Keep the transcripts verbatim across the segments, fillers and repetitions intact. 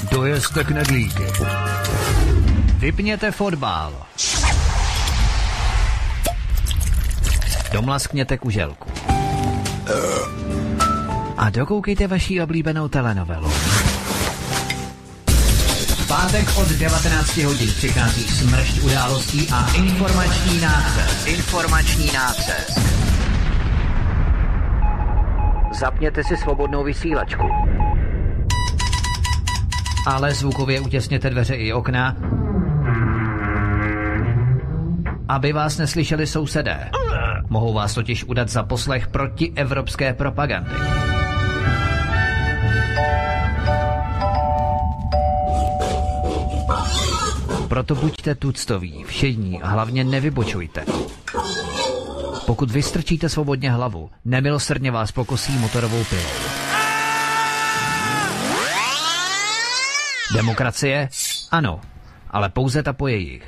Dojezte knedlíky. Vypněte fotbal. Domlaskněte kuželku. A dokoukejte vaši oblíbenou telenovelu. V pátek od devatenácti hodin přichází smršť událostí a informační nácest. Informační nácest. Zapněte si svobodnou vysílačku. Ale zvukově utěsněte dveře i okna, aby vás neslyšeli sousedé. Mohou vás totiž udat za poslech protievropské propagandy. Proto buďte tuctoví, všední a hlavně nevybočujte. Pokud vystrčíte svobodně hlavu, nemilosrdně vás pokosí motorovou pilou. Demokracie? Ano, ale pouze ta po jejich.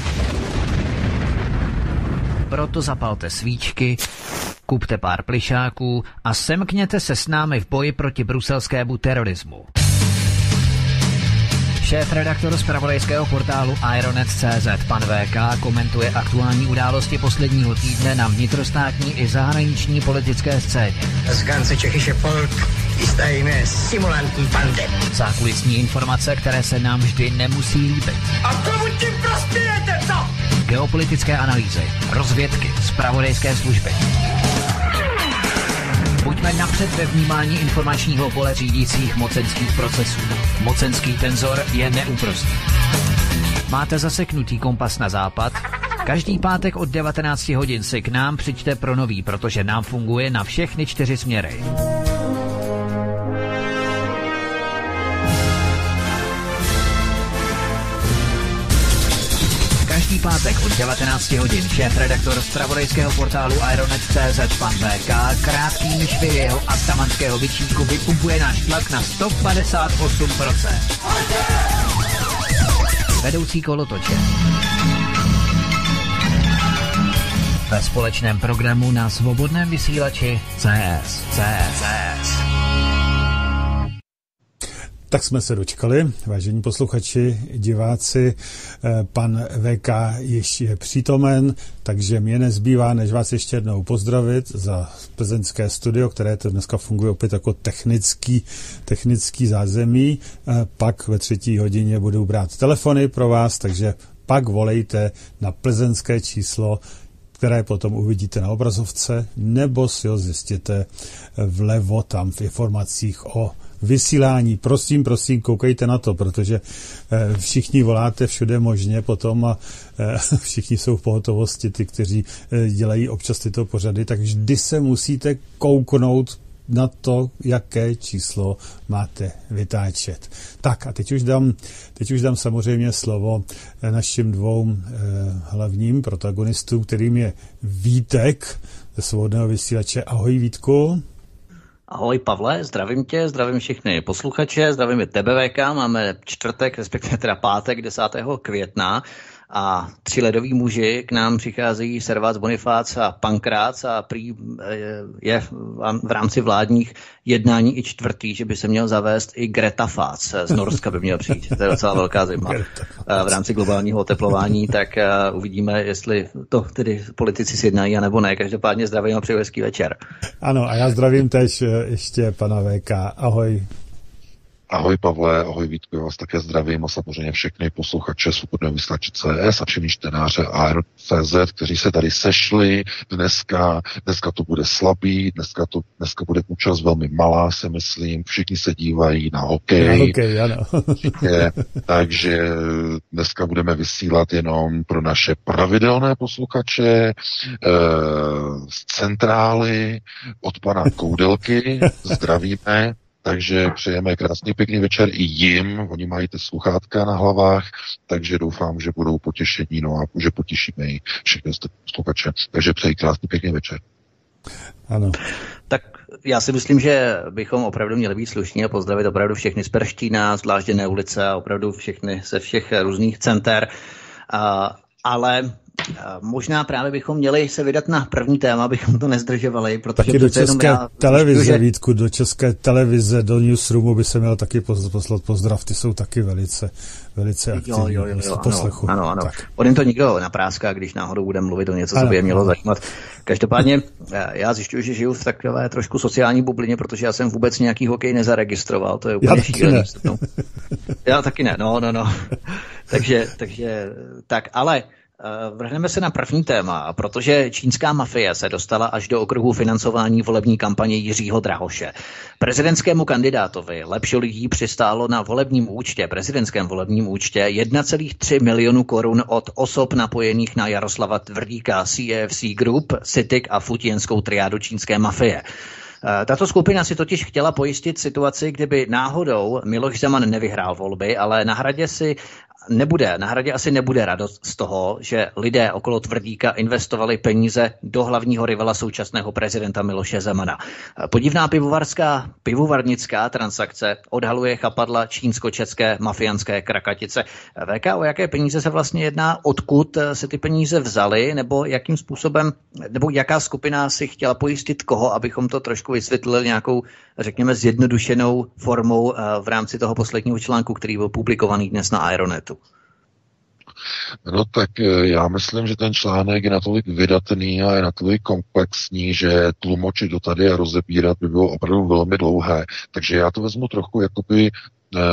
Proto zapalte svíčky, kupte pár plišáků a semkněte se s námi v boji proti bruselskému terorismu. Šéf-redaktor zpravodajského portálu Ironet tečka cé zet pan vé ká komentuje aktuální události posledního týdne na vnitrostátní i zahraniční politické scéně. Z ganze Čechische Volk vystajíme simulantní pandem. Zákulisní informace, které se nám vždy nemusí líbit. A komu tím prospějete, co? Geopolitické analýzy, rozvědky, zpravodajské služby. Buďme napřed ve vnímání informačního pole řídících mocenských procesů. Mocenský tenzor je neúprostný. Máte zaseknutý kompas na západ? Každý pátek od devatenácti hodin si k nám přijďte pro nový, protože nám funguje na všechny čtyři směry. Každý pátek od devatenácti hodin šéf-redaktor zpravodajského portálu Ironet tečka cé zet pan vé ká krátkými švy jeho atamanského vyčínku vypumpuje náš tlak na sto padesát osm procent. Vedoucí kolotoče. Ve společném programu na svobodném vysílači C S. C S. Tak jsme se dočkali, vážení posluchači, diváci, pan vé ká již je přítomen, takže mě nezbývá, než vás ještě jednou pozdravit za plzeňské studio, které to dneska funguje opět jako technický, technický zázemí. Pak ve třetí hodině budou brát telefony pro vás, takže pak volejte na plzeňské číslo, které potom uvidíte na obrazovce, nebo si ho zjistíte vlevo tam v informacích o vysílání. Prosím, prosím, koukejte na to, protože všichni voláte všude možně potom a všichni jsou v pohotovosti, ty, kteří dělají občas tyto pořady, tak vždy se musíte kouknout na to, jaké číslo máte vytáčet. Tak a teď už dám, teď už dám samozřejmě slovo našim dvou eh, hlavním protagonistům, kterým je Vítek ze Svobodného vysílače. Ahoj Vítku. Ahoj Pavle, zdravím tě, zdravím všechny posluchače, zdravím je tebe vé ká, máme čtvrtek, respektive teda pátek desátého května a tři ledoví muži k nám přicházejí Servác, Bonifác a Pankrác a prý je v rámci vládních jednání i čtvrtý, že by se měl zavést i Greta Fác z Norska by měl přijít. To je docela velká zima v rámci globálního oteplování, tak uvidíme, jestli to tedy politici sjednají, anebo ne. Každopádně zdravím a přeju hezký večer. Ano, a já zdravím teď ještě pana vé ká. Ahoj. Ahoj Pavle, ahoj Vítku, já vás také zdravím a samozřejmě všechny posluchače Svobodného vysílače C S a všechny čtenáře Ironet tečka cé zet, kteří se tady sešli dneska. Dneska to bude slabý, dneska, to, dneska bude účast velmi malá, si myslím. Všichni se dívají na hokej. Na hokej, ano. Takže dneska budeme vysílat jenom pro naše pravidelné posluchače e, z centrály od pana Koudelky. Zdravíme. Takže přejeme krásný pěkný večer i jim, oni mají ty sluchátka na hlavách, takže doufám, že budou potěšení, no a že potěšíme i všechny sluchače. Takže přeji krásný pěkný večer. Ano. Tak já si myslím, že bychom opravdu měli být slušní a pozdravit opravdu všechny z Perštína, z Dlážděné ulice a opravdu všechny ze všech různých center. A ale možná právě bychom měli se vydat na první téma, abychom to nezdržovali, protože taky do české já, televize, že... Vítku, do české televize, do newsroomu by se měl taky poslat pozdrav, ty jsou taky velice, velice aktivní. Jo, jo, jo, jo, poslechu. Ano, ano, ano. On to nikdo napráská, když náhodou bude mluvit o něco, co by je mělo zajímat. Každopádně já zjišťuji, že žiju v takové trošku sociální bublině, protože já jsem vůbec nějaký hokej nezaregistroval, to je úplně šílený. Já taky ne, no, no, no. takže, takže, tak, ale vrhneme se na první téma, protože čínská mafie se dostala až do okruhu financování volební kampaně Jiřího Drahoše. Prezidentskému kandidátovi lepšo lidí přistálo na volebním účtě, prezidentském volebním účtě jedna celá tři milionu korun od osob napojených na Jaroslava Tvrdíka, C F C Group, CITIC a futienskou triádu čínské mafie. Tato skupina si totiž chtěla pojistit situaci, kdyby náhodou Miloš Zeman nevyhrál volby, ale na hradě si nebude, na hradě asi nebude radost z toho, že lidé okolo Tvrdíka investovali peníze do hlavního rivala současného prezidenta Miloše Zemana. Podivná pivovarská, pivovarnická transakce odhaluje chapadla čínsko-české mafiánské krakatice. V K, o jaké peníze se vlastně jedná, odkud se ty peníze vzaly, nebo jakým způsobem, nebo jaká skupina si chtěla pojistit koho, abychom to trošku vysvětlili nějakou, řekněme, zjednodušenou formou v rámci toho posledního článku, který byl publikovaný dnes na Aeronetu. No tak já myslím, že ten článek je natolik vydatný a je natolik komplexní, že tlumočit do tady a rozebírat by bylo opravdu velmi dlouhé. Takže já to vezmu trochu jakoby eh,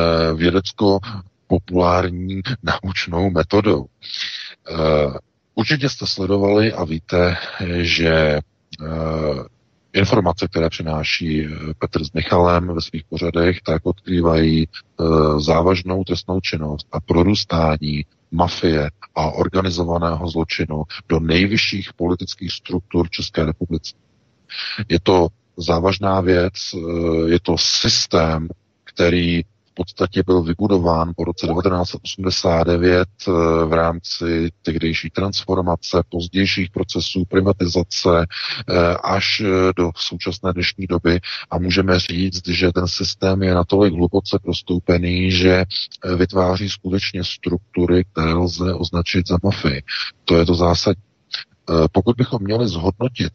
vědecko-populární naučnou metodou. Eh, určitě jste sledovali a víte, že eh, informace, které přináší Petr s Michalem ve svých pořadech, tak odkrývají e, závažnou trestnou činnost a prorůstání mafie a organizovaného zločinu do nejvyšších politických struktur České republiky. Je to závažná věc, e, je to systém, který v podstatě byl vybudován po roce devatenáct set osmdesát devět v rámci tehdejší transformace, pozdějších procesů privatizace až do současné dnešní doby a můžeme říct, že ten systém je natolik hluboce prostoupený, že vytváří skutečně struktury, které lze označit za mafii. To je to zásadní. Pokud bychom měli zhodnotit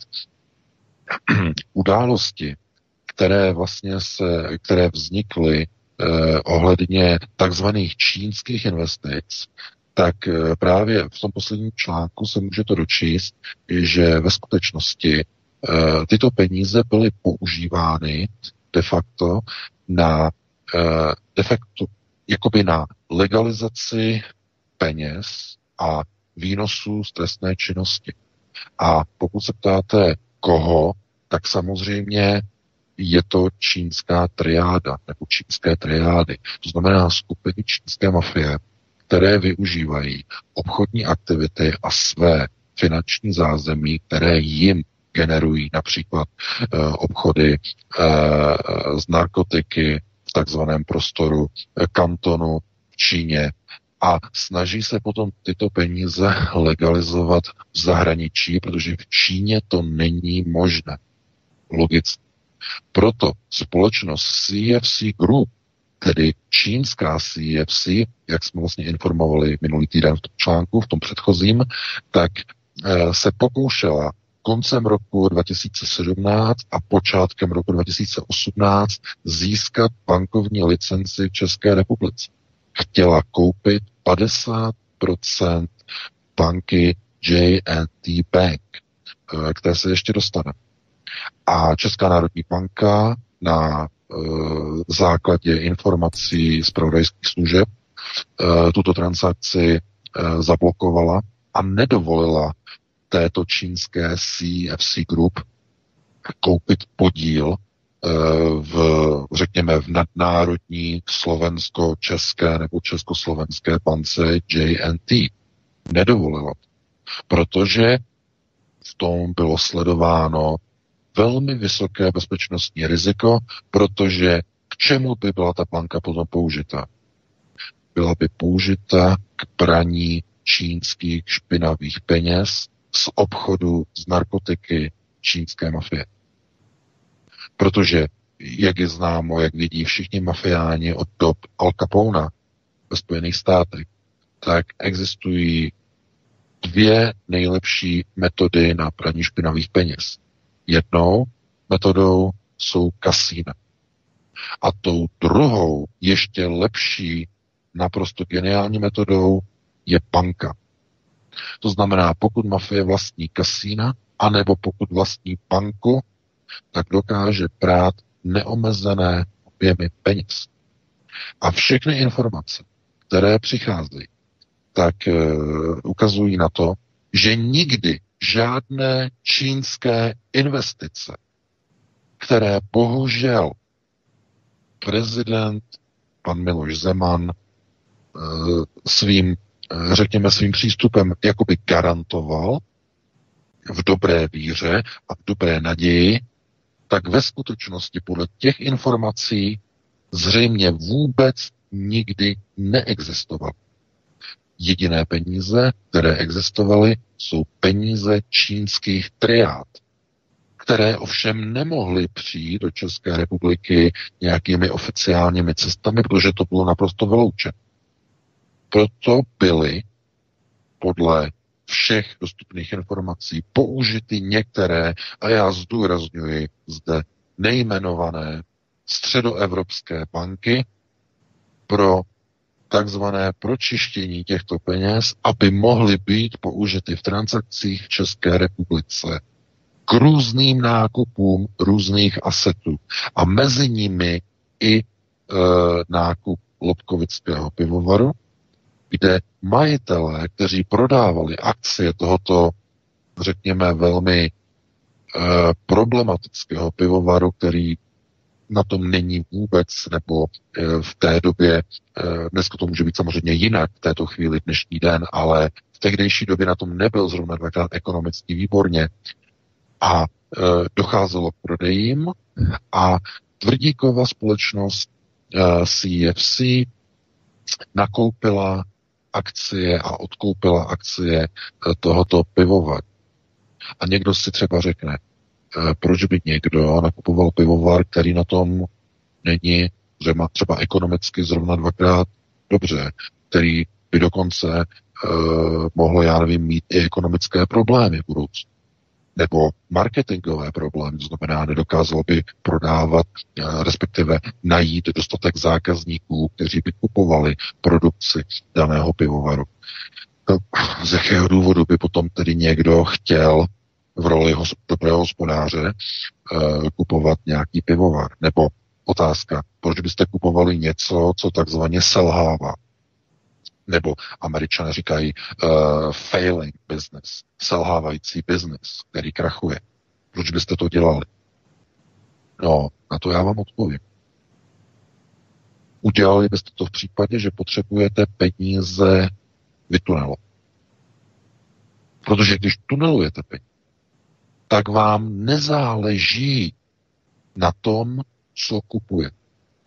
události, které vlastně se, které vznikly Eh, ohledně takzvaných čínských investic, tak eh, právě v tom posledním článku se můžete dočíst, že ve skutečnosti eh, tyto peníze byly používány de facto na eh, de facto jakoby na legalizaci peněz a výnosů z trestné činnosti. A pokud se ptáte koho, tak samozřejmě je to čínská triáda nebo čínské triády. To znamená skupiny čínské mafie, které využívají obchodní aktivity a své finanční zázemí, které jim generují například eh, obchody eh, s narkotiky v takzvaném prostoru eh, kantonu v Číně a snaží se potom tyto peníze legalizovat v zahraničí, protože v Číně to není možné. Logicky. Proto společnost C F C Group, tedy čínská C F C, jak jsme vlastně informovali minulý týden v tom článku, v tom předchozím, tak e, se pokoušela koncem roku dva tisíce sedmnáct a počátkem roku dva tisíce osmnáct získat bankovní licenci v České republice. Chtěla koupit padesát procent banky J and T Bank, e, které se ještě dostane. A Česká národní banka na e, základě informací z zpravodajských služeb e, tuto transakci e, zablokovala a nedovolila této čínské C F C Group koupit podíl e, v, řekněme, v nadnárodní slovensko-české nebo československé bance J and T. Nedovolila. Protože v tom bylo sledováno velmi vysoké bezpečnostní riziko, protože k čemu by byla ta banka potom použita? Byla by použita k praní čínských špinavých peněz z obchodu s narkotiky čínské mafie. Protože, jak je známo, jak vidí všichni mafiáni od dob Al Capona ve Spojených státech, tak existují dvě nejlepší metody na praní špinavých peněz. Jednou metodou jsou kasína. A tou druhou, ještě lepší, naprosto geniální metodou je banka. To znamená, pokud mafie vlastní kasína, anebo pokud vlastní banku, tak dokáže prát neomezené objemy peněz. A všechny informace, které přicházejí, tak uh, ukazují na to, že nikdy žádné čínské investice, které bohužel prezident pan Miloš Zeman uh, svým, uh, řekněme, svým přístupem jakoby garantoval v dobré víře a v dobré naději, tak ve skutečnosti podle těch informací zřejmě vůbec nikdy neexistoval. Jediné peníze, které existovaly, jsou peníze čínských triád, které ovšem nemohly přijít do České republiky nějakými oficiálními cestami, protože to bylo naprosto vyloučeno. Proto byly podle všech dostupných informací použity některé, a já zdůrazňuji zde nejmenované středoevropské banky pro takzvané pročištění těchto peněz, aby mohly být použity v transakcích v České republice k různým nákupům různých asetů. A mezi nimi i e, nákup Lobkovického pivovaru, kde majitelé, kteří prodávali akcie tohoto, řekněme, velmi e, problematického pivovaru, který na tom není vůbec, nebo e, v té době, e, dneska to může být samozřejmě jinak v této chvíli, dnešní den, ale v tehdejší době na tom nebyl zrovna dvakrát ekonomicky výborně a e, docházelo k prodejím a tvrdíková společnost e, C F C nakoupila akcie a odkoupila akcie tohoto pivovaru. A někdo si třeba řekne, proč by někdo nakupoval pivovar, který na tom není třeba, třeba ekonomicky zrovna dvakrát dobře, který by dokonce uh, mohl, já nevím, mít i ekonomické problémy v budoucnu. Nebo marketingové problémy, to znamená, nedokázal by prodávat, respektive najít dostatek zákazníků, kteří by kupovali produkci daného pivovaru. Z jakého důvodu by potom tedy někdo chtěl v roli dobrého hospodáře uh, kupovat nějaký pivovar? Nebo otázka, proč byste kupovali něco, co takzvaně selhává? Nebo Američané říkají uh, failing business, selhávající business, který krachuje. Proč byste to dělali? No, na to já vám odpovím. Udělali byste to v případě, že potřebujete peníze vytunelovat. Protože když tunelujete peníze, tak vám nezáleží na tom, co kupujete.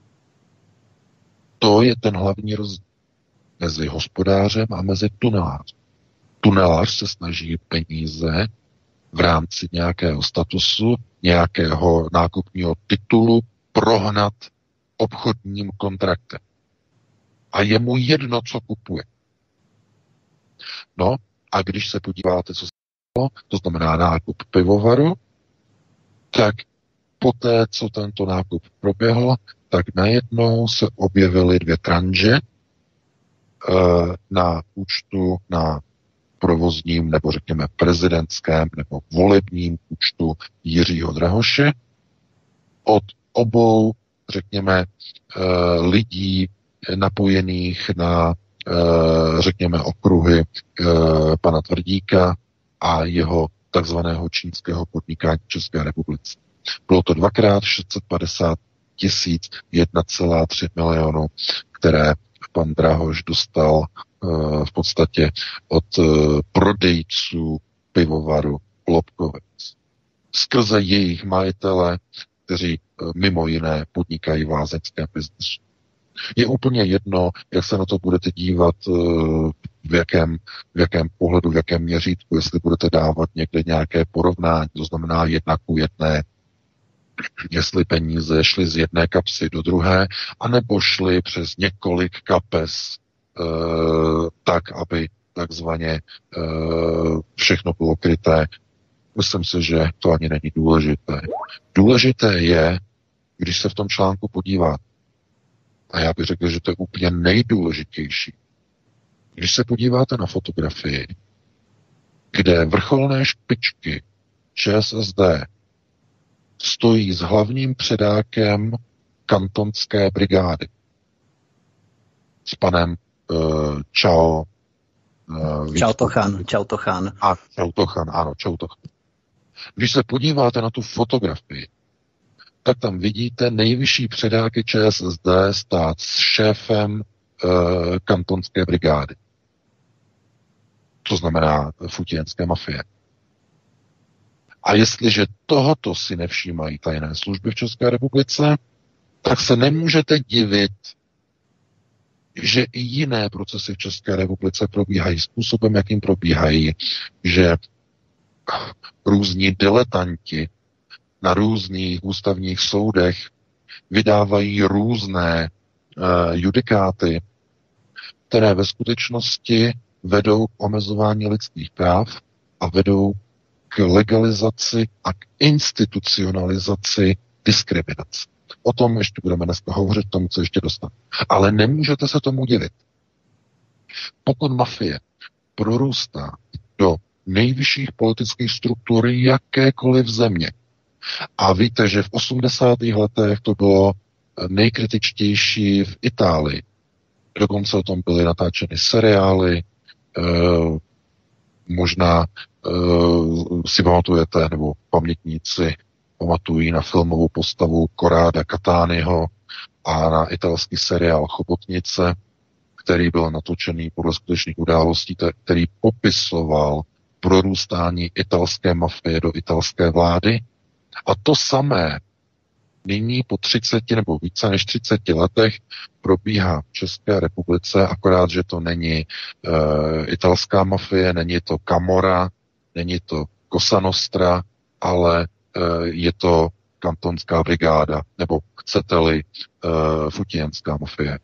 To je ten hlavní rozdíl mezi hospodářem a mezi tunelářem. Tunelář se snaží peníze v rámci nějakého statusu, nějakého nákupního titulu prohnat obchodním kontraktem. A je mu jedno, co kupuje. No a když se podíváte, co se stalo, to znamená nákup pivovaru, tak poté, co tento nákup proběhl, tak najednou se objevily dvě tranže na účtu, na provozním, nebo řekněme prezidentském, nebo volebním účtu Jiřího Drahoše od obou, řekněme, lidí napojených na, řekněme, okruhy pana Tvrdíka a jeho takzvaného čínského podnikání v České republice. Bylo to dvakrát šest set padesát tisíc, jedna celá tři milionu, které pan Drahoš dostal uh, v podstatě od uh, prodejců pivovaru Lobkovec. Skrze jejich majitele, kteří uh, mimo jiné podnikají v lázeňském biznesu. Je úplně jedno, jak se na to budete dívat, uh, v jakém, v jakém pohledu, v jakém měřítku, jestli budete dávat někde nějaké porovnání, to znamená jedna ku jedné, jestli peníze šly z jedné kapsy do druhé, anebo šly přes několik kapes e, tak, aby takzvaně všechno bylo kryté. Myslím si, že to ani není důležité. Důležité je, když se v tom článku podíváte, a já bych řekl, že to je úplně nejdůležitější, když se podíváte na fotografii, kde vrcholné špičky ČSSD stojí s hlavním předákem kantonské brigády, s panem uh, Čao uh, Čautochan, Čautochan. A Čautochan, ano, Čautochan. Když se podíváte na tu fotografii, tak tam vidíte nejvyšší předáky ČSSD stát s šéfem uh, kantonské brigády. To znamená futienské mafie. A jestliže tohoto si nevšímají tajné služby v České republice, tak se nemůžete divit, že i jiné procesy v České republice probíhají způsobem, jakým probíhají, že různí diletanti na různých ústavních soudech vydávají různé uh, judikáty, které ve skutečnosti vedou k omezování lidských práv a vedou k legalizaci a k institucionalizaci diskriminace. O tom ještě budeme dneska hovořit, k tomu, co ještě dostat. Ale nemůžete se tomu divit. Pokud mafie prorůstá do nejvyšších politických struktur jakékoliv země, a víte, že v osmdesátých letech to bylo nejkritičtější v Itálii, dokonce o tom byly natáčeny seriály, eh, možná eh, si pamatujete, nebo pamětníci pamatují na filmovou postavu Corrada Cataniho a na italský seriál Chobotnice, který byl natočený podle skutečných událostí, který popisoval prorůstání italské mafie do italské vlády. A to samé nyní po třiceti nebo více než třiceti letech probíhá v České republice, akorát, že to není e, italská mafie, není to Camorra, není to Cosa Nostra, ale e, je to kantonská brigáda, nebo chcete-li e, futienská mafie.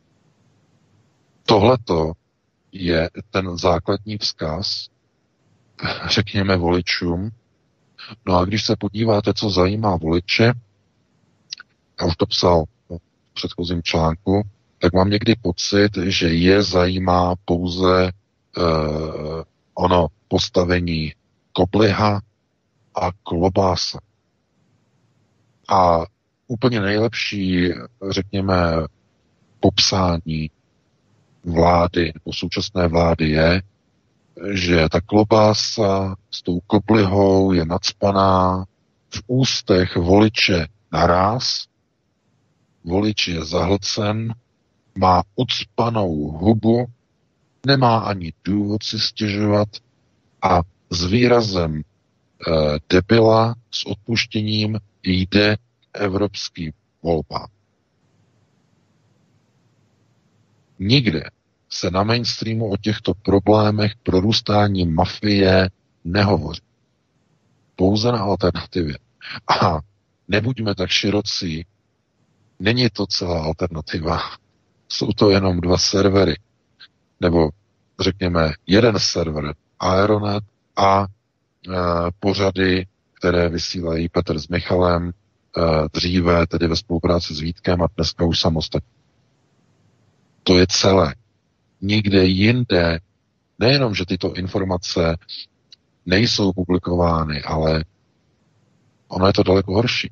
Tohleto je ten základní vzkaz, řekněme, voličům. No a když se podíváte, co zajímá voliče, já už to psal v předchozím článku, tak mám někdy pocit, že je zajímá pouze uh, ono postavení kobliha a klobása. A úplně nejlepší, řekněme, popsání vlády nebo současné vlády je, že ta klobása s tou koblihou je nacpaná v ústech voliče naráz, volič je zahlcen, má ucpanou hubu, nemá ani důvod si stěžovat a s výrazem eh, debila, s odpuštěním jde evropský volba. Nikde se na mainstreamu o těchto problémech prorůstání mafie nehovoří. Pouze na alternativě. A nebuďme tak širocí, není to celá alternativa. Jsou to jenom dva servery. Nebo řekněme jeden server Aeronet a e, pořady, které vysílají Petr s Michalem, e, dříve tedy ve spolupráci s Vítkem a dneska už samostatně. To je celé. Nikde jinde, nejenom, že tyto informace nejsou publikovány, ale ono je to daleko horší.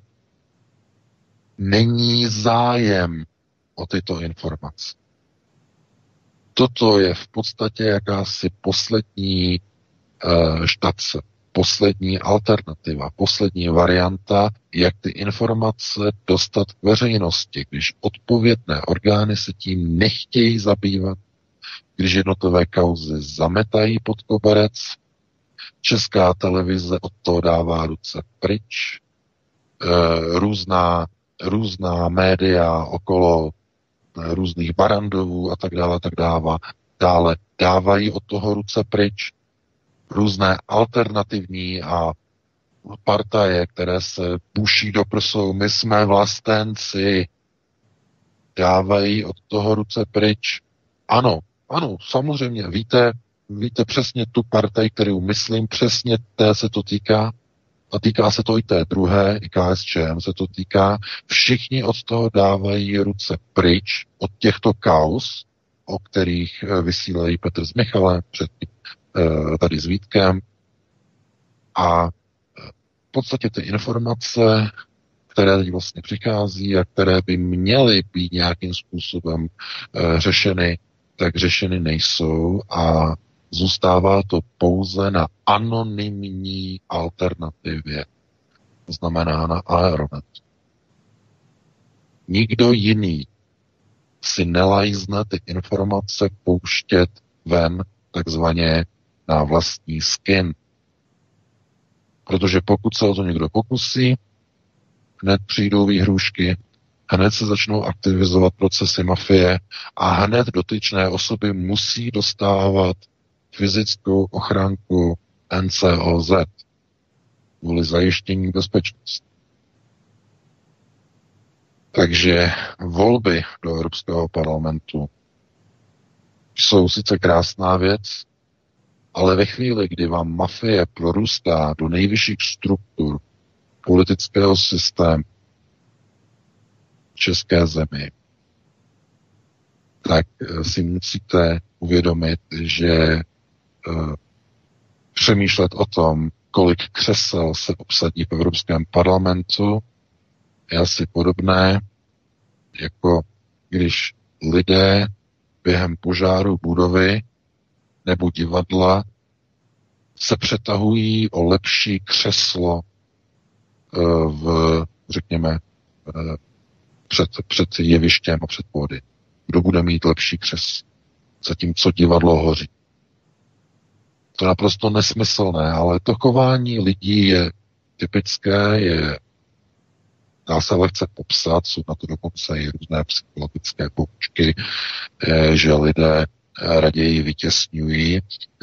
Není zájem o tyto informace. Toto je v podstatě jakási poslední uh, štace, poslední alternativa, poslední varianta, jak ty informace dostat k veřejnosti, když odpovědné orgány se tím nechtějí zabývat, když jednotlivé kauzy zametají pod koberec, Česká televize od toho dává ruce pryč, e, různá, různá média okolo e, různých barandovů a tak dále, tak dává, dále dávají od toho ruce pryč, různé alternativní a partaje, které se buší do prsou, my jsme vlastenci, dávají od toho ruce pryč. Ano, ano, samozřejmě, víte, víte přesně tu partaj, kterou myslím, přesně té se to týká, a týká se to i té druhé, i K S Č M se to týká. Všichni od toho dávají ruce pryč, od těchto kauz, o kterých vysílají Petr s Michalem, před, tady s Vítkem. A v podstatě ty informace, které teď vlastně přichází a které by měly být nějakým způsobem e, řešeny, tak řešeny nejsou a zůstává to pouze na anonymní alternativě. To znamená na Aeronet. Nikdo jiný si nelajzne ty informace pouštět ven takzvaně na vlastní skin. Protože pokud se o to někdo pokusí, hned přijdou výhrůžky, hned se začnou aktivizovat procesy mafie a hned dotyčné osoby musí dostávat fyzickou ochránku N C O Z kvůli zajištění bezpečnosti. Takže volby do Evropského parlamentu jsou sice krásná věc, ale ve chvíli, kdy vám mafie prorůstá do nejvyšších struktur politického systému v české zemi, tak si musíte uvědomit, že uh, přemýšlet o tom, kolik křesel se obsadí v Evropském parlamentu, je asi podobné, jako když lidé během požáru budovy nebo divadla se přetahují o lepší křeslo uh, v, řekněme, uh, před, před jevištěm a před pódy. Kdo bude mít lepší křeslo, zatímco divadlo hoří. To je naprosto nesmyslné, ale to chování lidí je typické, je, dá se lehce popsat, jsou na to dokonce i různé psychologické poučky, že lidé raději vytěsňují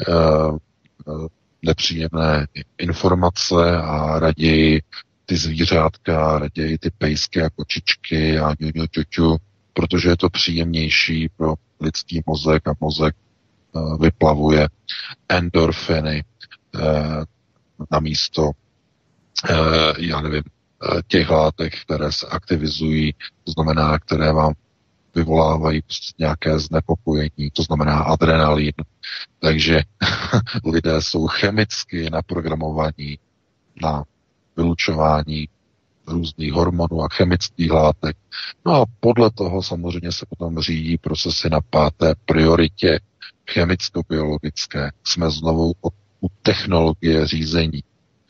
nepříjemné informace a raději ty zvířátka, raději ty pejsky a kočičky a ňuňu ťuťu, protože je to příjemnější pro lidský mozek a mozek vyplavuje endorfiny na místo, já nevím, těch látek, které se aktivizují, to znamená, které vám vyvolávají prostě nějaké znepokojení, to znamená adrenalin. Takže lidé jsou chemicky naprogramovaní na vylučování různých hormonů a chemických látek. No a podle toho samozřejmě se potom řídí procesy na páté prioritě chemicko-biologické. Jsme znovu u technologie řízení.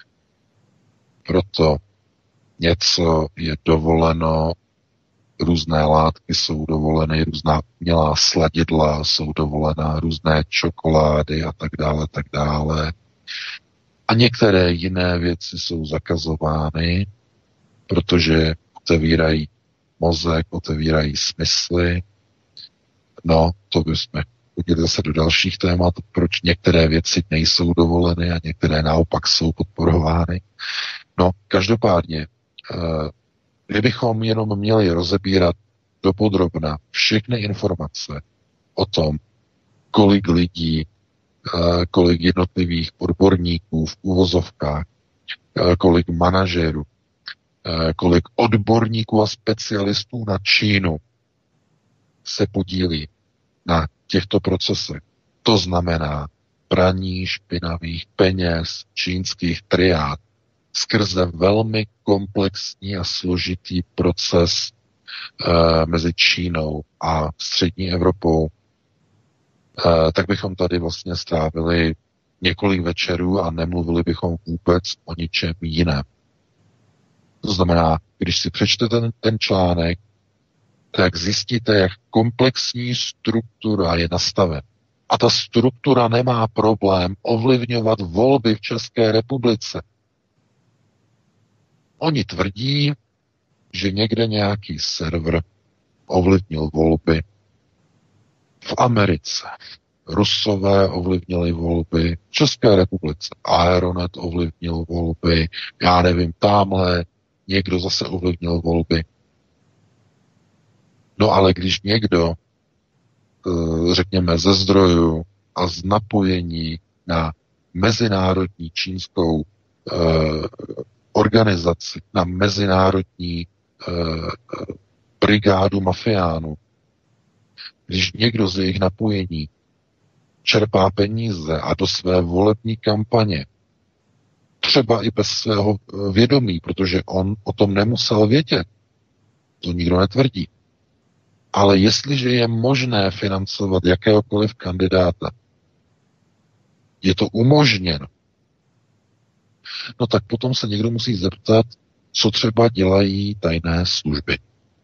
Proto něco je dovoleno, různé látky jsou dovoleny, různá umělá sladidla jsou dovolená, různé čokolády a tak dále, tak dále. A některé jiné věci jsou zakazovány, protože otevírají mozek, otevírají smysly. No, to bychom chodili zase do dalších témat, proč některé věci nejsou dovoleny a některé naopak jsou podporovány. No, každopádně, kdybychom jenom měli rozebírat dopodrobna všechny informace o tom, kolik lidí, kolik jednotlivých odborníků v uvozovkách, kolik manažerů, kolik odborníků a specialistů na Čínu se podílí na těchto procesech. To znamená praní špinavých peněz čínských triád skrze velmi komplexní a složitý proces e, mezi Čínou a střední Evropou, e, tak bychom tady vlastně strávili několik večerů a nemluvili bychom vůbec o ničem jiném. To znamená, když si přečtete ten, ten článek, tak zjistíte, jak komplexní struktura je nastavena. A ta struktura nemá problém ovlivňovat volby v České republice. Oni tvrdí, že někde nějaký server ovlivnil volby v Americe. Rusové ovlivnili volby v České republice. Aeronet ovlivnil volby. Já nevím, tamhle někdo zase ovlivnil volby. No ale když někdo, řekněme, ze zdrojů a z napojení na mezinárodní čínskou eh, organizaci, na mezinárodní eh, brigádu mafiánů. Když někdo z jejich napojení čerpá peníze a do své volební kampaně, třeba i bez svého vědomí, protože on o tom nemusel vědět, to nikdo netvrdí. Ale jestliže je možné financovat jakéhokoliv kandidáta, je to umožněno, no tak potom se někdo musí zeptat, co třeba dělají tajné služby.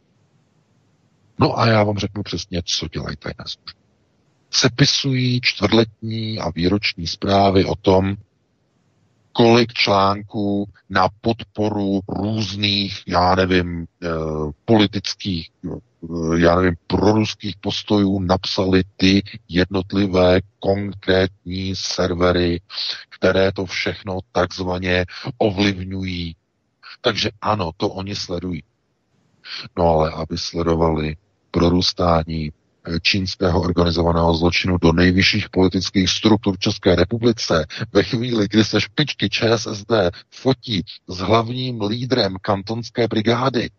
No a já vám řeknu přesně, co dělají tajné služby. Sepisují čtvrtletní a výroční zprávy o tom, kolik článků na podporu různých, já nevím, politických, já nevím, proruských postojů napsali ty jednotlivé konkrétní servery, které to všechno takzvaně ovlivňují. Takže ano, to oni sledují. No ale aby sledovali prorůstání čínského organizovaného zločinu do nejvyšších politických struktur v České republice, ve chvíli, kdy se špičky ČSSD fotí s hlavním lídrem kantonské brigády,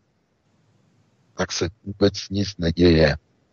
tak se vůbec nic neděje.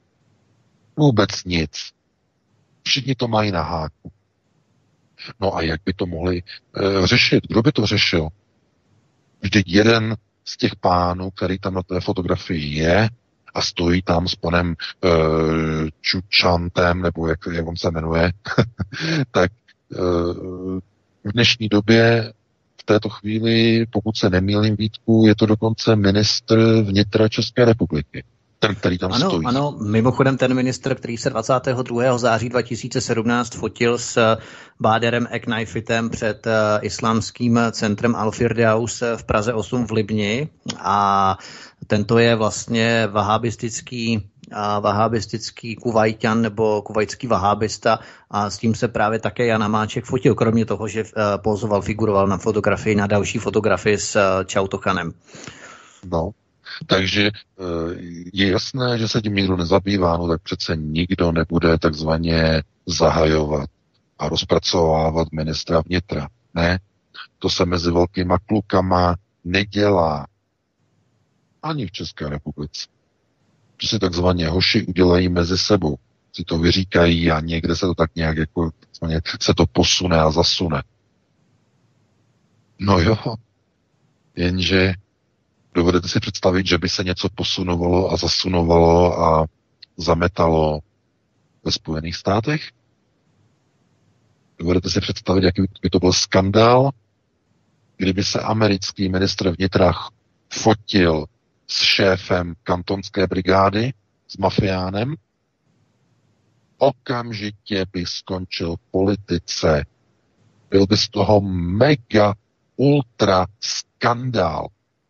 Vůbec nic. Všichni to mají na háku. No a jak by to mohli e, řešit? Kdo by to řešil? Vždyť jeden z těch pánů, který tam na té fotografii je, a stojí tam s panem uh, Čučantem, nebo jak, jak on se jmenuje, tak uh, v dnešní době, v této chvíli, pokud se nemýlím, Vítku, je to dokonce ministr vnitra České republiky. Ten, který tam ano, stojí. Ano, mimochodem ten ministr, který se dvacátého druhého září dva tisíce sedmnáct fotil s Báderem Eknajfitem před uh, islámským centrem Al-Firdaus v Praze osm v Libni, a tento je vlastně vahábistický, a vahábistický Kuvajťan nebo kuvajský vahábista, a s tím se právě také Jan Hamáček fotil, kromě toho, že uh, pozoval, figuroval na fotografii, na další fotografii s uh, Čautochanem. No. Takže je jasné, že se tím nikdo nezabývá, no tak přece nikdo nebude takzvaně zahajovat a rozpracovávat ministra vnitra. Ne, to se mezi velkýma klukama nedělá. Ani v České republice. Že si takzvaně hoši udělají mezi sebou. Si to vyříkají a někde se to tak nějak jako takzvaně se to posune a zasune. No jo, jenže dovedete si představit, že by se něco posunovalo a zasunovalo a zametalo ve Spojených státech? Dovedete si představit, jaký by to byl skandál, kdyby se americký ministr vnitra fotil s šéfem kantonské brigády, s mafiánem? Okamžitě by skončil v politice. Byl by z toho mega, ultra skandál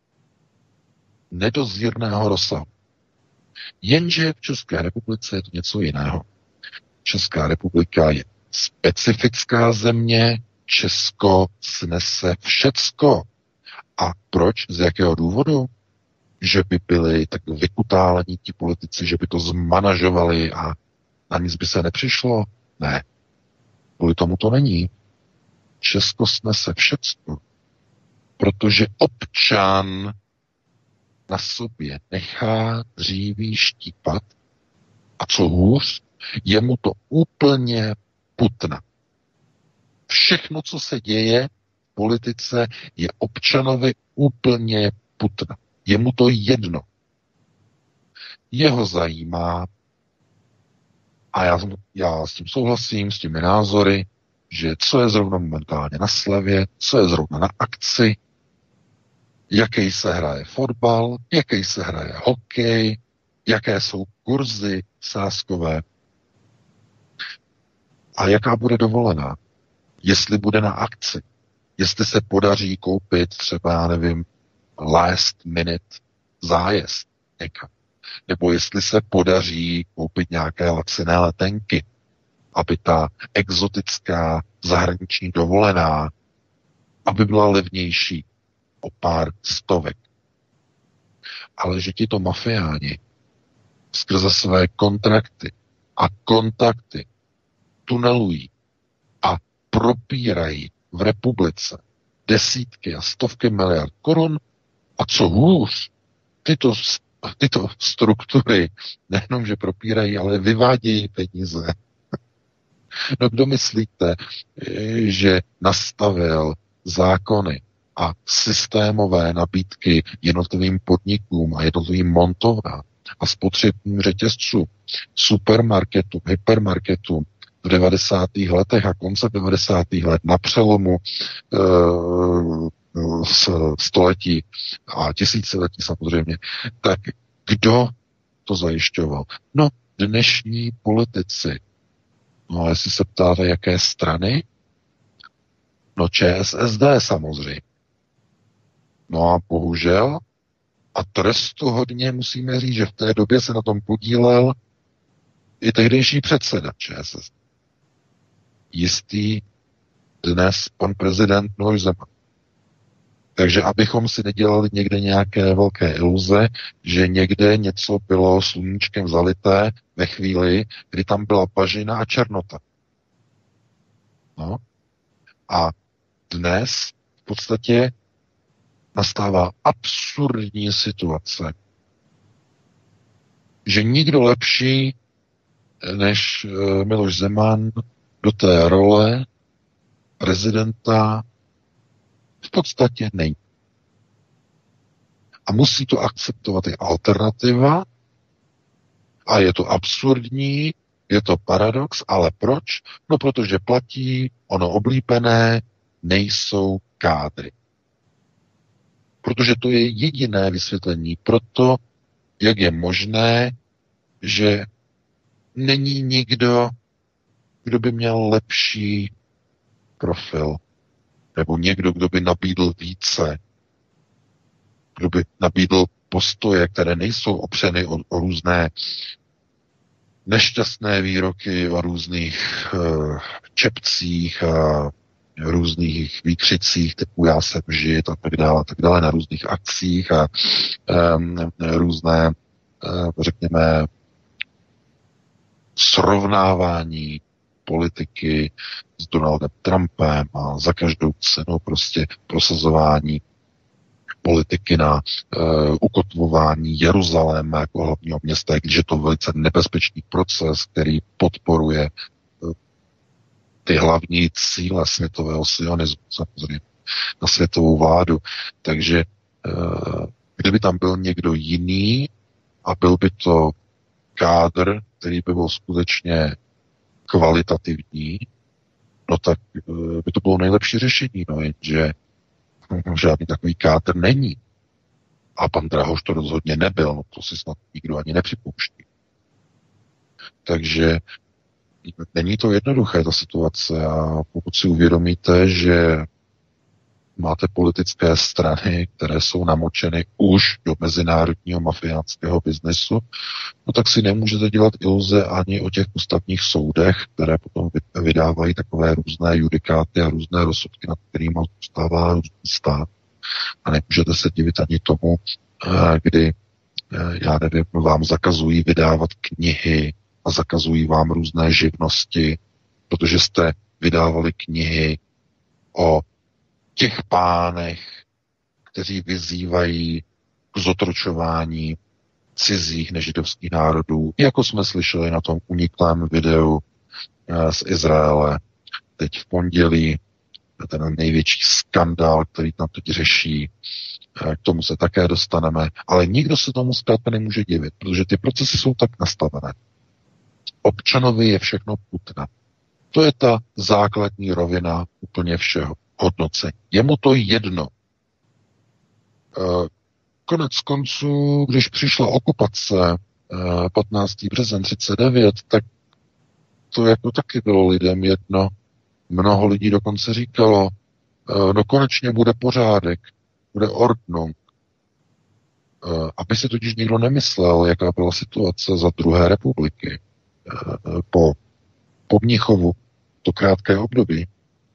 nedozírného rozsahu. Jenže v České republice je to něco jiného. Česká republika je specifická země, Česko snese všecko. A proč? Z jakého důvodu? Že by byli tak vykutálení ti politici, že by to zmanažovali a na nic by se nepřišlo? Ne. Kvůli tomu to není. Česko snese všecko. Protože občan na sobě nechá dříví štípat a co hůř, je mu to úplně putna. Všechno, co se děje v politice, je občanovi úplně putna. Je mu to jedno. Jeho zajímá, a já, já s tím souhlasím, s těmi názory, že co je zrovna momentálně na slevě, co je zrovna na akci, jaký se hraje fotbal, jaký se hraje hokej, jaké jsou kurzy sázkové a jaká bude dovolená. Jestli bude na akci, jestli se podaří koupit třeba, já nevím, last minute zájezd někam, nebo jestli se podaří koupit nějaké laciné letenky, aby ta exotická zahraniční dovolená, aby byla levnější o pár stovek. Ale že tito mafiáni skrze své kontrakty a kontakty tunelují a propírají v republice desítky a stovky miliard korun a co hůř, tyto, tyto struktury nejenom, že propírají, ale vyvádějí peníze. No kdo myslíte, že nastavil zákony a systémové nabídky jednotlivým podnikům a jednotlivým montovnám a spotřebním řetězcům, supermarketům, hypermarketům v devadesátých letech a konce devadesátých let na přelomu e, století a tisíciletí samozřejmě, tak kdo to zajišťoval? No, dnešní politici. No, ale jestli se ptáte, jaké strany? No, ČSSD samozřejmě. No a bohužel, a trestuhodně musíme říct, že v té době se na tom podílel i tehdejší předseda ČSSD. Jistý dnes pan prezident Miloš Zeman. Takže abychom si nedělali někde nějaké velké iluze, že někde něco bylo sluníčkem zalité ve chvíli, kdy tam byla bažina a černota. No. A dnes v podstatě nastává absurdní situace, že nikdo lepší než Miloš Zeman do té role prezidenta v podstatě není. A musí to akceptovat i alternativa a je to absurdní, je to paradox, ale proč? No protože platí ono oblíbené, nejsou kádry. Protože to je jediné vysvětlení pro to, jak je možné, že není nikdo, kdo by měl lepší profil, nebo někdo, kdo by nabídl více, kdo by nabídl postoje, které nejsou opřeny o, o různé nešťastné výroky, o různých uh, čepcích a různých výkřicích, typu já jsem žid a tak dále, tak dále, na různých akcích a um, různé, uh, řekněme, srovnávání politiky s Donaldem Trumpem a za každou cenu prostě prosazování politiky na uh, ukotvování Jeruzaléma jako hlavního města, když je to velice nebezpečný proces, který podporuje uh, ty hlavní cíle světového sionismu, samozřejmě na světovou vládu. Takže uh, kdyby tam byl někdo jiný a byl by to kádr, který by byl skutečně kvalitativní, no tak uh, by to bylo nejlepší řešení, no jenže žádný takový kádr není. A pan Drahoš to rozhodně nebyl, no to si snad nikdo ani nepřipouští. Takže není to jednoduché, ta situace, a pokud si uvědomíte, že máte politické strany, které jsou namočeny už do mezinárodního mafiánského biznesu, no tak si nemůžete dělat iluze ani o těch ústavních soudech, které potom vydávají takové různé judikáty a různé rozsudky, nad kterými zůstává různý stát. A nemůžete se divit ani tomu, kdy, já nevím, vám zakazují vydávat knihy a zakazují vám různé živnosti, protože jste vydávali knihy o těch pánech, kteří vyzývají k zotročování cizích nežidovských národů, jako jsme slyšeli na tom uniklém videu z Izraele. Teď v pondělí ten největší skandál, který tam teď řeší, k tomu se také dostaneme, ale nikdo se tomu zkrátka nemůže divit, protože ty procesy jsou tak nastavené. Občanovi je všechno putné. To je ta základní rovina úplně všeho. Hodnocení. Je mu to jedno. Konec konců, když přišla okupace patnáctého března třicet devět, tak to jako taky bylo lidem jedno. Mnoho lidí dokonce říkalo, no konečně bude pořádek, bude Ordnung. Aby si totiž nikdo nemyslel, jaká byla situace za druhé republiky. Po, po Mnichovu, to krátké období.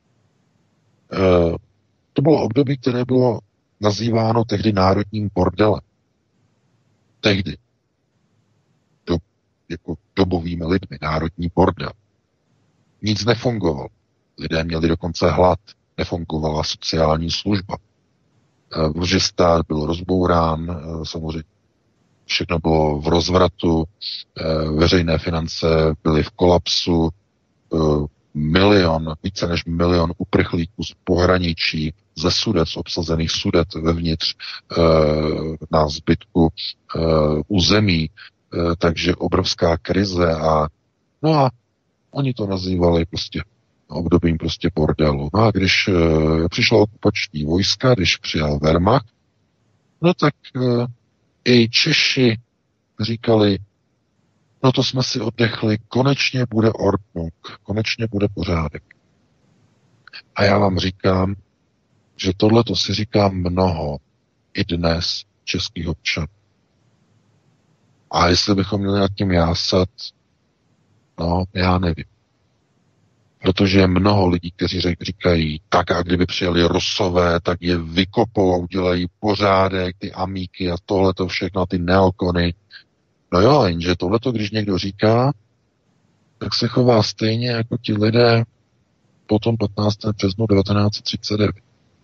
To bylo období, které bylo nazýváno tehdy národním bordelem. Tehdy. Do, jako dobovými lidmi. Národní bordel. Nic nefungovalo. Lidé měli dokonce hlad. Nefungovala sociální služba. Protože stát byl rozbourán, samozřejmě všechno bylo v rozvratu, veřejné finance byly v kolapsu, milion, více než milion uprchlíků z pohraničí, ze Sudet, z obsazených Sudet vevnitř na zbytku území, takže obrovská krize a no a oni to nazývali prostě obdobím prostě bordelu. No a když uh, přišla okupační vojska, když přijal Wehrmacht, no tak uh, i Češi říkali, no to jsme si oddechli, konečně bude Ordnung, konečně bude pořádek. A já vám říkám, že tohle to si říká mnoho i dnes českých občanů. A jestli bychom měli nad tím jásat, no já nevím. Protože mnoho lidí, kteří říkají, tak a kdyby přijeli Rusové, tak je vykopou a udělají pořádek, ty amíky a tohleto všechno, ty neokony. No jo, jenže tohleto, když někdo říká, tak se chová stejně jako ti lidé po tom patnáctého březnu devatenáct set třicet devět.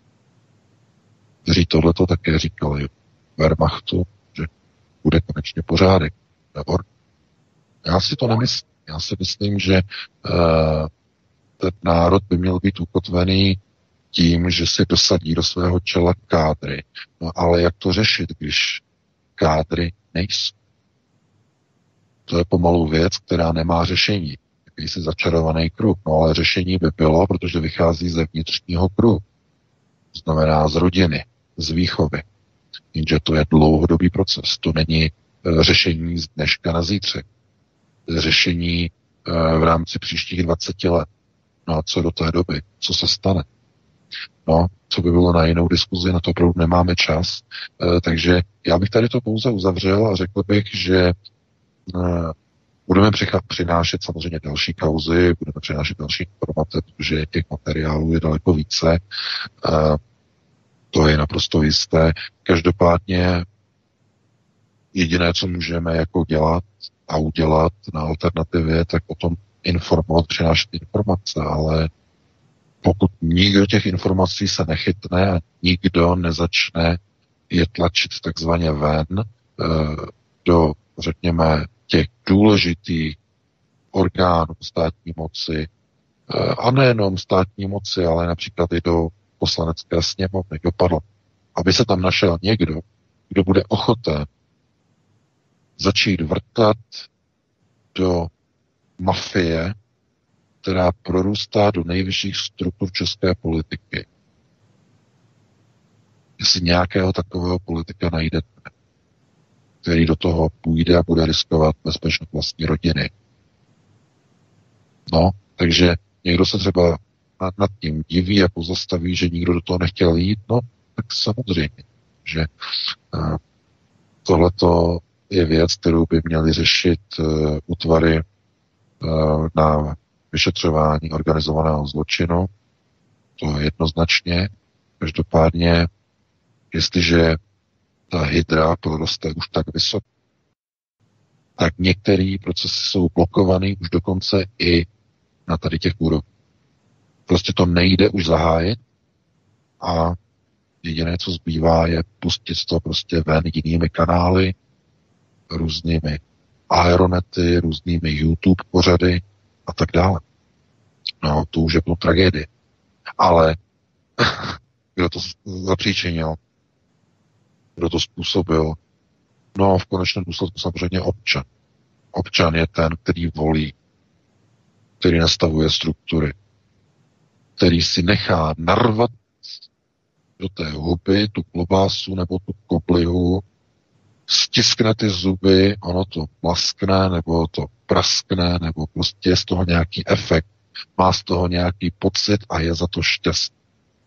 Kteří tohleto také říkali Wehrmachtu, že bude konečně pořádek. Já si to nemyslím. Já si myslím, že uh, ten národ by měl být ukotvený tím, že si dosadí do svého čela kádry. No ale jak to řešit, když kádry nejsou? To je pomalu věc, která nemá řešení. Jakýsi začarovaný kruh. No ale řešení by bylo, protože vychází ze vnitřního kruhu. To znamená z rodiny, z výchovy. Jenže to je dlouhodobý proces. To není uh, řešení z dneška na zítřek. To je řešení uh, v rámci příštích dvaceti let. No a co do té doby? Co se stane? No, co by bylo na jinou diskuzi, na to opravdu nemáme čas. E, takže já bych tady to pouze uzavřel a řekl bych, že e, budeme přichá, přinášet samozřejmě další kauzy, budeme přinášet další informace, protože těch materiálů je daleko více. E, to je naprosto jisté. Každopádně jediné, co můžeme jako dělat a udělat na alternativě, tak o tom informovat, přinášet informace, ale pokud nikdo těch informací se nechytne a nikdo nezačne je tlačit takzvaně ven e, do, řekněme, těch důležitých orgánů státní moci, e, a nejenom státní moci, ale například i do poslanecké sněmovny, do parlamentu, aby se tam našel někdo, kdo bude ochoten začít vrtat do mafie, která prorůstá do nejvyšších struktur české politiky. Jestli nějakého takového politika najdete, který do toho půjde a bude riskovat bezpečnost vlastní rodiny. No, takže někdo se třeba nad, nad tím diví a pozastaví, že nikdo do toho nechtěl jít, no, tak samozřejmě, že uh, tohleto je věc, kterou by měly řešit uh, útvary uh, na vyšetřování organizovaného zločinu. To je jednoznačně. Každopádně, jestliže ta hydra poroste už tak vysoko, tak některé procesy jsou blokované už dokonce i na tady těch úrovních. Prostě to nejde už zahájit a jediné, co zbývá, je pustit to prostě ven jinými kanály, různými aeronety, různými YouTube pořady a tak dále. No, to už je bylo tragédie. Ale kdo to zapříčinil? Kdo to způsobil? No, v konečném důsledku samozřejmě občan. Občan je ten, který volí, který nastavuje struktury, který si nechá narvat do té huby tu klobásu nebo tu koblihu, stiskne ty zuby, ono to plaskne, nebo to praskne, nebo prostě je z toho nějaký efekt, má z toho nějaký pocit a je za to šťastný.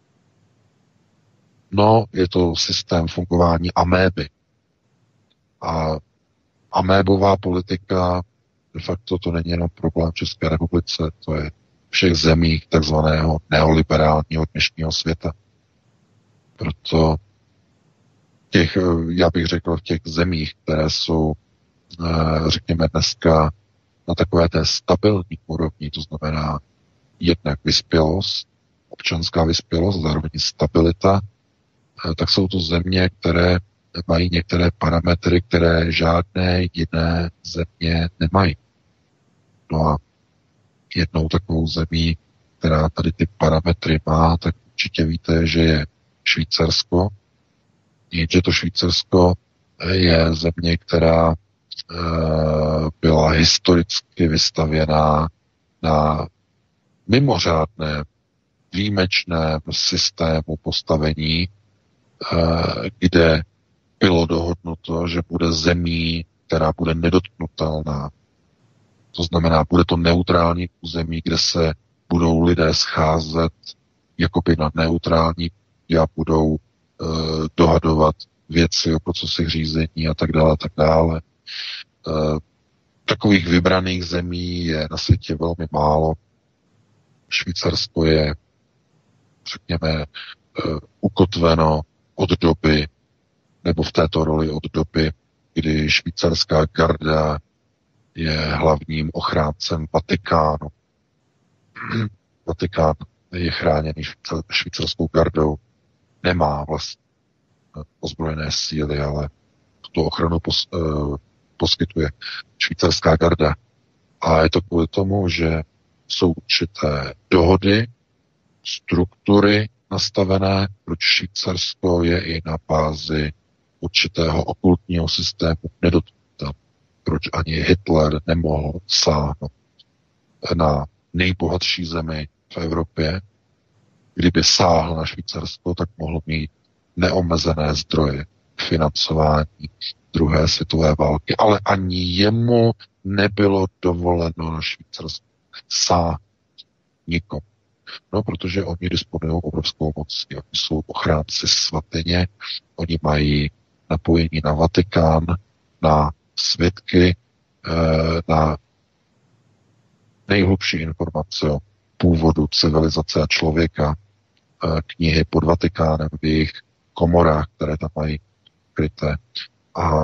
No, je to systém fungování améby. A amébová politika, de facto to není jenom problém České republice, to je všech zemích takzvaného neoliberálního dnešního světa. Proto těch, já bych řekl, v těch zemích, které jsou, řekněme, dneska na takové té stabilní úrovni, to znamená jednak vyspělost, občanská vyspělost, zároveň stabilita, tak jsou to země, které mají některé parametry, které žádné jiné země nemají. No a jednou takovou zemí, která tady ty parametry má, tak určitě víte, že je Švýcarsko. Jenže to Švýcarsko je země, která e, byla historicky vystavěná na mimořádné, výjimečné systému postavení, e, kde bylo dohodnuto, že bude zemí, která bude nedotknutelná. To znamená, bude to neutrální území, kde se budou lidé scházet jakoby na neutrální a budou e, dohadovat věci o procesech řízení a tak dále, a tak dále. E, takových vybraných zemí je na světě velmi málo. Švýcarsko je, řekněme, e, ukotveno od doby, nebo v této roli od doby, kdy švýcarská garda je hlavním ochráncem Vatikánu. Vatikán je chráněný švýcarskou gardou, nemá vlastně ozbrojené síly, ale tu ochranu pos, uh, poskytuje švýcarská garda. A je to kvůli tomu, že jsou určité dohody, struktury nastavené, proč Švýcarsko je i na bázi určitého okultního systému nedotknutelné. Proč ani Hitler nemohl sáhnout na nejbohatší zemi v Evropě. Kdyby sáhl na Švýcarsko, tak mohl mít neomezené zdroje k financování druhé světové války, ale ani jemu nebylo dovoleno na Švýcarsko sáhnout nikomu. No, protože oni disponují obrovskou mocí. Oni jsou ochránci svatyně, oni mají napojení na Vatikán, na svědky, na nejhlubší informace o původu civilizace a člověka, knihy pod Vatikánem v jejich komorách, které tam mají kryté. A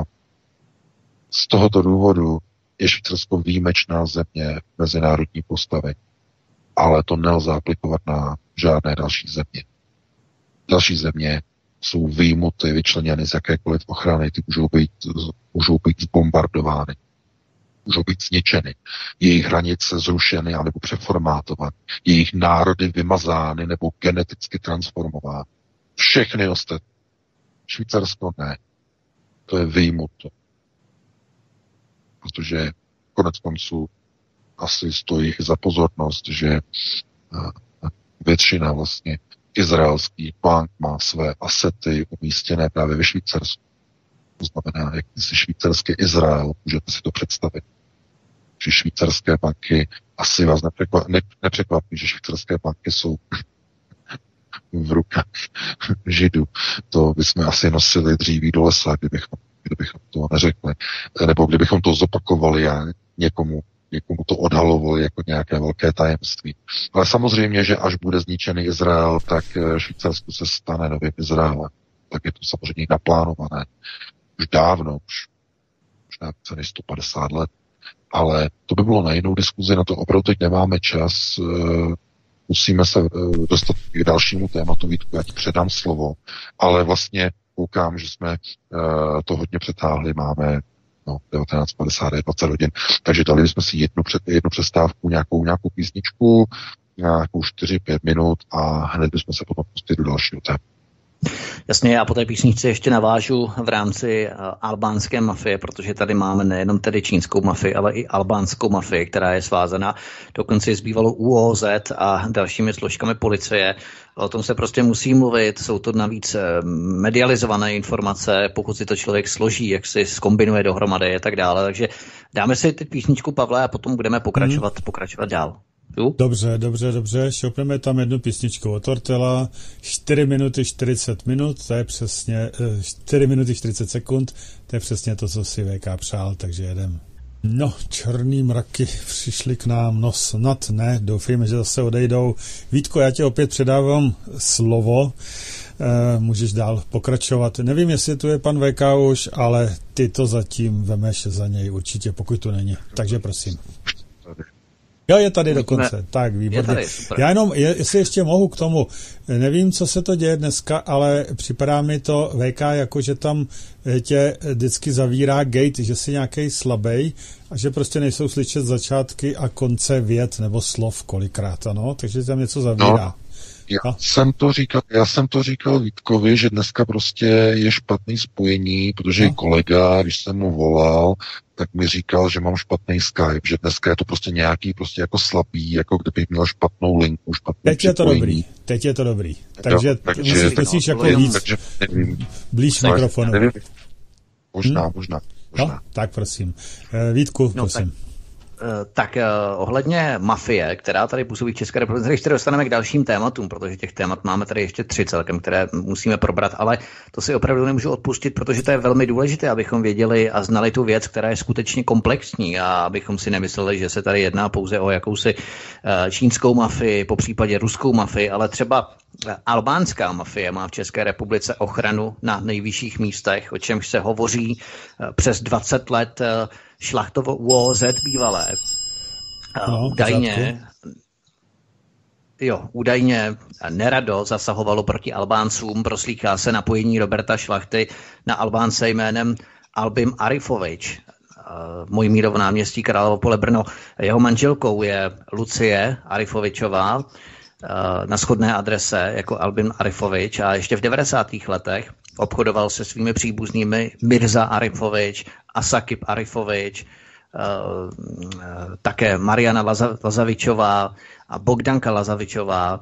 z tohoto důvodu je Švýcarsko výjimečná země mezinárodní postavení. Ale to nelze aplikovat na žádné další země. Další země jsou vyjmuty, vyčleněny z jakékoliv ochrany, ty můžou být, můžou být zbombardovány, můžou být zničeny, jejich hranice zrušeny anebo přeformátovány, jejich národy vymazány nebo geneticky transformovány. Všechny ostatní. Švýcarsko ne. To je vyjmuto. Protože konec konců asi stojí za pozornost, že většina vlastně izraelský bank má své asety umístěné právě ve Švýcarsku. To znamená, jak si švýcarský Izrael, můžete si to představit. Že švýcarské banky, asi vás nepřekvapí, ne, nepřekvapí, že švýcarské banky jsou v rukách Židů. To bychom asi nosili dříví do lesa, kdybychom, kdybychom to neřekli. Nebo kdybychom to zopakovali a někomu někomu to odhalovali jako nějaké velké tajemství. Ale samozřejmě, že až bude zničený Izrael, tak Švýcarsko se stane novým Izraelem. Tak je to samozřejmě naplánované. Už dávno, už možná více než sto padesát let. Ale to by bylo na jinou diskuzi, na to opravdu teď nemáme čas. Musíme se dostat k dalšímu tématu. Vítku, já ti předám slovo. Ale vlastně koukám, že jsme to hodně přetáhli. Máme no, devatenáct padesát dvacet hodin. Takže dali bychom si jednu, před, jednu přestávku, nějakou, nějakou písničku, nějakou čtyři pět minut a hned bychom se potom pustili do dalšího tématu. Jasně, já po té písničce ještě navážu v rámci uh, albánské mafie, protože tady máme nejenom tedy čínskou mafii, ale i albánskou mafii, která je svázaná dokonce s bývalou U O Z a dalšími složkami policie. O tom se prostě musí mluvit, jsou to navíc medializované informace, pokud si to člověk složí, jak si zkombinuje dohromady a tak dále. Takže dáme si teď písničku, Pavle, a potom budeme pokračovat, hmm. pokračovat dál. Jo? Dobře, dobře, dobře. Šoupneme tam jednu písničku od Tortela. čtyři minuty čtyřicet minut, to je přesně čtyři minuty čtyřicet sekund, to je přesně to, co si V K přál, takže jedem. No, černý mraky přišli k nám, no snad ne, doufejme, že zase odejdou. Vítko, já ti opět předávám slovo, e, můžeš dál pokračovat. Nevím, jestli tu je pan V K už, ale ty to zatím vemeš za něj určitě, pokud tu není. Takže prosím. Jo, je tady dokonce. Tak, výborně. Tady, Já jenom, jestli ještě mohu k tomu, nevím, co se to děje dneska, ale připadá mi to V K, jako že tam tě vždycky zavírá gate, že jsi nějaký slabej a že prostě nejsou slyšet začátky a konce vět nebo slov kolikrát, ano, takže tam něco zavírá. No. Já no. jsem to říkal, já jsem to říkal Vítkovi, že dneska prostě je špatný spojení, protože no. kolega, když jsem mu volal, tak mi říkal, že mám špatný Skype, že dneska je to prostě nějaký prostě jako slabý, jako kdybych měl špatnou linku, špatný Teď je to dobrý, teď je to dobrý. Takže, jo, takže musíš, musíš no, jako víc takže nevím, blíž mikrofonu. Nevím. Možná, hmm? možná, možná. No, tak prosím. Vítku, no, prosím. Tak. Tak uh, ohledně mafie, která tady působí v České republice, ještě dostaneme k dalším tématům, protože těch témat máme tady ještě tři celkem, které musíme probrat, ale to si opravdu nemůžu odpustit, protože to je velmi důležité, abychom věděli a znali tu věc, která je skutečně komplexní a abychom si nemysleli, že se tady jedná pouze o jakousi uh, čínskou mafii, po případě ruskou mafii, ale třeba albánská mafie má v České republice ochranu na nejvyšších místech, o čemž se hovoří uh, přes dvacet let. Uh, Šlachtovo U O Z bývalé. No, údajně, jo, údajně nerado zasahovalo proti Albáncům, proslýchá se napojení Roberta Šlachty na Albánce jménem Albim Arifovič. Mojí mírovo náměstí Královo pole Brno. Jeho manželkou je Lucie Arifovičová na shodné adrese jako Albin Arifovič a ještě v devadesátých letech obchodoval se svými příbuznými Mirza Arifovič, Asakip Arifovič, také Mariana Lazavičová a Bogdanka Lazavičová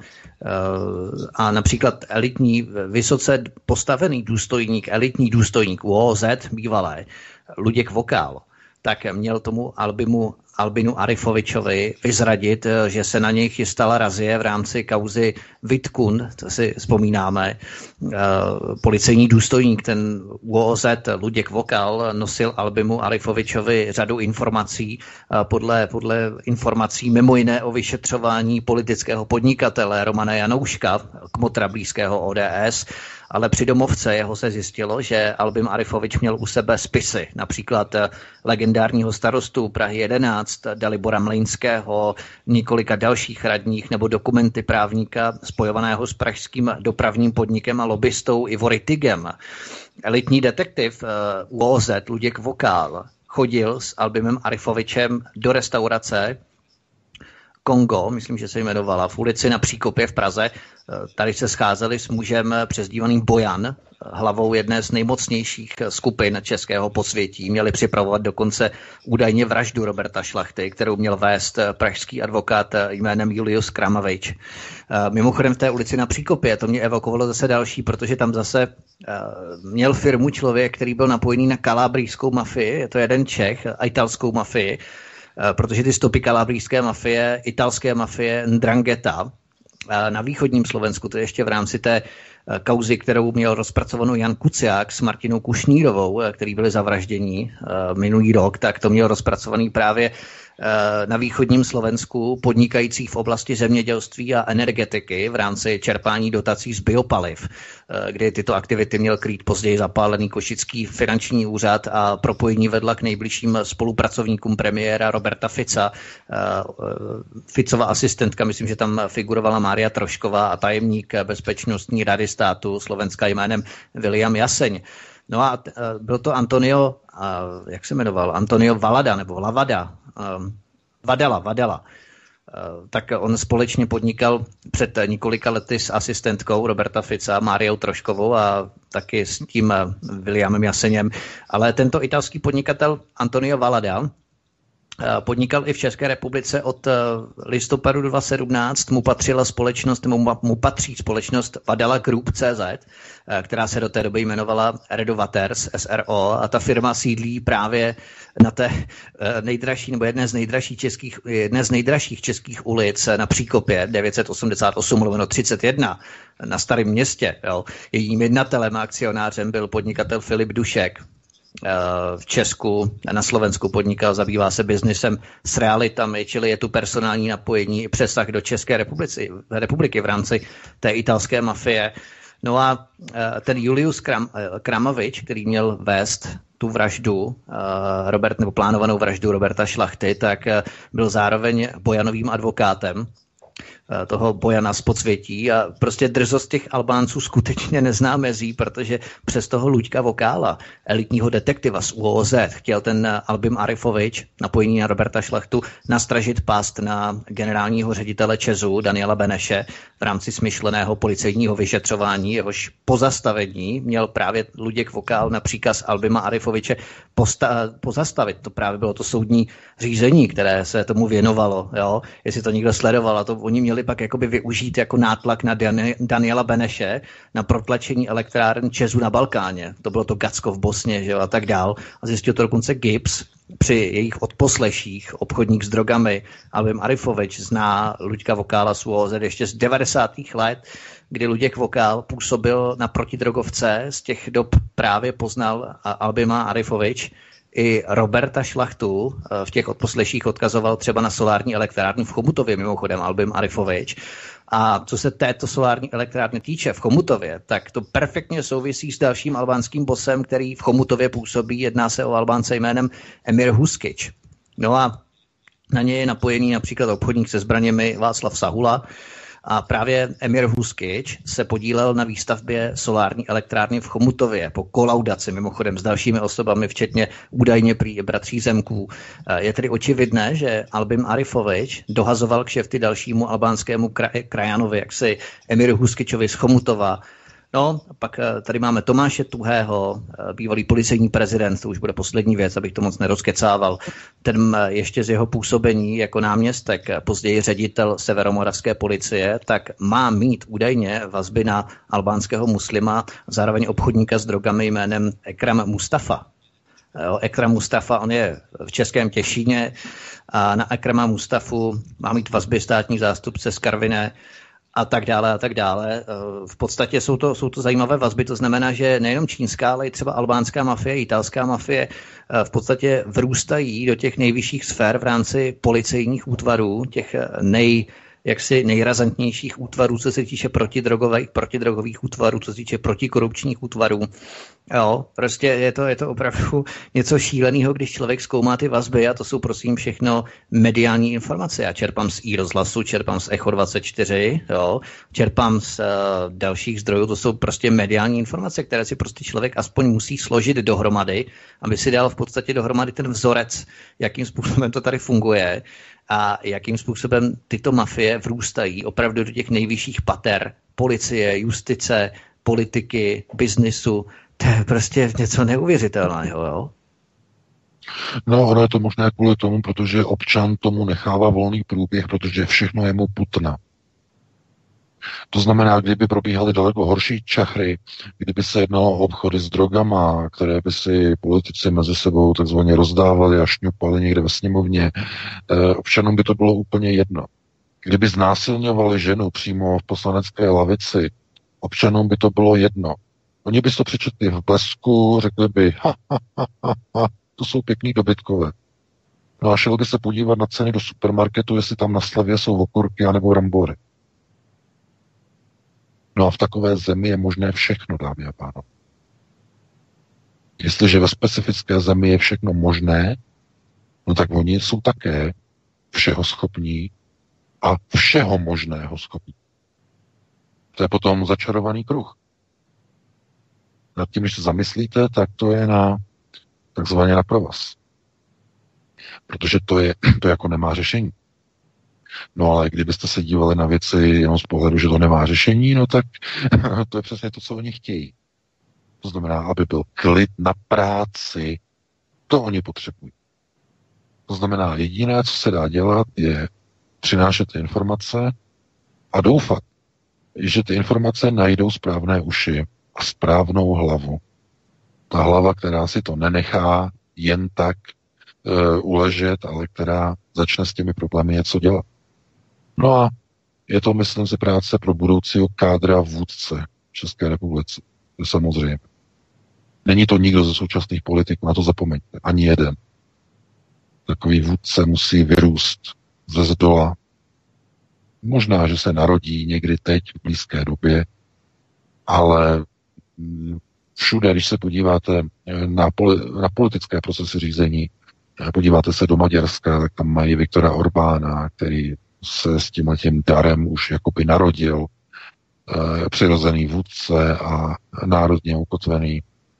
a například elitní, vysoce postavený důstojník, elitní důstojník U O Z bývalé, Luděk Vokál, tak měl tomu Albimu Albinu Arifovičovi vyzradit, že se na něj chystala razie v rámci kauzy Vitkun, to si vzpomínáme. Policejní důstojník, ten U O Z Luděk Vokal, nosil Albimu Arifovičovi řadu informací, podle, podle informací mimo jiné o vyšetřování politického podnikatele Romana Janouška, kmotra blízkého O D S, ale při domovce jeho se zjistilo, že Albim Arifovič měl u sebe spisy, například legendárního starostu Prahy jedenáct, Dalibora Mlejnského, několika dalších radních nebo dokumenty právníka spojovaného s pražským dopravním podnikem a lobbystou Ivory Tigem. Elitní detektiv U O Z Luděk Vokál chodil s Albimem Arifovičem do restaurace Kongo, myslím, že se jmenovala, v ulici na Příkopě v Praze. Tady se scházeli s mužem přezdívaným Bojan, hlavou jedné z nejmocnějších skupin českého podsvětí. Měli připravovat dokonce údajně vraždu Roberta Šlachty, kterou měl vést pražský advokát jménem Julius Kramavič. Mimochodem v té ulici na Příkopě to mě evokovalo zase další, protože tam zase měl firmu člověk, který byl napojený na kalabrijskou mafii, je to jeden Čech, a italskou mafii, protože ty stopy kalabrijské mafie, italské mafie Ndrangheta na východním Slovensku, to je ještě v rámci té kauzy, kterou měl rozpracovanou Jan Kuciák s Martinou Kušnírovou, který byli zavraždění minulý rok, tak to měl rozpracovaný právě na východním Slovensku podnikajících v oblasti zemědělství a energetiky v rámci čerpání dotací z biopaliv, kdy tyto aktivity měl krýt později zapálený košický finanční úřad a propojení vedla k nejbližším spolupracovníkům premiéra Roberta Fica. Ficova asistentka, myslím, že tam figurovala Mária Trošková a tajemník bezpečnostní rady státu Slovenska jménem William Jaseň. No a byl to Antonio, jak se jmenoval, Antonio Valada nebo Lavada, Vadala, Vadala. Tak on společně podnikal před několika lety s asistentkou Roberta Fica, Máriou Troškovou a taky s tím Williamem Jaseněm. Ale tento italský podnikatel Antonio Valada podnikal i v České republice od listopadu dva tisíce sedmnáct. Mu patřila společnost, mu, mu patří společnost Vadala Group C Z, která se do té doby jmenovala Redovaters S R O, a ta firma sídlí právě na té nejdražší nebo jedné z nejdražších českých, jedné z nejdražších českých ulic na Příkopě devět set osmdesát osm lomeno třicet jedna na Starém Městě. Jo. Jejím jednatelem a akcionářem byl podnikatel Filip Dušek. V Česku a na Slovensku podnikal, zabývá se biznisem s realitami, čili je tu personální napojení i přesah do České republiky, republiky v rámci té italské mafie. No a ten Julius Kram, Kramavič, který měl vést tu vraždu, Robert, nebo plánovanou vraždu Roberta Šlachty, tak byl zároveň Bojanovým advokátem toho Bojana z Podsvětí a prostě drzost těch Albánců skutečně nezná mezí, protože přes toho Luďka Vokála, elitního detektiva z U O Z, chtěl ten Albin Arifovič, napojení na Roberta Šlachtu, nastražit past na generálního ředitele ČEZu Daniela Beneše v rámci smyšleného policejního vyšetřování, jehož pozastavení měl právě Luděk Vokál na příkaz Albima Arifoviče posta- pozastavit. To právě bylo to soudní řízení, které se tomu věnovalo. Jo? Jestli to někdo sledoval, a to oni měli pak jakoby využít jako nátlak na Dan- Daniela Beneše na protlačení elektráren ČEZu na Balkáně. To bylo to Gacko v Bosně, že jo, a tak dál. A zjistil to dokonce Gibbs při jejich odposleších, obchodník s drogami. Albin Arifovič zná Luďka Vokála z U O Z ještě z devadesátých let, kdy Luděk Vokál působil na protidrogovce, z těch dob právě poznal Albima Arifovič. I Roberta Šlachtu v těch odposleších odkazoval třeba na solární elektrárnu v Chomutově, mimochodem Albin Arifovič. A co se této solární elektrárny týče v Chomutově, tak to perfektně souvisí s dalším albánským bosem, který v Chomutově působí. Jedná se o Albánce jménem Emir Huskič. No a na něj je napojený například obchodník se zbraněmi Václav Sahula. A právě Emir Huskič se podílel na výstavbě solární elektrárny v Chomutově po kolaudaci mimochodem s dalšími osobami, včetně údajně prý bratří Zemků. Je tedy očividné, že Albin Arifovič dohazoval kšefty dalšímu albánskému krajanovi, jaksi Emiru Huskičovi z Chomutova. No, pak tady máme Tomáše Tuhého, bývalý policejní prezident, to už bude poslední věc, abych to moc nerozkecával. Ten ještě z jeho působení jako náměstek, později ředitel severomoravské policie, tak má mít údajně vazby na albánského muslima, zároveň obchodníka s drogami jménem Ekram Mustafa. Jo, Ekram Mustafa, on je v Českém Těšíně a na Ekrama Mustafu má mít vazby státní zástupce z Karviné, a tak dále a tak dále. V podstatě jsou to, jsou to zajímavé vazby, to znamená, že nejenom čínská, ale i třeba albánská mafie, italská mafie v podstatě vrůstají do těch nejvyšších sfér v rámci policejních útvarů, těch nej, jaksi nejrazantnějších útvarů, co se týče protidrogových, protidrogových útvarů, co se týče protikorupčních útvarů. Jo, prostě je to, je to opravdu něco šíleného, když člověk zkoumá ty vazby, a to jsou prosím všechno mediální informace. Já čerpám z iRozhlasu, čerpám z Echo dvacet čtyři, jo, čerpám z uh, dalších zdrojů, to jsou prostě mediální informace, které si prostě člověk aspoň musí složit dohromady, aby si dal v podstatě dohromady ten vzorec, jakým způsobem to tady funguje a jakým způsobem tyto mafie vrůstají opravdu do těch nejvyšších pater policie, justice, politiky, biznisu. To je prostě něco neuvěřitelného, jo? No, ono je to možné kvůli tomu, protože občan tomu nechává volný průběh, protože všechno je mu putna. To znamená, kdyby probíhaly daleko horší čachry, kdyby se jednalo o obchody s drogama, které by si politici mezi sebou takzvaně rozdávali a šňupali někde ve sněmovně, občanům by to bylo úplně jedno. Kdyby znásilňovali ženu přímo v poslanecké lavici, občanům by to bylo jedno. Oni by to přečetli v Blesku, řekli by, ha, ha, ha, ha, ha, to jsou pěkný dobytkové. No a šel by se podívat na ceny do supermarketu, jestli tam na slavě jsou okurky anebo rambory. No a v takové zemi je možné všechno, dámy a pánové. Jestliže ve specifické zemi je všechno možné, no tak oni jsou také všeho schopní a všeho možného schopní. To je potom začarovaný kruh. Nad tím, když se zamyslíte, tak to je na takzvaně na provaz. Protože to, je, to jako nemá řešení. No ale kdybyste se dívali na věci jenom z pohledu, že to nemá řešení, no tak to je přesně to, co oni chtějí. To znamená, aby byl klid na práci. To oni potřebují. To znamená, jediné, co se dá dělat, je přinášet ty informace a doufat, že ty informace najdou správné uši a správnou hlavu. Ta hlava, která si to nenechá jen tak e, uležet, ale která začne s těmi problémy něco dělat. No a je to, myslím si, práce pro budoucího kádra vůdce v České republice. To samozřejmě. Není to nikdo ze současných politiků, na to zapomeňte. Ani jeden. Takový vůdce musí vyrůst ze zdola. Možná, že se narodí někdy teď v blízké době, ale všude, když se podíváte na, poli, na politické procesy řízení, podíváte se do Maďarska, tak tam mají Viktora Orbána, který se s tím tím darem už jakoby narodil, e, přirozený vůdce a národně ukotvený. E,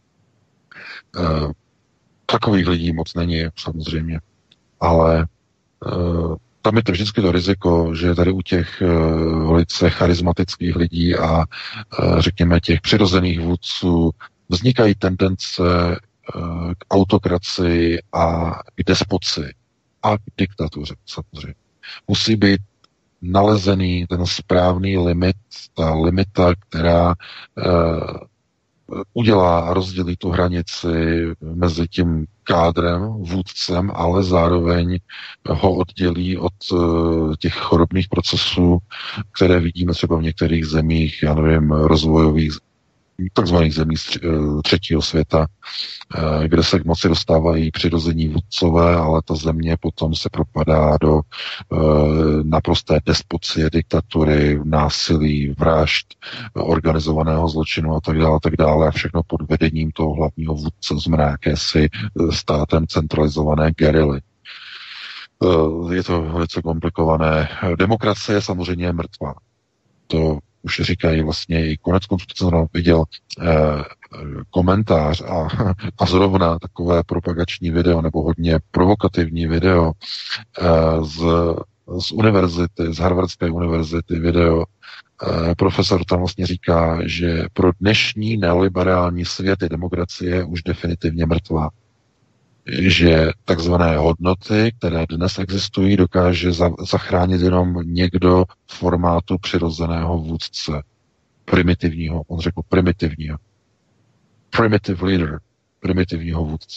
takových lidí moc není, samozřejmě, ale e, tam je to vždycky to riziko, že tady u těch e, velice charismatických lidí a e, řekněme těch přirozených vůdců vznikají tendence e, k autokracii a k despoci a k diktatuře, samozřejmě. Musí být nalezený ten správný limit, ta limita, která e, udělá a rozdělí tu hranici mezi tím kádrem, vůdcem, ale zároveň ho oddělí od e, těch chorobných procesů, které vidíme třeba v některých zemích, já nevím, rozvojových takzvaných zemí třetího světa, kde se k moci dostávají přirození vůdcové, ale ta země potom se propadá do naprosté despocie, diktatury, násilí, vražd, organizovaného zločinu a tak dále, a tak dále, a všechno pod vedením toho hlavního vůdce, znamená jakési státem centralizované gerily. Je to velice komplikované. Demokracie samozřejmě je mrtvá. To už říkají vlastně i konec konců, co jsem viděl eh, komentář a, a zrovna takové propagační video nebo hodně provokativní video eh, z, z univerzity, z Harvardské univerzity video. Eh, profesor tam vlastně říká, že pro dnešní neoliberální svět je demokracie už definitivně mrtvá. Že takzvané hodnoty, které dnes existují, dokáže za, zachránit jenom někdo v formátu přirozeného vůdce. Primitivního, on řekl primitivního. Primitive leader, primitivního vůdce.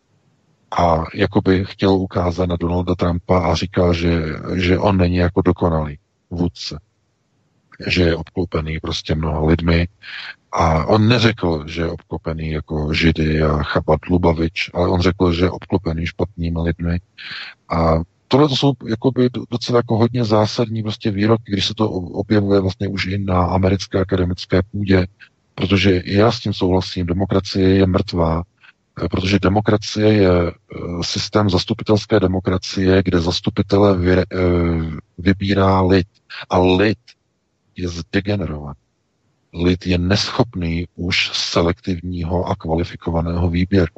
A jakoby chtěl ukázat na Donalda Trumpa a říkal, že, že on není jako dokonalý vůdce. Že je obklopený prostě mnoha lidmi. A on neřekl, že je obklopený jako Židy a Chabad Lubavič, ale on řekl, že je obklopený špatnými lidmi. A tohle to jsou jakoby docela jako hodně zásadní prostě výroky, když se to objevuje vlastně už i na americké akademické půdě, protože já s tím souhlasím, demokracie je mrtvá, protože demokracie je systém zastupitelské demokracie, kde zastupitele vy, vybírá lid a lid je zdegenerovaný. Lid je neschopný už selektivního a kvalifikovaného výběru.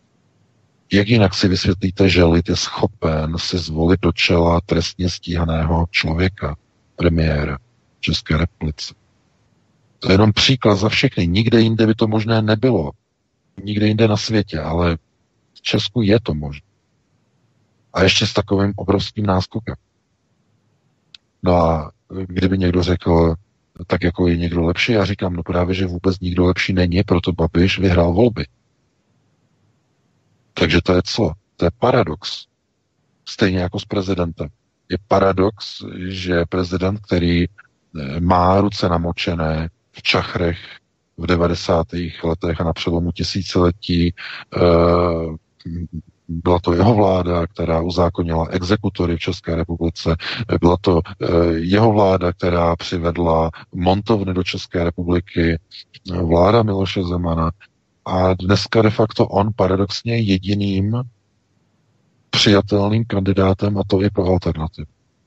Jak jinak si vysvětlíte, že lid je schopen si zvolit do čela trestně stíhaného člověka, premiéra České republice? To je jenom příklad za všechny. Nikde jinde by to možné nebylo. Nikde jinde na světě, ale v Česku je to možné. A ještě s takovým obrovským náskokem. No a kdyby někdo řekl, tak jako je někdo lepší, já říkám, no právě, že vůbec nikdo lepší není, proto Babiš vyhrál volby. Takže to je co? To je paradox. Stejně jako s prezidentem. Je paradox, že prezident, který má ruce namočené v čachrech v devadesátých letech a na přelomu tisíciletí, byla to jeho vláda, která uzákonila exekutory v České republice. Byla to jeho vláda, která přivedla montovny do České republiky. Vláda Miloše Zemana. A dneska de facto on paradoxně je jediným přijatelným kandidátem, a to je pro alternativu.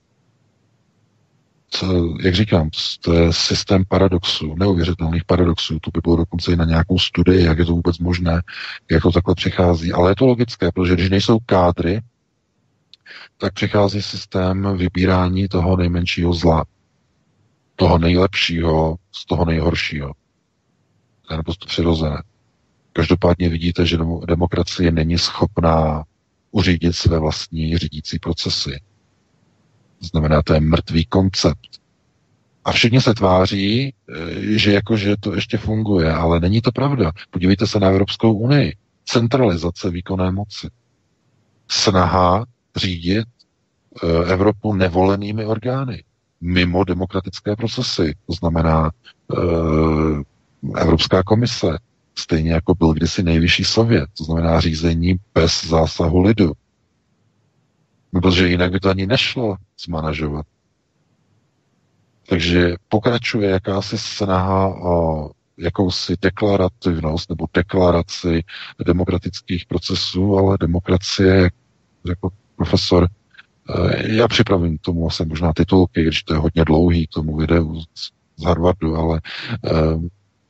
To, jak říkám, to je systém paradoxů, neuvěřitelných paradoxů. To by bylo dokonce i na nějakou studii, jak je to vůbec možné, jak to takhle přichází. Ale je to logické, protože když nejsou kádry, tak přichází systém vybírání toho nejmenšího zla. Toho nejlepšího z toho nejhoršího. To je naprosto přirozené. Každopádně vidíte, že demokracie není schopná uřídit své vlastní řídící procesy. To znamená, to je mrtvý koncept. A všichni se tváří, že jako, že to ještě funguje, ale není to pravda. Podívejte se na Evropskou unii. Centralizace výkonné moci. Snaha řídit Evropu nevolenými orgány. Mimo demokratické procesy. To znamená Evropská komise. Stejně jako byl kdysi nejvyšší sovět. To znamená řízení bez zásahu lidu. Protože jinak by to ani nešlo zmanažovat. Takže pokračuje jakási snaha o jakousi deklarativnost nebo deklaraci demokratických procesů, ale demokracie, jak řekl profesor, já připravím k tomu asi možná titulky, když to je hodně dlouhý k tomu videu z Harvardu, ale uh,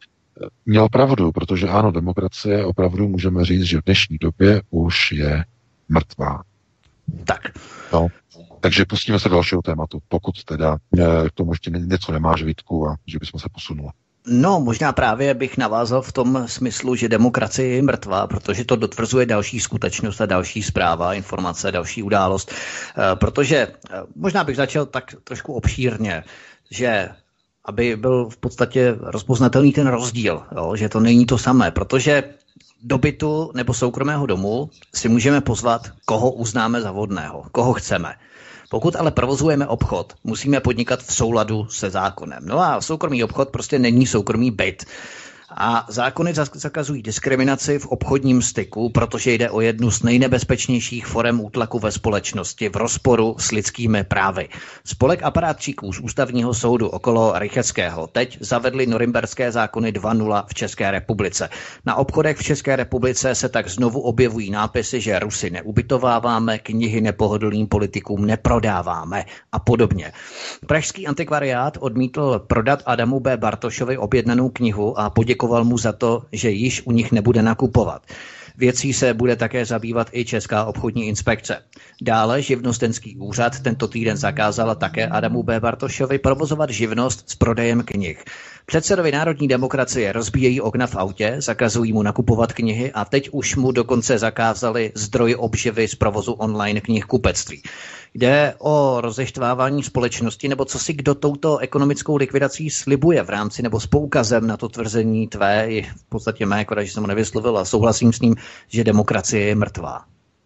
měl pravdu, protože ano, demokracie opravdu můžeme říct, že v dnešní době už je mrtvá. Tak. No, takže pustíme se do dalšího tématu, pokud teda k tomu ještě něco nemáš, Vítku, a že bychom se posunuli. No, možná právě bych navázal v tom smyslu, že demokracie je mrtvá, protože to dotvrzuje další skutečnost a další zpráva, informace, další událost. Protože možná bych začal tak trošku obšírně, že aby byl v podstatě rozpoznatelný ten rozdíl, jo, že to není to samé, protože do bytu nebo soukromého domu si můžeme pozvat, koho uznáme za vhodného, koho chceme. Pokud ale provozujeme obchod, musíme podnikat v souladu se zákonem. No a soukromý obchod prostě není soukromý byt. A zákony zakazují diskriminaci v obchodním styku, protože jde o jednu z nejnebezpečnějších forem útlaku ve společnosti v rozporu s lidskými právy. Spolek aparátčíků z ústavního soudu okolo Rychetského teď zavedli norimberské zákony dva nula v České republice. Na obchodech v České republice se tak znovu objevují nápisy, že Rusy neubytováváme, knihy nepohodlným politikům neprodáváme a podobně. Pražský antikvariát odmítl prodat Adamu B. Bartošovi objednanou knihu a poděkoval mu za to, že již u nich nebude nakupovat. Věcí se bude také zabývat i Česká obchodní inspekce. Dále živnostenský úřad tento týden zakázal také Adamu B. Bartošovi provozovat živnost s prodejem knih. Předsedovi národní demokracie rozbíjejí okna v autě, zakazují mu nakupovat knihy a teď už mu dokonce zakázali zdroj obživy z provozu online knihkupectví. Jde o rozeštvávání společnosti, nebo co si kdo touto ekonomickou likvidací slibuje v rámci nebo s poukazem na to tvrzení tvé, i v podstatě mé, jako že jsem ho nevyslovil a souhlasím s ním, že demokracie je mrtvá.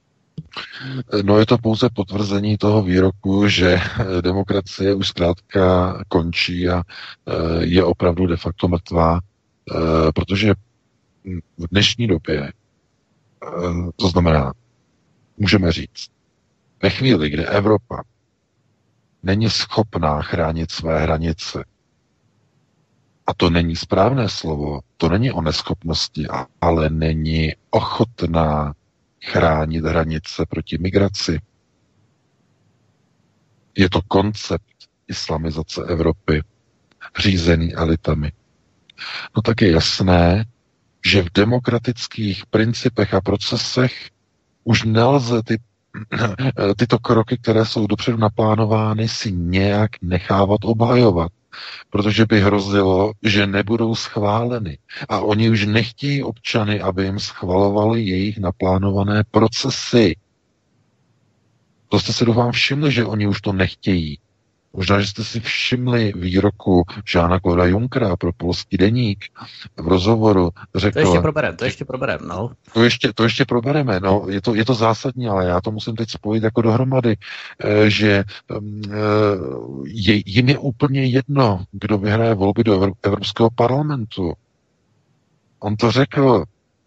No je to pouze potvrzení toho výroku, že demokracie už zkrátka končí a je opravdu de facto mrtvá, protože v dnešní době, to znamená, můžeme říct, ve chvíli, kdy Evropa není schopná chránit své hranice, a to není správné slovo, to není o neschopnosti, ale není ochotná chránit hranice proti migraci. Je to koncept islamizace Evropy, řízený elitami. No tak je jasné, že v demokratických principech a procesech už nelze ty, tyto kroky, které jsou dopředu naplánovány, si nějak nechávat obhajovat, protože by hrozilo, že nebudou schváleny. A oni už nechtějí občany, aby jim schvalovali jejich naplánované procesy. To jste si doufám všimli, že oni už to nechtějí. Možná, že jste si všimli výroku Žána Klauda Junckera pro Polský deník v rozhovoru. Řekl, to ještě probereme, to ještě probereme, no. To ještě, to ještě probereme, no. Je to, je to zásadní, ale já to musím teď spojit jako dohromady, že je, jim je úplně jedno, kdo vyhraje volby do Evropského parlamentu. On to řekl,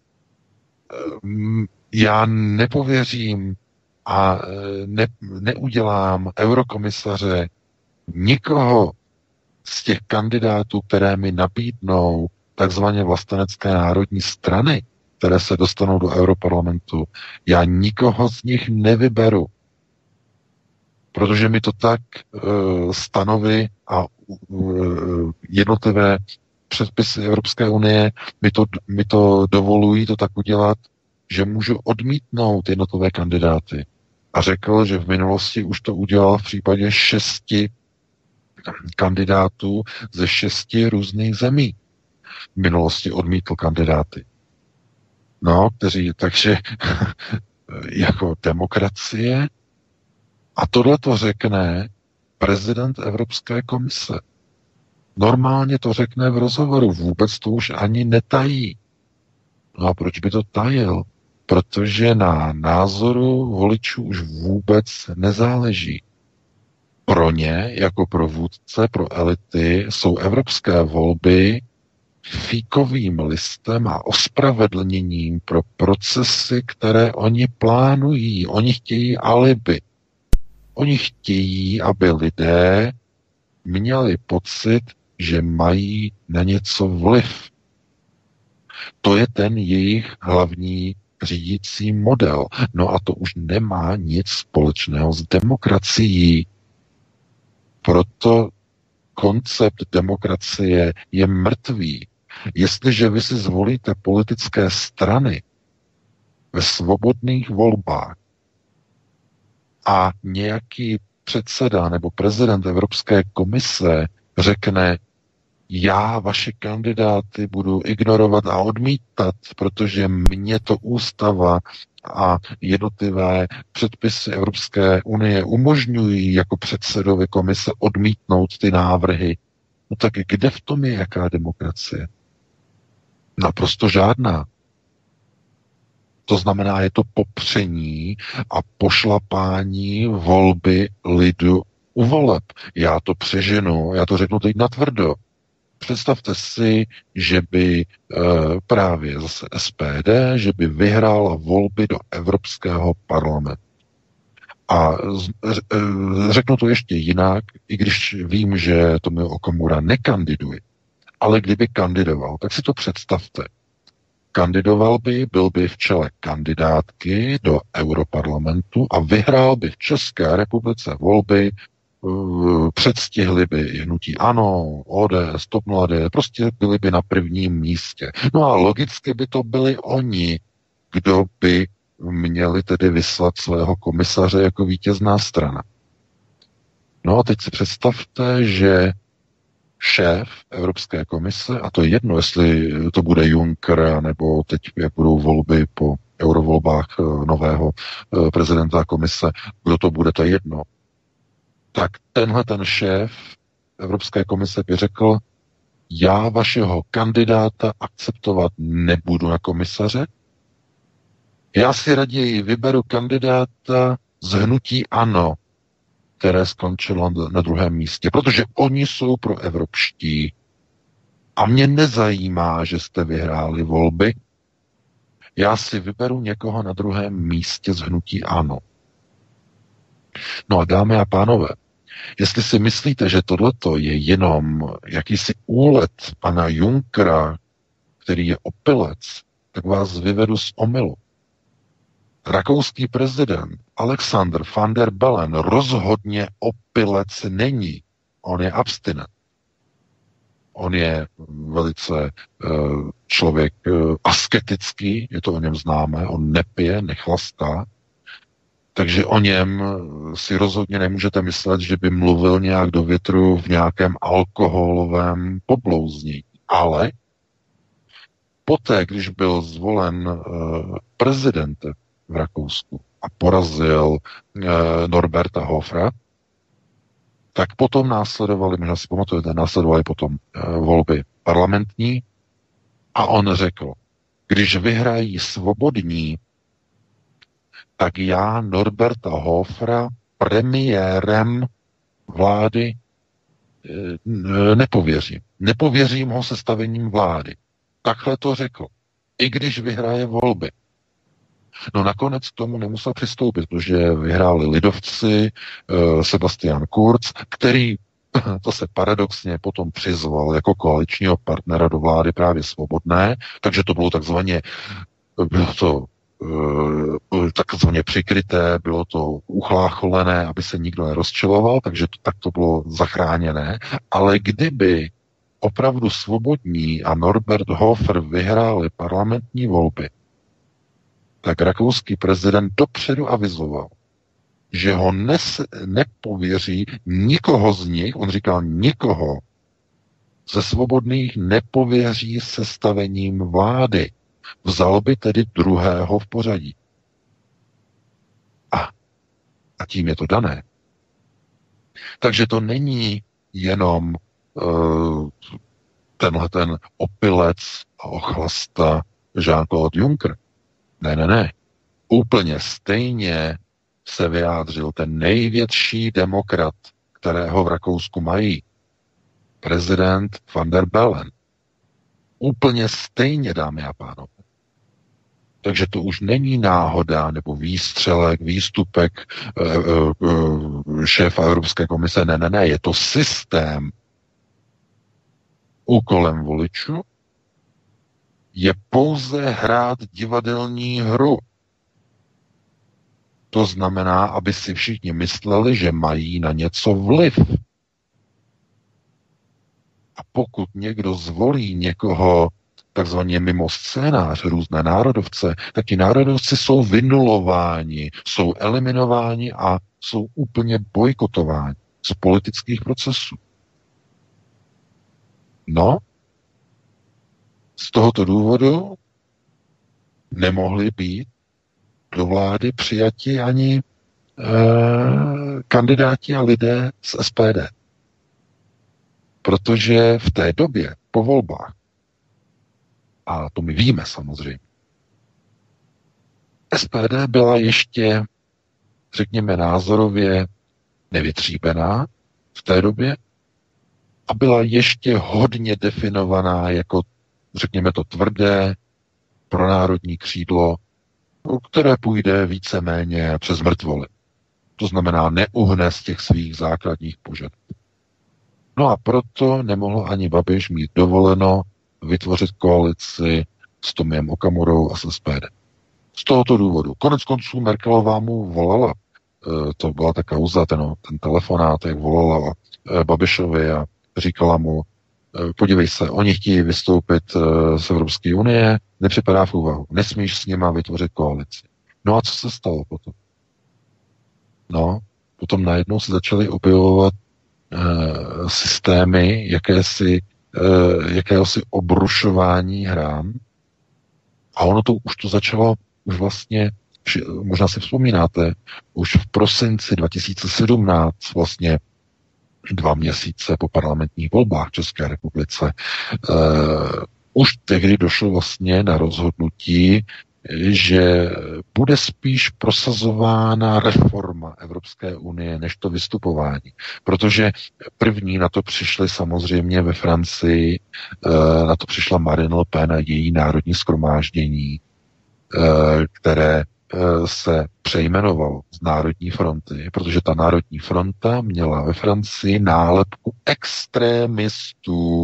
já nepověřím a ne, neudělám eurokomisaře nikoho z těch kandidátů, které mi nabídnou takzvaně vlastenecké národní strany, které se dostanou do europarlamentu. Já nikoho z nich nevyberu, protože mi to tak uh, stanovy a uh, jednotlivé předpisy Evropské unie mi to, mi to dovolují to tak udělat, že můžu odmítnout jednotlivé kandidáty. A řekl, že v minulosti už to udělal v případě šesti kandidátů ze šesti různých zemí. V minulosti odmítl kandidáty. No, kteří, takže jako demokracie. A tohle to řekne prezident Evropské komise. Normálně to řekne v rozhovoru, vůbec to už ani netají. No a proč by to tajil? Protože na názoru voličů už vůbec nezáleží. Pro ně, jako pro vůdce, pro elity, jsou evropské volby fíkovým listem a ospravedlněním pro procesy, které oni plánují. Oni chtějí alibi. Oni chtějí, aby lidé měli pocit, že mají na něco vliv. To je ten jejich hlavní řídící model. No a to už nemá nic společného s demokracií. Proto koncept demokracie je mrtvý. Jestliže vy si zvolíte politické strany ve svobodných volbách a nějaký předseda nebo prezident Evropské komise řekne, já vaše kandidáty budu ignorovat a odmítat, protože mě to ústava a jednotlivé předpisy Evropské unie umožňují jako předsedovi komise odmítnout ty návrhy. No tak kde v tom je jaká demokracie? Naprosto žádná. To znamená, je to popření a pošlapání volby lidu u voleb. Já to přeženu, já to řeknu teď natvrdo. Představte si, že by e, právě zase S P D, že by vyhrála volby do Evropského parlamentu. A řeknu to ještě jinak, i když vím, že Tomio Okamura nekandiduje, ale kdyby kandidoval, tak si to představte. Kandidoval by, byl by v čele kandidátky do Europarlamentu a vyhrál by v České republice volby, předstihli by hnutí ANO, O D S, TOP nula devět, prostě byli by na prvním místě. No a logicky by to byli oni, kdo by měli tedy vyslat svého komisaře jako vítězná strana. No a teď si představte, že šéf Evropské komise, a to je jedno, jestli to bude Juncker, nebo teď, jak budou volby po eurovolbách nového prezidenta komise, kdo to bude, to je jedno. Tak tenhle ten šéf Evropské komise by řekl, já vašeho kandidáta akceptovat nebudu na komisaře, já si raději vyberu kandidáta z hnutí ANO, které skončilo na druhém místě, protože oni jsou proevropští. A mě nezajímá, že jste vyhráli volby. Já si vyberu někoho na druhém místě z hnutí ANO. No a dámy a pánové, jestli si myslíte, že tohleto je jenom jakýsi úlet pana Junckera, který je opilec, tak vás vyvedu z omylu. Rakouský prezident Alexander van der Bellen rozhodně opilec není. On je abstinent. On je velice uh, člověk uh, asketický, je to o něm známé, on nepije, nechlastá, takže o něm si rozhodně nemůžete myslet, že by mluvil nějak do větru v nějakém alkoholovém poblouznění. Ale poté, když byl zvolen uh, prezidentem v Rakousku a porazil e, Norberta Hofera, tak potom následovali, možná si pamatujete, následovali potom e, volby parlamentní a on řekl, když vyhrají svobodní, tak já Norberta Hofera premiérem vlády e, nepověřím. Nepověřím ho sestavením vlády. Takhle to řekl. I když vyhraje volby. No nakonec k tomu nemusel přistoupit, protože vyhráli lidovci, Sebastian Kurz, který, to se paradoxně potom přizval jako koaličního partnera do vlády právě Svobodné, takže to bylo takzvaně, bylo to takzvaně přikryté, bylo to uchlácholené, aby se nikdo nerozčiloval, takže to, tak to bylo zachráněné, ale kdyby opravdu Svobodní a Norbert Hofer vyhráli parlamentní volby, tak rakouský prezident dopředu avizoval, že ho nes, nepověří nikoho z nich, on říkal nikoho ze svobodných nepověří sestavením vlády. Vzal by tedy druhého v pořadí. A, a tím je to dané. Takže to není jenom uh, tenhle ten opilec a ochlasta Jean-Claude Juncker. Ne, ne, ne. Úplně stejně se vyjádřil ten největší demokrat, kterého v Rakousku mají. Prezident van der Bellen. Úplně stejně, dámy a pánové. Takže to už není náhoda nebo výstřelek, výstupek e, e, e, šéfa Evropské komise. Ne, ne, ne. Je to systém. Úkolem voličů je pouze hrát divadelní hru. To znamená, aby si všichni mysleli, že mají na něco vliv. A pokud někdo zvolí někoho takzvaně mimo scénář, různé národovce, tak ti národovci jsou vynulováni, jsou eliminováni a jsou úplně bojkotováni z politických procesů. No, z tohoto důvodu nemohli být do vlády přijati ani e, kandidáti a lidé z S P D. Protože v té době, po volbách, a to my víme samozřejmě, S P D byla ještě, řekněme, názorově nevytříbená v té době a byla ještě hodně definovaná jako, řekněme to, tvrdé pronárodní křídlo, které půjde víceméně přes mrtvoly. To znamená, neuhne z těch svých základních požadavků. No a proto nemohl ani Babiš mít dovoleno vytvořit koalici s Tomiem Okamurou a s S P D. Z tohoto důvodu. Konec konců Merkelová mu volala. To byla ta kauza, ten, ten telefonát, jak volala Babišovi a říkala mu, podívej se, oni chtějí vystoupit z Evropské unie, nepřipadá v úvahu. Nesmíš s nima vytvořit koalici. No a co se stalo potom? No, potom najednou se začaly objevovat e, systémy jakési, e, jakéhosi obrušování hrám a ono to už to začalo už vlastně, možná si vzpomínáte, už v prosinci dva tisíce sedmnáct vlastně dva měsíce po parlamentních volbách v České republice. Uh, už tehdy došlo vlastně na rozhodnutí, že bude spíš prosazována reforma Evropské unie než to vystupování. Protože první na to přišli samozřejmě ve Francii, uh, na to přišla Marine Le Pen a její národní shromáždění, uh, které se přejmenoval z Národní fronty, protože ta Národní fronta měla ve Francii nálepku extrémistů.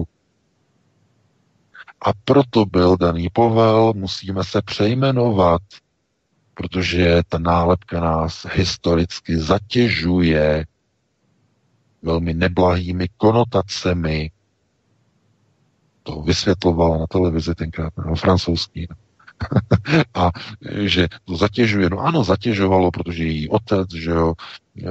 A proto byl daný povel, musíme se přejmenovat, protože ta nálepka nás historicky zatěžuje velmi neblahými konotacemi. To vysvětlovala na televizi tenkrát, no, francouzský. A že to zatěžuje. No ano, zatěžovalo, protože její otec, že jo, e,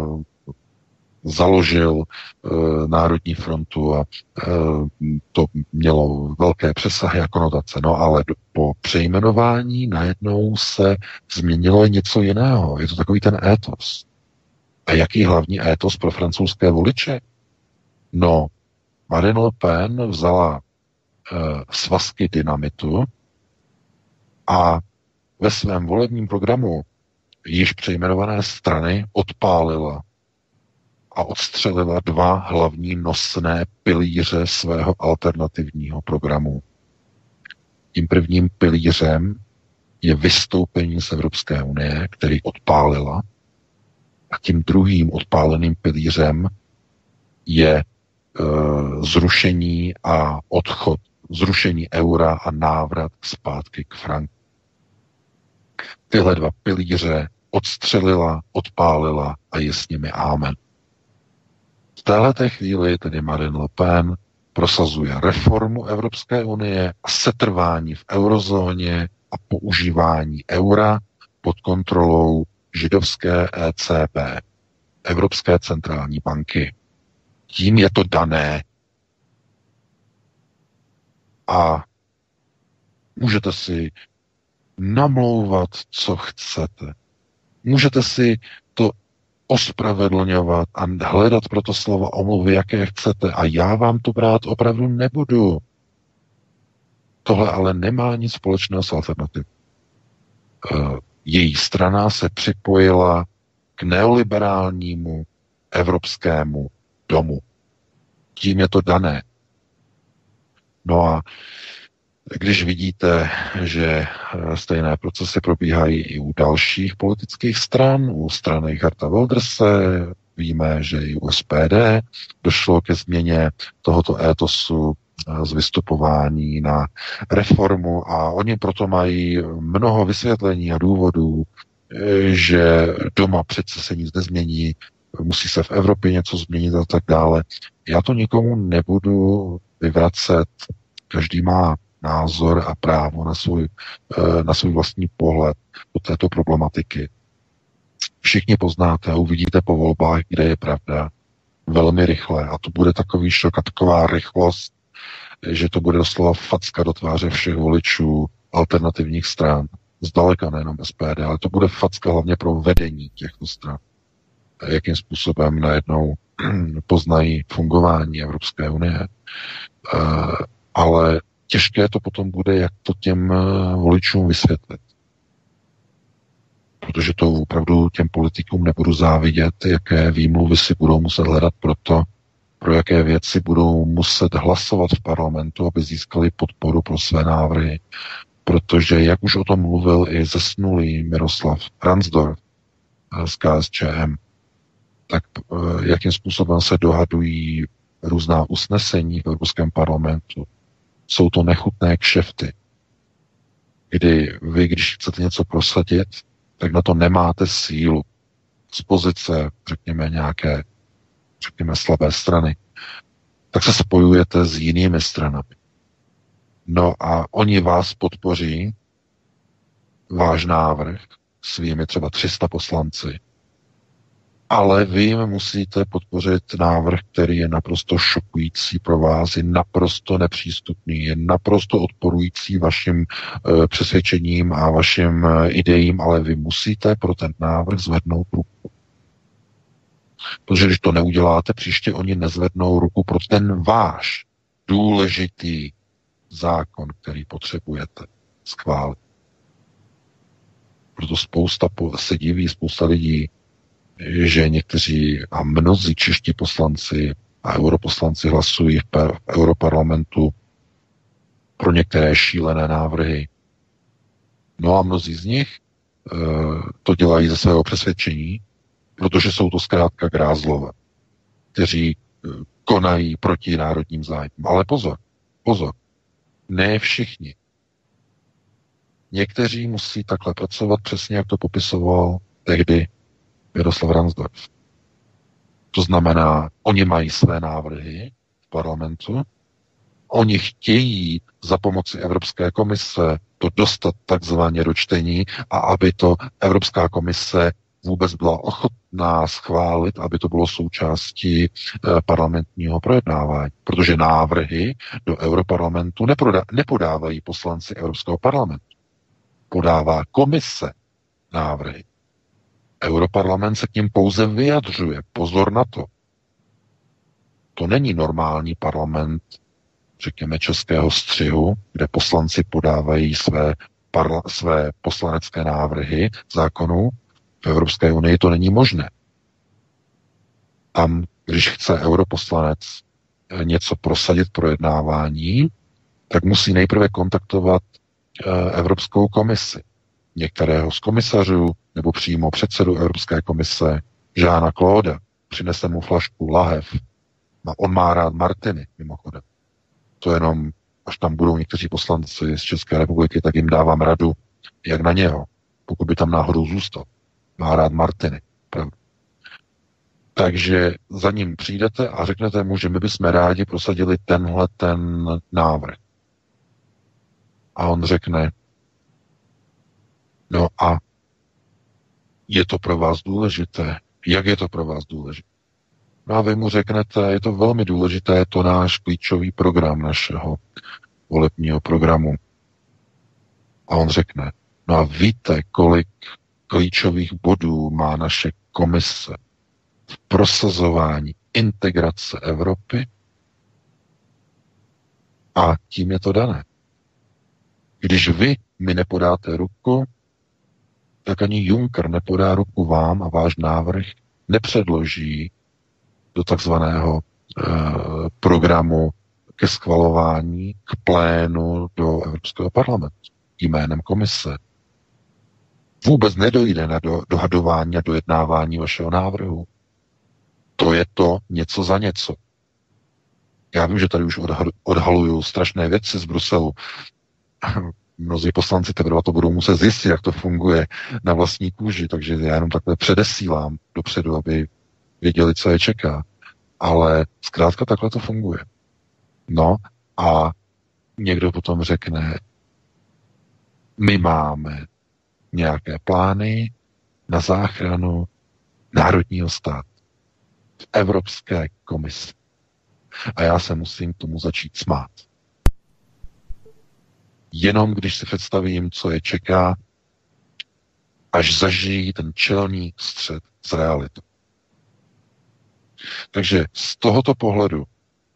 založil e, Národní frontu a e, to mělo velké přesahy a konotace. No ale do, po přejmenování najednou se změnilo něco jiného. Je to takový ten étos. A jaký hlavní étos pro francouzské voliče? No, Marine Le Pen vzala e, svazky dynamitu a ve svém volebním programu již přejmenované strany odpálila a odstřelila dva hlavní nosné pilíře svého alternativního programu. Tím prvním pilířem je vystoupení z Evropské unie, který odpálila, a tím druhým odpáleným pilířem je e, zrušení a odchod, zrušení eura a návrat zpátky k franku. Tyhle dva pilíře odstřelila, odpálila a je s nimi amen. V téhleté chvíli tedy Marine Le Pen prosazuje reformu Evropské unie a setrvání v eurozóně a používání eura pod kontrolou židovské E C B, Evropské centrální banky. Tím je to dané. A můžete si namlouvat, co chcete. Můžete si to ospravedlňovat a hledat pro to slova omluvy, jaké chcete. A já vám to brát opravdu nebudu. Tohle ale nemá nic společného s alternativou. Její strana se připojila k neoliberálnímu evropskému domu. Tím je to dané. No a když vidíte, že stejné procesy probíhají i u dalších politických stran, u strany Geerta Wilderse, víme, že i u S P D došlo ke změně tohoto étosu z vystupování na reformu a oni proto mají mnoho vysvětlení a důvodů, že doma přece se nic nezmění, musí se v Evropě něco změnit a tak dále. Já to nikomu nebudu vyvracet. Každý má názor a právo na svůj, na svůj vlastní pohled do této problematiky. Všichni poznáte a uvidíte po volbách, kde je pravda. Velmi rychle. A to bude takový šok a taková rychlost, že to bude doslova facka do tváře všech voličů alternativních stran. Zdaleka nejenom S P D, ale to bude facka hlavně pro vedení těchto stran. Jakým způsobem najednou poznají fungování Evropské unie. Ale těžké to potom bude, jak to těm voličům vysvětlit. Protože to opravdu těm politikům nebudu závidět, jaké výmluvy si budou muset hledat pro to, pro jaké věci budou muset hlasovat v parlamentu, aby získali podporu pro své návrhy. Protože, jak už o tom mluvil i zesnulý Miroslav Ransdorf z K S Č M, tak jakým způsobem se dohadují různá usnesení v Evropském parlamentu. Jsou to nechutné kšefty, kdy vy, když chcete něco prosadit, tak na to nemáte sílu z pozice, řekněme, nějaké, řekněme, slabé strany, tak se spojujete s jinými stranami. No a oni vás podpoří, váš návrh, svými třeba tři sta poslanci, ale vy jim musíte podpořit návrh, který je naprosto šokující pro vás, je naprosto nepřístupný, je naprosto odporující vašim e, přesvědčením a vašim e, ideím, ale vy musíte pro ten návrh zvednout ruku. Protože když to neuděláte, příště oni nezvednou ruku pro ten váš důležitý zákon, který potřebujete schválit. Proto spousta se diví, spousta lidí, že někteří a mnozí čeští poslanci a europoslanci hlasují v, v europarlamentu pro některé šílené návrhy. No a mnozí z nich e, to dělají ze svého přesvědčení, protože jsou to zkrátka grázlové, kteří e, konají proti národním zájmům. Ale pozor, pozor, ne všichni. Někteří musí takhle pracovat přesně, jak to popisoval tehdy Miroslav Ransdorf. To znamená, oni mají své návrhy v parlamentu, oni chtějí za pomoci Evropské komise to dostat takzvaně do čtení a aby to Evropská komise vůbec byla ochotná schválit, aby to bylo součástí eh, parlamentního projednávání. Protože návrhy do Europarlamentu nepodávají poslanci Evropského parlamentu. Podává komise návrhy. Europarlament se k ním pouze vyjadřuje. Pozor na to. To není normální parlament, řekněme, českého střihu, kde poslanci podávají své, parla- své poslanecké návrhy zákonů. V Evropské unii to není možné. Tam, když chce europoslanec něco prosadit projednávání, tak musí nejprve kontaktovat Evropskou komisi. Některého z komisařů nebo přímo předsedu Evropské komise Jeana Claude, přinese mu flašku lahev. On má rád Martiny, mimochodem. To jenom, až tam budou někteří poslanci z České republiky, tak jim dávám radu, jak na něho, pokud by tam náhodou zůstal. Má rád Martiny, pravda. Takže za ním přijdete a řeknete mu, že my bychom rádi prosadili tenhle ten návrh. A on řekne, no a je to pro vás důležité? Jak je to pro vás důležité? No a vy mu řeknete, je to velmi důležité, je to náš klíčový program našeho volebního programu. A on řekne, no a víte, kolik klíčových bodů má naše komise v prosazování integrace Evropy? A tím je to dané. Když vy mi nepodáte ruku, tak ani Juncker nepodá ruku vám a váš návrh nepředloží do takzvaného eh, programu ke schvalování, k plénu do Evropského parlamentu jménem komise. Vůbec nedojde na do, dohadování a dojednávání vašeho návrhu. To je to něco za něco. Já vím, že tady už odhaluju strašné věci z Bruselu. Mnozí poslanci teprve to budou muset zjistit, jak to funguje na vlastní kůži, takže já jenom takhle předesílám dopředu, aby věděli, co je čeká. Ale zkrátka takhle to funguje. No a někdo potom řekne, my máme nějaké plány na záchranu národního státu v Evropské komisi. A já se musím tomu začít smát. Jenom když si představím, co je čeká, až zažijí ten čelný střet s realitou. Takže z tohoto pohledu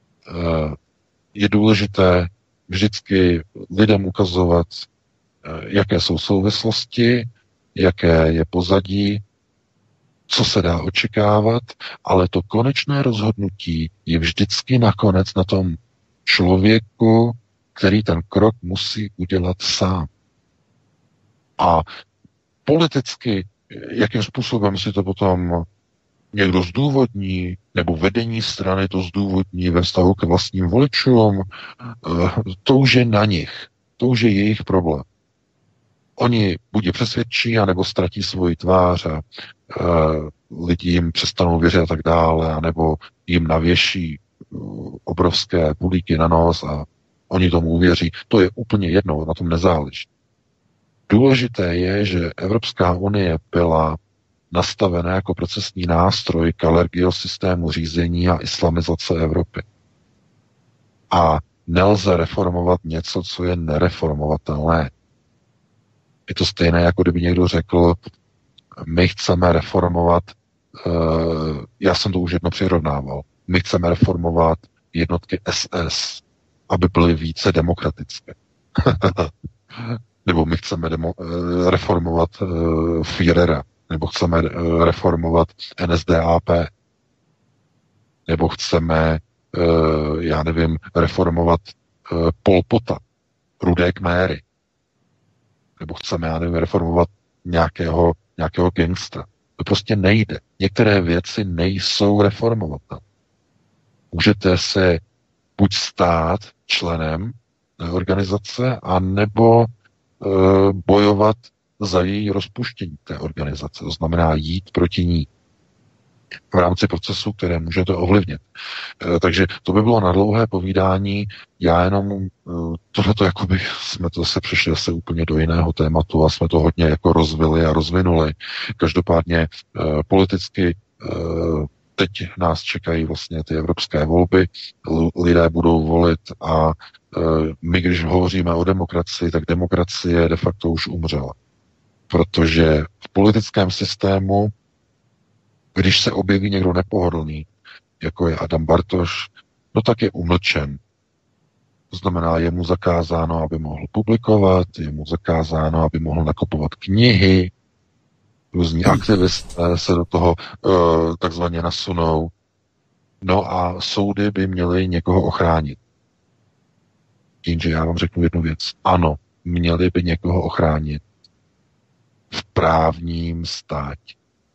je důležité vždycky lidem ukazovat, jaké jsou souvislosti, jaké je pozadí, co se dá očekávat, ale to konečné rozhodnutí je vždycky nakonec na tom člověku, který ten krok musí udělat sám. A politicky, jakým způsobem si to potom někdo zdůvodní, nebo vedení strany to zdůvodní ve vztahu k vlastním voličům, to už je na nich. To už je jejich problém. Oni buď je přesvědčí, anebo ztratí svoji tvář a uh, lidi jim přestanou věřit a tak dále, anebo jim navěší uh, obrovské bulíky na nos a oni tomu uvěří. To je úplně jedno, na tom nezáleží. Důležité je, že Evropská unie byla nastavená jako procesní nástroj Kalergiho systému řízení a islamizace Evropy. A nelze reformovat něco, co je nereformovatelné. Je to stejné, jako kdyby někdo řekl, my chceme reformovat, uh, já jsem to už jedno přirovnával, my chceme reformovat jednotky S S, aby byly více demokratické. Nebo my chceme demo, uh, reformovat uh, Führera, nebo chceme uh, reformovat N S D A P, nebo chceme, uh, já nevím, reformovat uh, Pol Pota, Rudé Khmery, nebo chceme, já nevím, reformovat nějakého, nějakého gangstra. To prostě nejde. Některé věci nejsou reformovatelné. Můžete se buď stát členem organizace, anebo e, bojovat za její rozpuštění té organizace. To znamená jít proti ní v rámci procesu, které můžete ovlivnit. E, takže to by bylo na dlouhé povídání. Já jenom e, tohleto, jakoby jsme to zase přišli zase úplně do jiného tématu a jsme to hodně jako rozvili a rozvinuli. Každopádně e, politicky e, teď nás čekají vlastně ty evropské volby, lidé budou volit a e, my, když hovoříme o demokracii, tak demokracie de facto už umřela. Protože v politickém systému, když se objeví někdo nepohodlný, jako je Adam Bartoš, no tak je umlčen. To znamená, je mu zakázáno, aby mohl publikovat, je mu zakázáno, aby mohl nakupovat knihy, různí aktivisté se do toho uh, takzvaně nasunou. No a soudy by měly někoho ochránit. Jenže já vám řeknu jednu věc. Ano, měli by někoho ochránit v právním státě.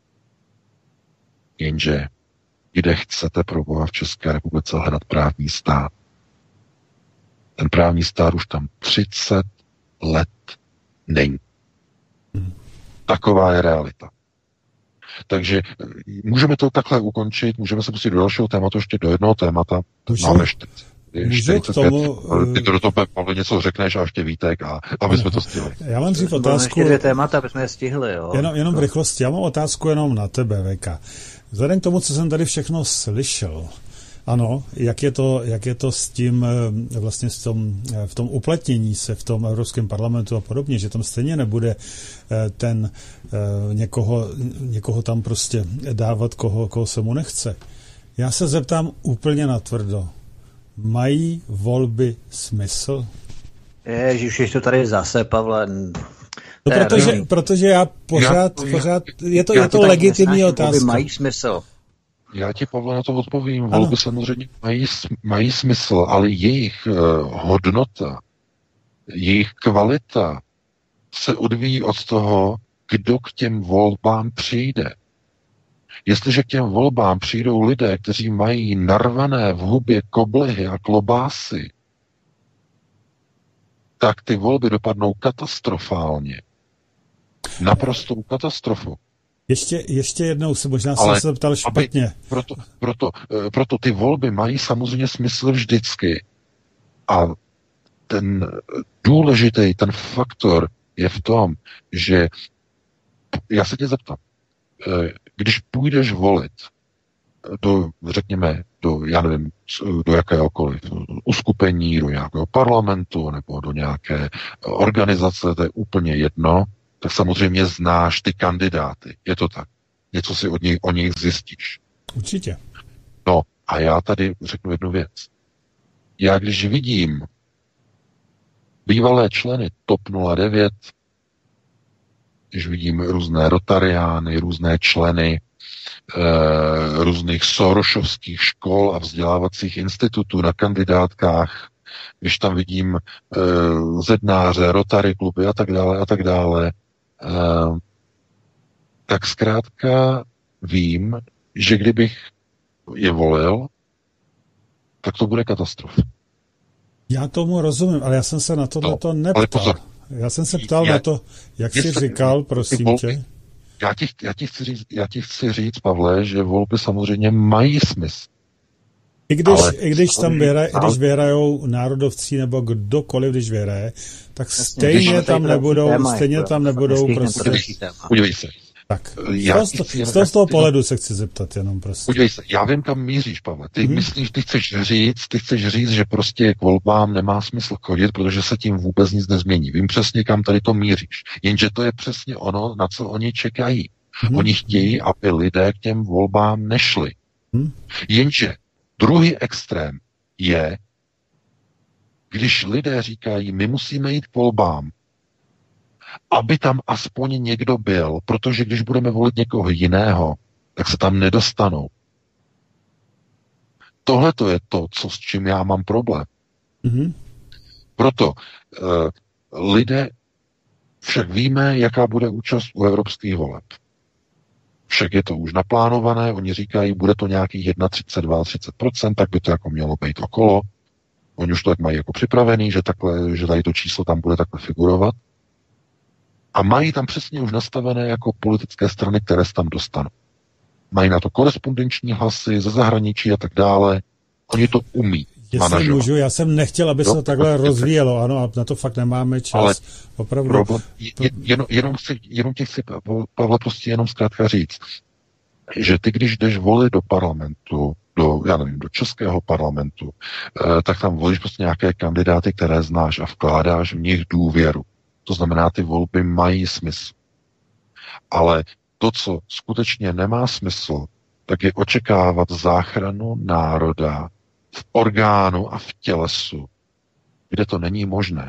Jenže kde chcete pro Boha v České republice hledat právní stát? Ten právní stát už tam třicet let není. Taková je realita. Takže můžeme to takhle ukončit, můžeme se pustit do dalšího tématu, ještě do jednoho témata. Můžu, Máme čtyřicet pět. Tomu, Ty to do toho, Pavle, něco řekneš a ještě Vítek, a aby jsme to stihli. Já mám dřív otázku. Ještě dvě témata, aby jsme je stihli. Jo. Jenom, jenom v rychlosti. Já mám otázku jenom na tebe, V K. Vzhledem k tomu, co jsem tady všechno slyšel, ano, jak je to, jak je to s tím vlastně s tom, v tom uplatnění se v tom Evropském parlamentu a podobně, že tam stejně nebude ten někoho, někoho tam prostě dávat, koho, koho se mu nechce. Já se zeptám úplně natvrdo. Mají volby smysl? Ježiš, je to tady zase, Pavle. No, protože, protože já pořád, já, pořád je to, je to legitimní otázka. Mají smysl. Já ti, Pavle, na to odpovím. Volby samozřejmě mají, mají smysl, ale jejich uh, hodnota, jejich kvalita se odvíjí od toho, kdo k těm volbám přijde. Jestliže k těm volbám přijdou lidé, kteří mají narvané v hubě koblihy a klobásy, tak ty volby dopadnou katastrofálně. Naprostou katastrofu. Ještě, ještě jednou se možná jsem se ptal špatně. Aby, proto, proto, proto ty volby mají samozřejmě smysl vždycky. A ten důležitý, ten faktor je v tom, že já se tě zeptám, když půjdeš volit do, řekněme, do, já nevím, do jakéhokoliv uskupení, do nějakého parlamentu nebo do nějaké organizace, to je úplně jedno, tak samozřejmě znáš ty kandidáty. Je to tak. Něco si od nich, o nich zjistíš. Určitě. No a já tady řeknu jednu věc. Já když vidím bývalé členy TOP nula devět, když vidím různé rotariány, různé členy e, různých sorošovských škol a vzdělávacích institutů na kandidátkách, když tam vidím e, zednáře, rotary kluby a tak dále a tak dále, e, tak zkrátka vím, že kdybych je volil, tak to bude katastrofa. Já tomu rozumím, ale já jsem se na tohle to neptal. Já jsem se ptal já, na to, jak jsi říkal, prosím volby, tě. Já ti, já, ti chci říct, já ti chci říct, Pavle, že volby samozřejmě mají smysl. I když, ale, i když tam vyhraje, ale, když vyhrajou národovci nebo kdokoliv, když vyhraje, tak stejně když tam nebudou, téma, stejně tam nebudou prostě... Podívej se. Tak, já z, toho, z, toho, z toho pohledu se chci zeptat jenom prostě. Podívej se, já vím, kam míříš, Pavle. Ty hmm. myslíš, ty chceš říct, ty chceš říct, že prostě k volbám nemá smysl chodit, protože se tím vůbec nic nezmění. Vím přesně, kam tady to míříš. Jenže to je přesně ono, na co oni čekají. Hmm. Oni chtějí, aby lidé k těm volbám nešli. Hmm. Jenže druhý extrém je, když lidé říkají, my musíme jít k volbám, aby tam aspoň někdo byl, protože když budeme volit někoho jiného, tak se tam nedostanou. Tohle to je to, co, s čím já mám problém. Mm-hmm. Proto uh, lidé, však víme, jaká bude účast u evropských voleb. Však je to už naplánované, oni říkají, bude to nějakých třicet jedna, třicet dva procent, tak by to jako mělo být okolo. Oni už to tak mají jako připravený, že, takhle, že tady to číslo tam bude takhle figurovat. A mají tam přesně už nastavené jako politické strany, které se tam dostanou. Mají na to korespondenční hlasy ze zahraničí a tak dále. Oni to umí. Jestli můžu, já jsem nechtěl, aby se to takhle rozvíjelo, ano, a na to fakt nemáme čas. Ale opravdu. Problém, jenom, jenom, chci, jenom ti chci, Pavle, prostě jenom zkrátka říct, že ty, když jdeš volit do parlamentu, do, já nevím, do českého parlamentu, eh, tak tam volíš prostě nějaké kandidáty, které znáš a vkládáš v nich důvěru. To znamená, ty volby mají smysl. Ale to, co skutečně nemá smysl, tak je očekávat záchranu národa v orgánu a v tělesu, kde to není možné.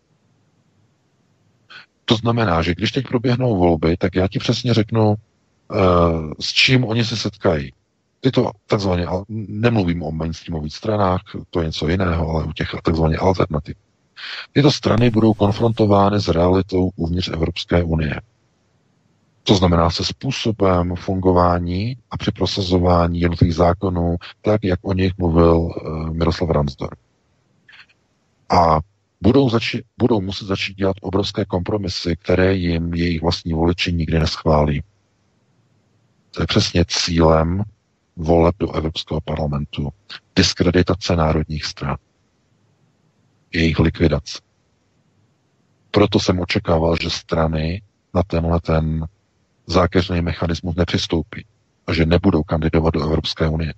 To znamená, že když teď proběhnou volby, tak já ti přesně řeknu, uh, s čím oni se setkají. Tyto takzvaně, nemluvím o mainstreamových stranách, to je něco jiného, ale u těch takzvaně alternativ. Tyto strany budou konfrontovány s realitou uvnitř Evropské unie. To znamená se způsobem fungování a při prosazování jednotlivých zákonů, tak, jak o nich mluvil uh, Miroslav Ransdorf. A budou, zači- budou muset začít dělat obrovské kompromisy, které jim jejich vlastní voliči nikdy neschválí. To je přesně cílem voleb do Evropského parlamentu. Diskreditace národních stran. Jejich likvidace. Proto jsem očekával, že strany na tenhle ten zákeřný mechanismus nepřistoupí a že nebudou kandidovat do Evropské unie.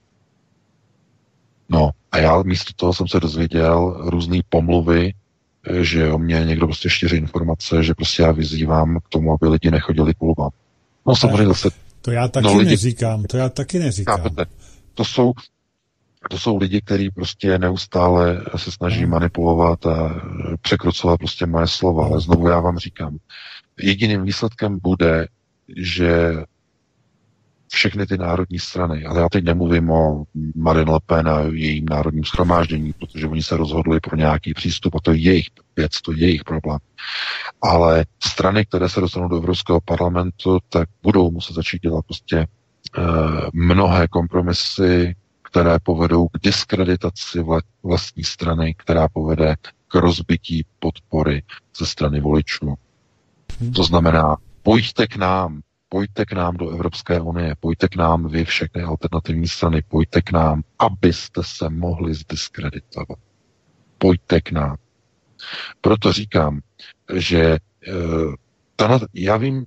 No a já místo toho jsem se dozvěděl různý pomluvy, že o mě někdo prostě šíří informace, že prostě já vyzývám k tomu, aby lidi nechodili k volbám. No samozřejmě zase... To já taky no, lidi, neříkám, to já taky neříkám. Chápete, to jsou, to jsou lidi, kteří prostě neustále se snaží manipulovat a překrucovat prostě moje slova, ale znovu já vám říkám, jediným výsledkem bude, že všechny ty národní strany, ale já teď nemluvím o Marine Le Pen a jejím národním shromáždění, protože oni se rozhodli pro nějaký přístup a to je jejich věc, to je jejich problém. Ale strany, které se dostanou do Evropského parlamentu, tak budou muset začít dělat prostě mnohé kompromisy, které povedou k diskreditaci vlastní strany, která povede k rozbití podpory ze strany voličů. To znamená, pojďte k nám, pojďte k nám do Evropské unie, pojďte k nám vy všechny alternativní strany, pojďte k nám, abyste se mohli zdiskreditovat. Pojďte k nám. Proto říkám, že ta, já vím,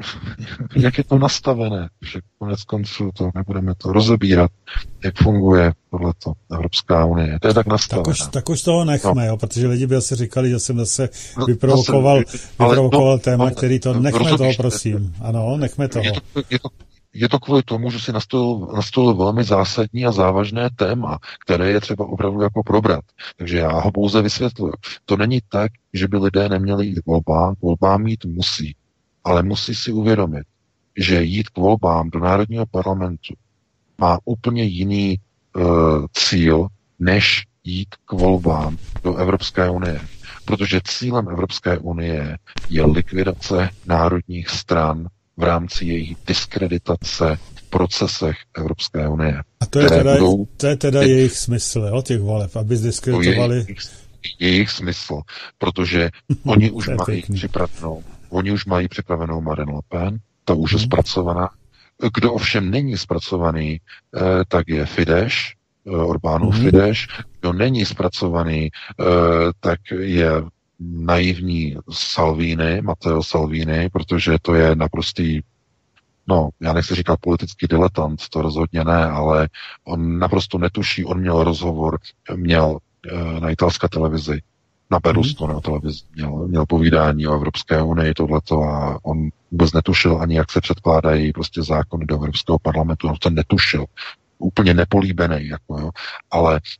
jak je to nastavené, že konec konců to nebudeme to rozebírat, jak funguje tohleto Evropská unie. To je tak nastavené. Tak už, tak už toho nechme, no. Jo, protože lidi by asi říkali, že jsem zase vyprovokoval, vyprovokoval no, téma, no, který to, nechme rozumíš, toho, prosím. Ano, nechme toho. Je to, je to, je to kvůli tomu, že si nastolil, nastolil velmi zásadní a závažné téma, které je třeba opravdu jako probrat. Takže já ho pouze vysvětluji. To není tak, že by lidé neměli jít k volbám, k volbám jít musí. Ale musí si uvědomit, že jít k volbám do Národního parlamentu má úplně jiný uh, cíl, než jít k volbám do Evropské unie. Protože cílem Evropské unie je likvidace národních stran v rámci jejich diskreditace v procesech Evropské unie. A to je teda, budou, to je teda jejich smysl, jo, těch voleb, aby zdiskreditovali... Jejich, jejich smysl, protože oni už mají připravenou Oni už mají připravenou Marine Le Pen, ta už je hmm. zpracovaná. Kdo ovšem není zpracovaný, eh, tak je Fidesz, eh, Orbánův hmm. Fidesz. Kdo není zpracovaný, eh, tak je naivní Salvini, Matteo Salvini, protože to je naprostý, no, já nechci říkat politický diletant, to rozhodně ne, ale on naprosto netuší, on měl rozhovor, měl eh, na italské televizi, na Berlusconi na televizi měl, měl povídání o Evropské unii, tohleto, a on vůbec netušil ani, jak se předkládají prostě zákony do Evropského parlamentu, on to netušil. Úplně nepolíbený, jako jo. Ale e,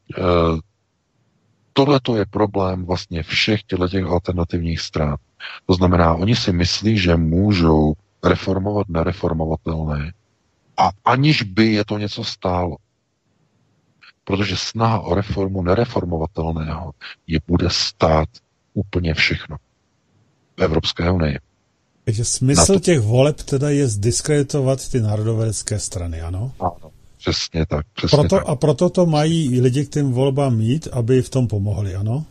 tohleto je problém vlastně všech těch alternativních stran. To znamená, oni si myslí, že můžou reformovat nereformovatelné, a aniž by je to něco stálo. Protože snaha o reformu nereformovatelného je bude stát úplně všechno v Evropské unii. Takže smysl to... těch voleb teda je zdiskreditovat ty národovedecké strany, ano? Ano, přesně tak. Přesně proto, tak. A proto to mají lidi k těm volbám mít, aby v tom pomohli, ano?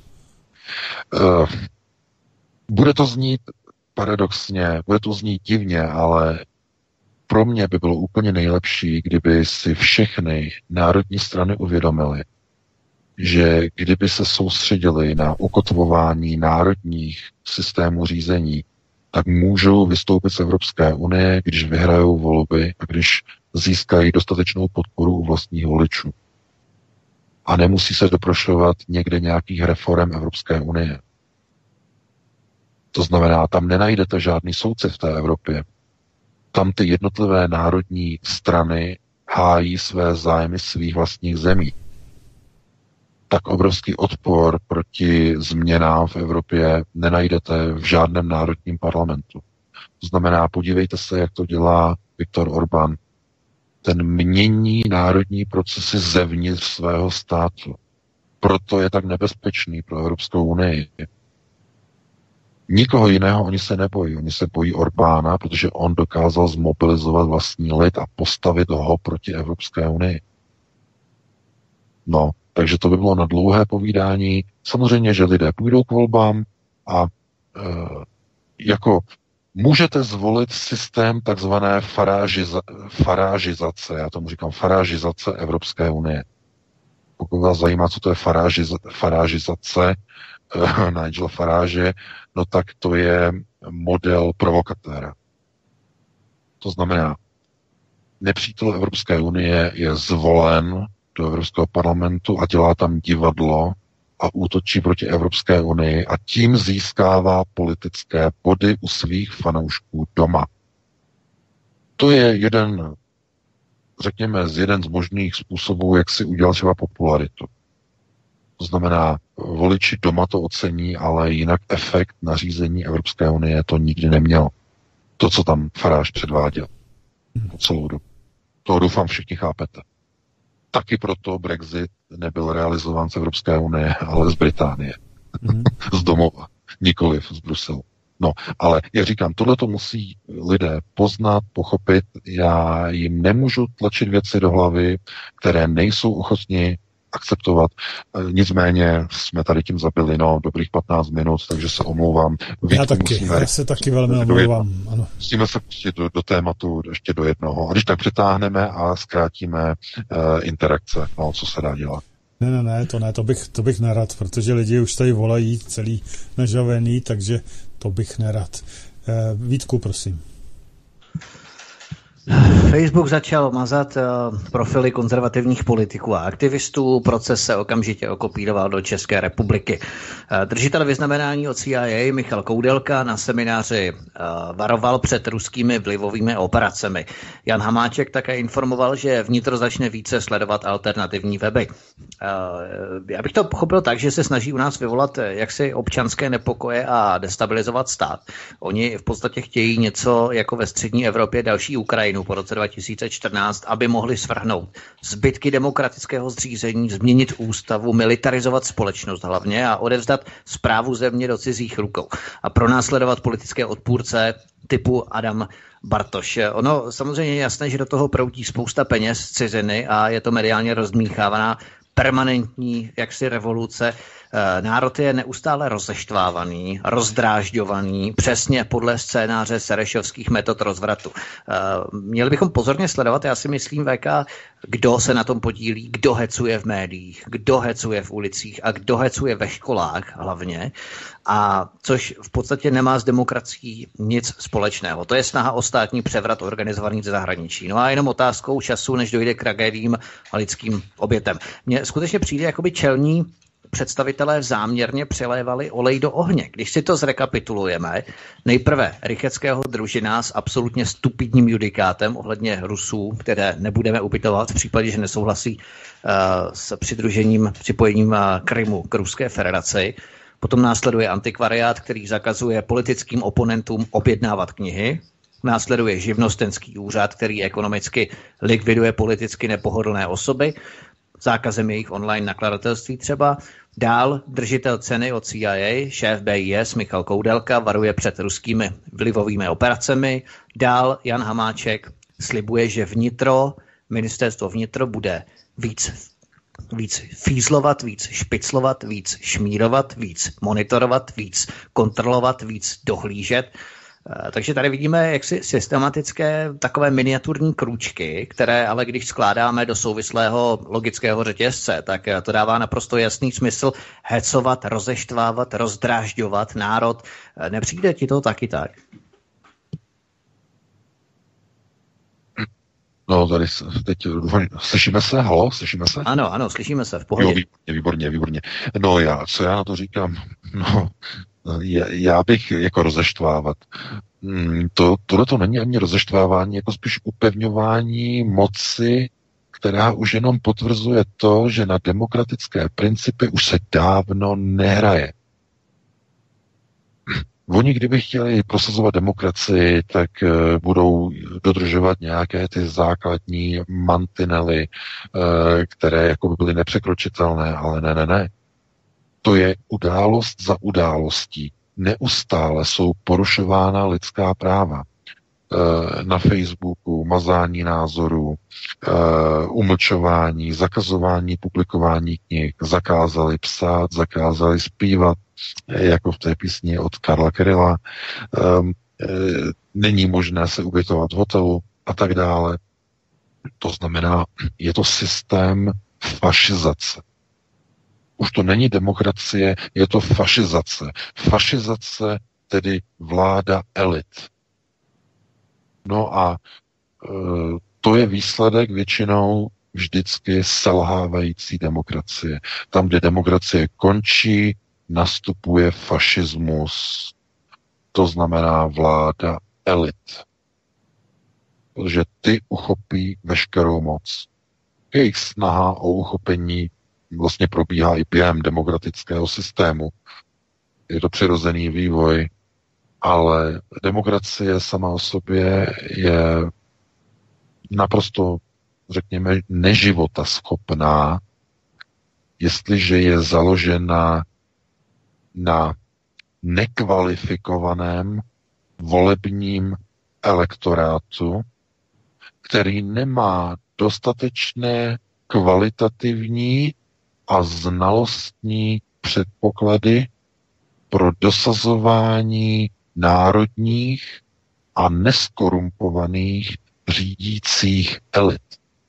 Uh, bude to znít paradoxně, bude to znít divně, ale pro mě by bylo úplně nejlepší, kdyby si všechny národní strany uvědomily, že kdyby se soustředili na ukotvování národních systémů řízení, tak můžou vystoupit z Evropské unie, když vyhrajou volby a když získají dostatečnou podporu u vlastních voličů. A nemusí se doprošovat někde nějakých reform Evropské unie. To znamená, tam nenajdete žádný soudce v té Evropě. Tam ty jednotlivé národní strany hájí své zájmy svých vlastních zemí. Tak obrovský odpor proti změnám v Evropě nenajdete v žádném národním parlamentu. To znamená, podívejte se, jak to dělá Viktor Orbán. Ten mění národní procesy zevnitř svého státu. Proto je tak nebezpečný pro Evropskou unii. Nikoho jiného oni se nebojí. Oni se bojí Orbána, protože on dokázal zmobilizovat vlastní lid a postavit ho proti Evropské unii. No, takže to by bylo na dlouhé povídání. Samozřejmě, že lidé půjdou k volbám a e, jako můžete zvolit systém takzvané farážiza, farážizace, já tomu říkám farážizace Evropské unie. Pokud vás zajímá, co to je farážiza, farážizace, Nigel Farage, no tak to je model provokatéra. To znamená, nepřítel Evropské unie je zvolen do Evropského parlamentu a dělá tam divadlo a útočí proti Evropské unii a tím získává politické body u svých fanoušků doma. To je jeden, řekněme, z jeden z možných způsobů, jak si udělat třeba popularitu. To znamená, voliči doma to ocení, ale jinak efekt nařízení Evropské unie to nikdy nemělo. To, co tam Farage předváděl. Po celou dobu. To doufám všichni chápete. Taky proto Brexit nebyl realizován z Evropské unie, ale z Británie. Mm. Z domova. Nikoliv z Bruselu. No, ale jak říkám, tohle to musí lidé poznat, pochopit. Já jim nemůžu tlačit věci do hlavy, které nejsou ochotni akceptovat. Nicméně jsme tady tím zabili, no, dobrých patnáct minut, takže se omlouvám. Vítku, já taky, musíme, já se taky velmi omlouvám. Ano. Musíme se pustit do, do tématu ještě do jednoho. A když tak přetáhneme a zkrátíme uh, interakce, no, co se dá dělat. Ne, ne, ne, to ne, to bych, to bych nerad, protože lidi už tady volají celý nažavený, takže to bych nerad. Uh, Vítku, prosím. Facebook začal mazat uh, profily konzervativních politiků a aktivistů, proces se okamžitě okopíroval do České republiky. Uh, držitel vyznamenání od C I A Michal Koudelka na semináři uh, varoval před ruskými vlivovými operacemi. Jan Hamáček také informoval, že vnitro začne více sledovat alternativní weby. Uh, já bych to pochopil tak, že se snaží u nás vyvolat jaksi občanské nepokoje a destabilizovat stát. Oni v podstatě chtějí něco jako ve střední Evropě další Ukrajinu po roce dva tisíce čtrnáct, aby mohli svrhnout zbytky demokratického zřízení, změnit ústavu, militarizovat společnost hlavně a odevzdat správu země do cizích rukou a pronásledovat politické odpůrce typu Adam Bartoš. Ono samozřejmě je jasné, že do toho proudí spousta peněz z ciziny a je to mediálně rozdmíchávaná permanentní jaksi revoluce. Národ je neustále rozeštvávaný, rozdrážďovaný, přesně podle scénáře serešovských metod rozvratu. Měli bychom pozorně sledovat, já si myslím, V K, kdo se na tom podílí, kdo hecuje v médiích, kdo hecuje v ulicích a kdo hecuje ve školách hlavně. A což v podstatě nemá s demokracií nic společného. To je snaha o státní převrat organizovaný ze zahraničí. No a jenom otázkou času, než dojde k tragédiím a lidským obětem. Mně skutečně přijde jakoby čelní představitelé záměrně přilévali olej do ohně. Když si to zrekapitulujeme, nejprve Rycheckého družina s absolutně stupidním judikátem ohledně Rusů, které nebudeme upytovat v případě, že nesouhlasí uh, s přidružením, připojením uh, Krymu k Ruské federaci. Potom následuje antikvariát, který zakazuje politickým oponentům objednávat knihy. Následuje živnostenský úřad, který ekonomicky likviduje politicky nepohodlné osoby, zákazem jejich online nakladatelství třeba. Dál držitel ceny od C I A, šéf B I S Michal Koudelka varuje před ruskými vlivovými operacemi. Dál Jan Hamáček slibuje, že vnitro, ministerstvo vnitro bude víc, víc fízlovat, víc špiclovat, víc šmírovat, víc monitorovat, víc kontrolovat, víc dohlížet. Takže tady vidíme jaksi systematické takové miniaturní krůčky, které ale když skládáme do souvislého logického řetězce, tak to dává naprosto jasný smysl hecovat, rozeštvávat, rozdrážďovat národ. Nepřijde ti to taky tak? No, tady teď slyšíme se, halo, slyšíme se? Ano, ano, slyšíme se, v pohodě. Jo, výborně, výborně, výborně. No já, co já na to říkám? No, já bych jako rozeštvávat. To, tohle to není ani rozeštvávání, jako spíš upevňování moci, která už jenom potvrzuje to, že na demokratické principy už se dávno nehraje. Oni, kdyby chtěli prosazovat demokracii, tak uh, budou dodržovat nějaké ty základní mantinely, uh, které jako by byly nepřekročitelné, ale ne, ne, ne. To je událost za událostí. Neustále jsou porušována lidská práva. Uh, na Facebooku, mazání názorů, uh, umlčování, zakazování publikování knih, zakázali psát, zakázali zpívat, jako v té písni od Karla Kryla, um, e, není možné se ubytovat v hotelu a tak dále. To znamená, je to systém fašizace. Už to není demokracie, je to fašizace. Fašizace, tedy vláda elit. No a e, to je výsledek většinou vždycky selhávající demokracie. Tam, kde demokracie končí, nastupuje fašismus, to znamená vláda elit. Protože ty uchopí veškerou moc. Jejich snaha o uchopení vlastně probíhá i během demokratického systému. Je to přirozený vývoj, ale demokracie sama o sobě je naprosto, řekněme, neživotaschopná, jestliže je založena na nekvalifikovaném volebním elektorátu, který nemá dostatečné kvalitativní a znalostní předpoklady pro dosazování národních a neskorumpovaných řídících elit.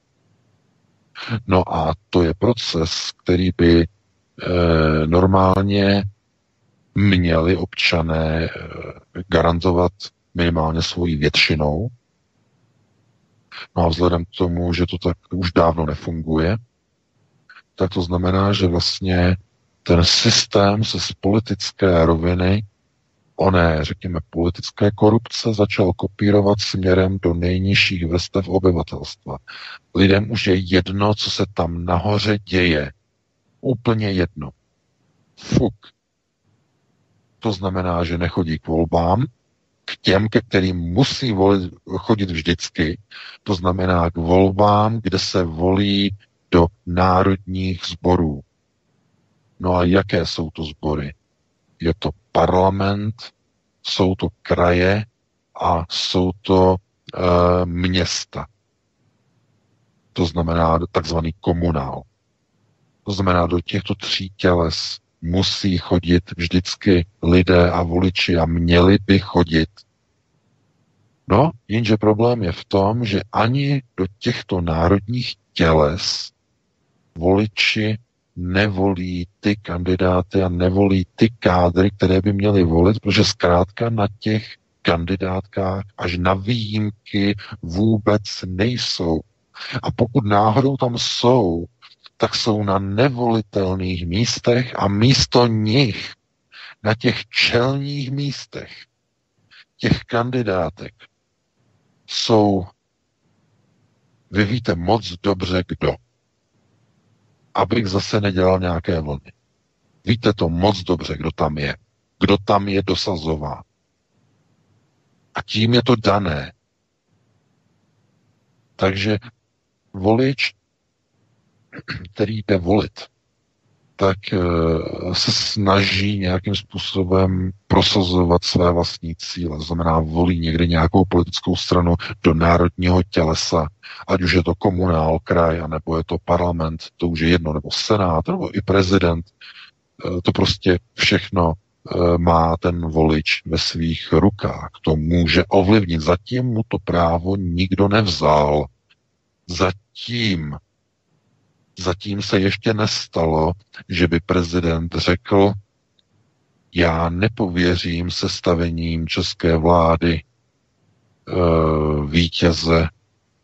No a to je proces, který by e, normálně měli občané e, garantovat minimálně svojí většinou. No a vzhledem k tomu, že to tak už dávno nefunguje, tak to znamená, že vlastně ten systém se z politické roviny, oné, řekněme, politické korupce začal kopírovat směrem do nejnižších vrstev obyvatelstva. Lidem už je jedno, co se tam nahoře děje. Úplně jedno. Fuk. To znamená, že nechodí k volbám, k těm, ke kterým musí volit, chodit vždycky. To znamená k volbám, kde se volí do národních sborů. No a jaké jsou to sbory? Je to parlament, jsou to kraje a jsou to e, města. To znamená takzvaný komunál. To znamená, do těchto tří těles musí chodit vždycky lidé a voliči a měli by chodit. No, jenže problém je v tom, že ani do těchto národních těles voliči nevolí ty kandidáty a nevolí ty kádry, které by měly volit, protože zkrátka na těch kandidátkách až na výjimky vůbec nejsou. A pokud náhodou tam jsou, tak jsou na nevolitelných místech a místo nich na těch čelních místech těch kandidátek jsou, vy víte moc dobře kdo. Abych zase nedělal nějaké vlny. Víte to moc dobře, kdo tam je. Kdo tam je dosazován. A tím je to dané. Takže volič, který jde volit, tak se snaží nějakým způsobem prosazovat své vlastní cíle. To znamená, volí někdy nějakou politickou stranu do národního tělesa, ať už je to komunál, kraj, nebo je to parlament, to už je jedno, nebo senát, nebo i prezident. To prostě všechno má ten volič ve svých rukách. To může ovlivnit. Zatím mu to právo nikdo nevzal. Zatím Zatím se ještě nestalo, že by prezident řekl, já nepověřím sestavením české vlády e, vítěze e,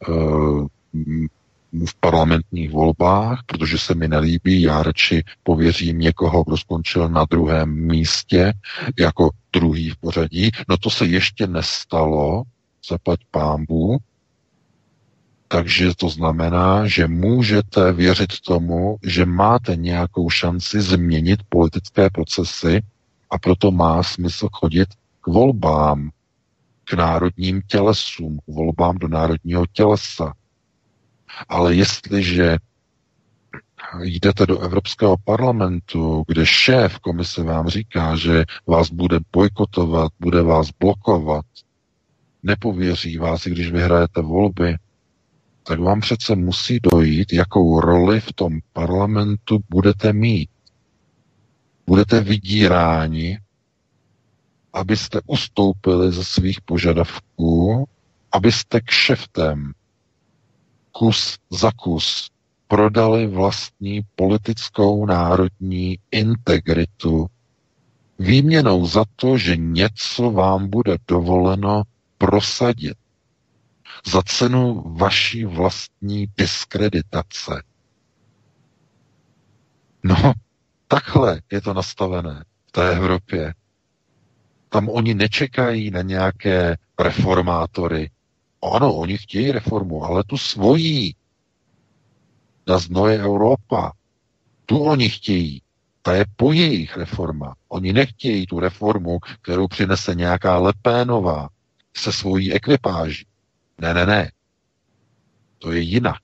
v parlamentních volbách, protože se mi nelíbí, já radši pověřím někoho, kdo skončil na druhém místě, jako druhý v pořadí. No to se ještě nestalo, zaplať pánbůh. Takže to znamená, že můžete věřit tomu, že máte nějakou šanci změnit politické procesy a proto má smysl chodit k volbám, k národním tělesům, k volbám do národního tělesa. Ale jestliže jdete do Evropského parlamentu, kde šéf komise vám říká, že vás bude bojkotovat, bude vás blokovat, nepověří vás, i když vyhrajete volby, tak vám přece musí dojít, jakou roli v tom parlamentu budete mít. Budete vydíráni, abyste ustoupili ze svých požadavků, abyste kšeftem kus za kus prodali vlastní politickou národní integritu výměnou za to, že něco vám bude dovoleno prosadit za cenu vaší vlastní diskreditace. No, takhle je to nastavené v té Evropě. Tam oni nečekají na nějaké reformátory. Ano, oni chtějí reformu, ale tu svojí. Das neue Europa. Tu oni chtějí. Ta je po jejich reforma. Oni nechtějí tu reformu, kterou přinese nějaká Lepénová se svojí ekvipáží. Ne, ne, ne. To je jinak.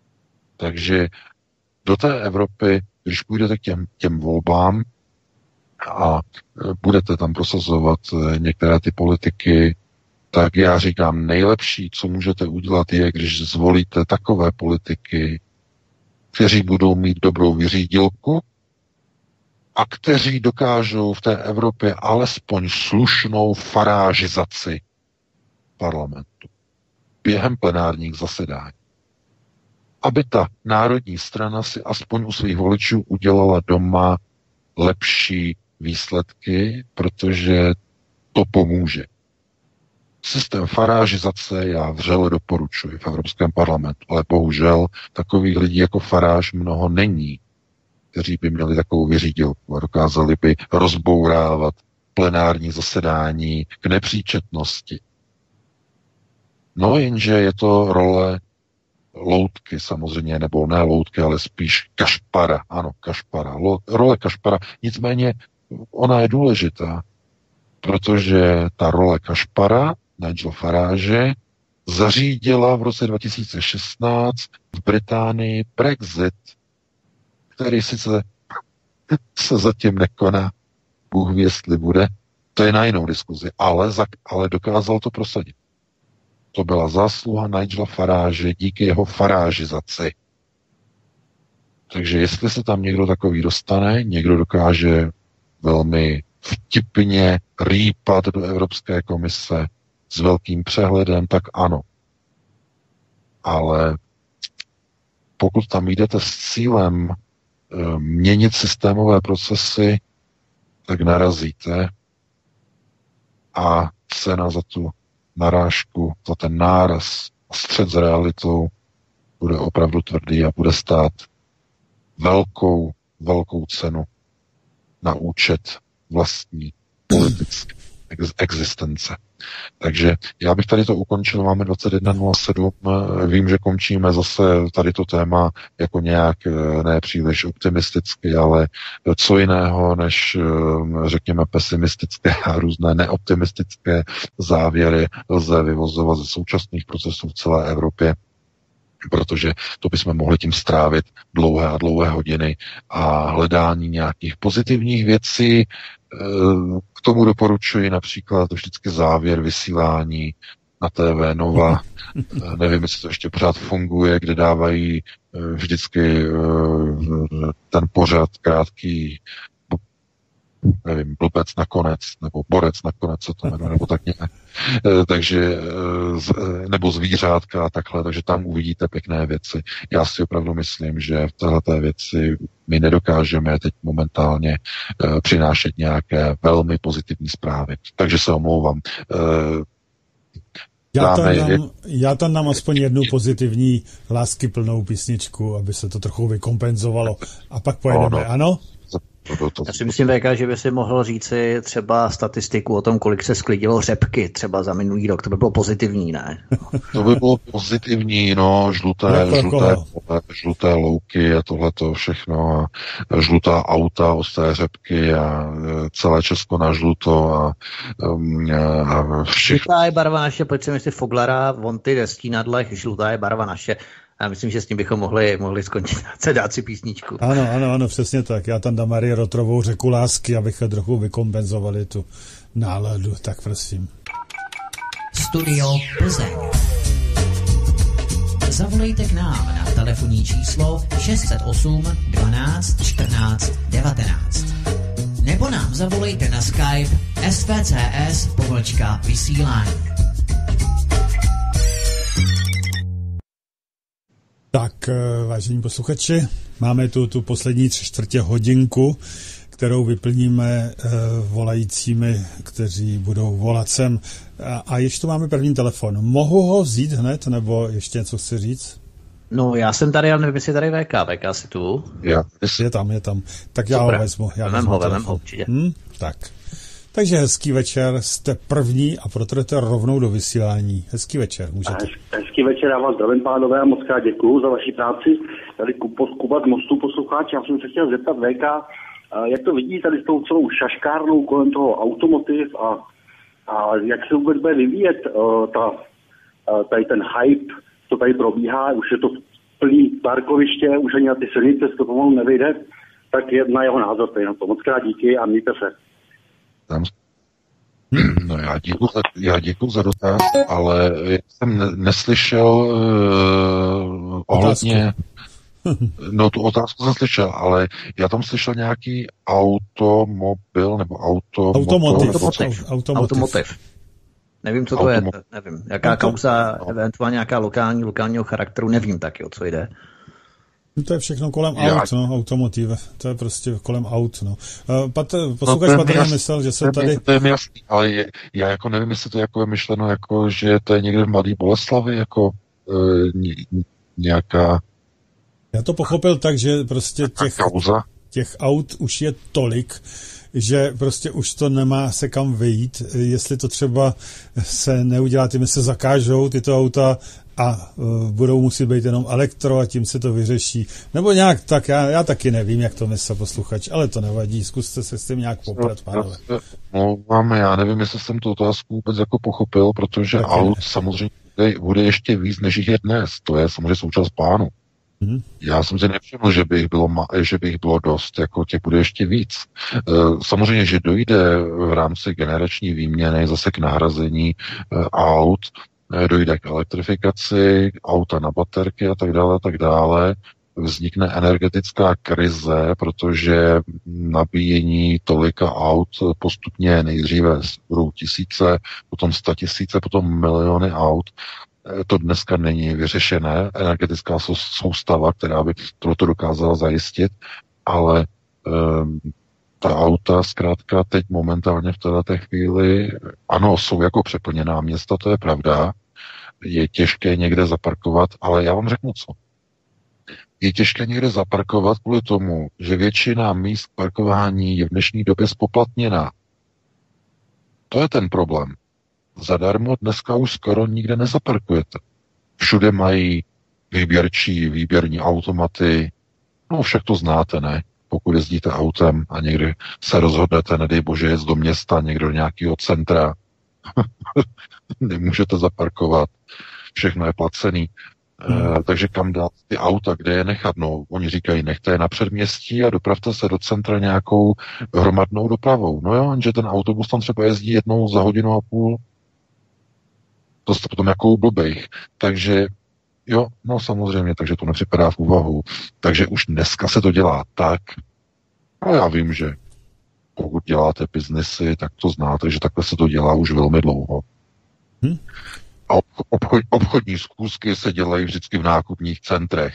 Takže do té Evropy, když půjdete k těm, těm volbám, a budete tam prosazovat některé ty politiky, tak já říkám, nejlepší, co můžete udělat, je, když zvolíte takové politiky, kteří budou mít dobrou vyřídilku a kteří dokážou v té Evropě alespoň slušnou farážizaci parlamentu během plenárních zasedání. Aby ta národní strana si aspoň u svých voličů udělala doma lepší výsledky, protože to pomůže. Systém farážizace já vřele doporučuji v Evropském parlamentu, ale bohužel takových lidí jako Faráž mnoho není, kteří by měli takovou vyřídilku a dokázali by rozbourávat plenární zasedání k nepříčetnosti. No jenže je to role loutky samozřejmě, nebo ne loutky, ale spíš kašpara. Ano, kašpara. Role kašpara. Nicméně ona je důležitá, protože ta role kašpara, Nigel Farage, zařídila v roce dva tisíce šestnáct v Británii Brexit, který sice se zatím nekoná, Bůh ví, jestli bude, to je na jinou diskuzi, ale, za, ale dokázal to prosadit. To byla zásluha Nigela Farage díky jeho farážizaci. Takže jestli se tam někdo takový dostane, někdo dokáže velmi vtipně rýpat do Evropské komise s velkým přehledem, tak ano. Ale pokud tam jdete s cílem e, měnit systémové procesy, tak narazíte a cena za tu narážku, za ten náraz a střet s realitou bude opravdu tvrdý a bude stát velkou, velkou cenu na účet vlastní politické existence. Takže já bych tady to ukončil, máme dvacet jedna nula sedm, vím, že končíme zase tady to téma jako nějak ne příliš optimisticky, ale co jiného, než řekněme pesimistické a různé neoptimistické závěry lze vyvozovat ze současných procesů v celé Evropě, protože to bychom mohli tím strávit dlouhé a dlouhé hodiny a hledání nějakých pozitivních věcí. K tomu doporučuji například vždycky závěr vysílání na T V Nova. Nevím, jestli to ještě pořád funguje, kde dávají vždycky ten pořad krátký, nevím, blbec nakonec, nebo borec nakonec, co to jmenuje, nebo tak nějak. Takže, nebo zvířátka a takhle, takže tam uvidíte pěkné věci. Já si opravdu myslím, že v téhleté věci my nedokážeme teď momentálně přinášet nějaké velmi pozitivní zprávy. Takže se omlouvám. Já tam, dám, já tam dám aspoň jednu pozitivní láskyplnou písničku, aby se to trochu vykompenzovalo. A pak pojedeme, no, no. Ano? Já si myslím, Véka, že by si mohl říci třeba statistiku o tom, kolik se sklidilo řepky třeba za minulý rok. To by bylo pozitivní, ne? To by bylo pozitivní, no, žluté, žluté, žluté louky a tohleto všechno a žlutá auta, ostré řepky a celé Česko na žluto a, a všechno. Žlutá je barva naše, pojď si mysli Foglara, Vonty, Destínadlech, žlutá je barva naše. Já myslím, že s tím bychom mohli, mohli skončit a dát si písničku. Ano, ano, ano, přesně tak. Já tam dám Marii Rotrovou Řeku lásky, abych trochu vykompenzovali tu náladu. Tak prosím. Studio Plzeň. Zavolejte k nám na telefonní číslo šest set osm dvanáct čtrnáct devatenáct. Nebo nám zavolejte na Skype S V C S pomlčka vysílání. Tak, vážení posluchači, máme tu tu poslední tři čtvrtě hodinku, kterou vyplníme uh, volajícími, kteří budou volat sem. A, a ještě tu máme první telefon. Mohu ho vzít hned, nebo ještě něco chci říct? No, já jsem tady, ale nevím, jestli tady V K. V K si tu? Já. Je tam, je tam. Tak já Super. ho vezmu. Já vem ho, vem ho, určitě. Hmm? Tak. Takže hezký večer, jste první a proto jdete rovnou do vysílání. Hezký večer, můžete. Hezký večer, já vás zdravím, pánové, a moc krát děkuju za vaši práci. Tady Kuba z Mostu posluchač, já jsem se chtěl zeptat V K, jak to vidí tady s tou celou šaškárnou kolem toho automotiv a, a jak se vůbec bude vyvíjet uh, ta, uh, tady ten hype, co tady probíhá, už je to plný parkoviště, už ani na ty silnice to pomalu nevyjde. Tak je na jeho názor, to je na to. Moc krát díky a mějte se. Tam... No já děkuji za, já děkuji za dotaz, ale já jsem ne, neslyšel uh, ohledně... No tu otázku jsem slyšel, ale já tam slyšel nějaký automobil nebo auto... Automotiv. Automotiv. Automotiv. Nevím, co to Automo- je, nevím. Jaká Auto- kauza, no. Eventuálně nějaká lokální, lokálního charakteru, nevím taky, o co jde. No to je všechno kolem Já... aut, no, automotiv. To je prostě kolem aut, no. Uh, Pat, posluchač no, patrně myslel, že se tady... To je mi jasný, ale je, já jako nevím, jestli to jako je myšleno, jako, že to je někde v Mladé Boleslavi, jako uh, nějaká... Já to pochopil tak, že prostě těch, těch aut už je tolik, že prostě už to nemá se kam vyjít, jestli to třeba se neudělá, tím se zakážou tyto auta a uh, budou muset být jenom elektro a tím se to vyřeší. Nebo nějak tak, já, já taky nevím, jak to myslel posluchač, ale to nevadí, zkuste se s tím nějak poprat, pánové. Mluvám, já nevím, jestli jsem tu otázku vůbec jako pochopil, protože tak aut ne. samozřejmě bude ještě víc, než jich je dnes. To je samozřejmě součást plánu. Hmm. Já jsem si nevšiml, že by jich bylo, že by jich bylo dost, jako těch bude ještě víc. Samozřejmě, že dojde v rámci generační výměny zase k nahrazení aut, dojde k elektrifikaci, auta na baterky a tak dále, tak dále. Vznikne energetická krize, protože nabíjení tolika aut postupně nejdříve budou tisíce, potom sta tisíce, potom miliony aut. To dneska není vyřešené, energetická soustava, která by toto dokázala zajistit, ale um, ta auta zkrátka teď momentálně v této chvíli, ano, jsou jako přeplněná města, to je pravda, je těžké někde zaparkovat, ale já vám řeknu co. Je těžké někde zaparkovat kvůli tomu, že většina míst parkování je v dnešní době spoplatněná. To je ten problém. Zadarmo dneska už skoro nikde nezaparkujete. Všude mají výběrčí, výběrní automaty. No však to znáte, ne? Pokud jezdíte autem a někdy se rozhodnete, nedej bože, jet do města, někdo do nějakého centra, nemůžete zaparkovat. Všechno je placený. Hmm. E, takže kam dát ty auta, kde je nechat? No, oni říkají, nechte je na předměstí a dopravte se do centra nějakou hromadnou dopravou. No jo, že ten autobus tam třeba jezdí jednou za hodinu a půl. To jste potom jako blbejch. Takže jo, no samozřejmě, takže to nepřipadá v úvahu. Takže už dneska se to dělá tak, a já vím, že pokud děláte biznesy, tak to znáte, že takhle se to dělá už velmi dlouho. Hm? A obchod, obchodní schůzky se dělají vždycky v nákupních centrech.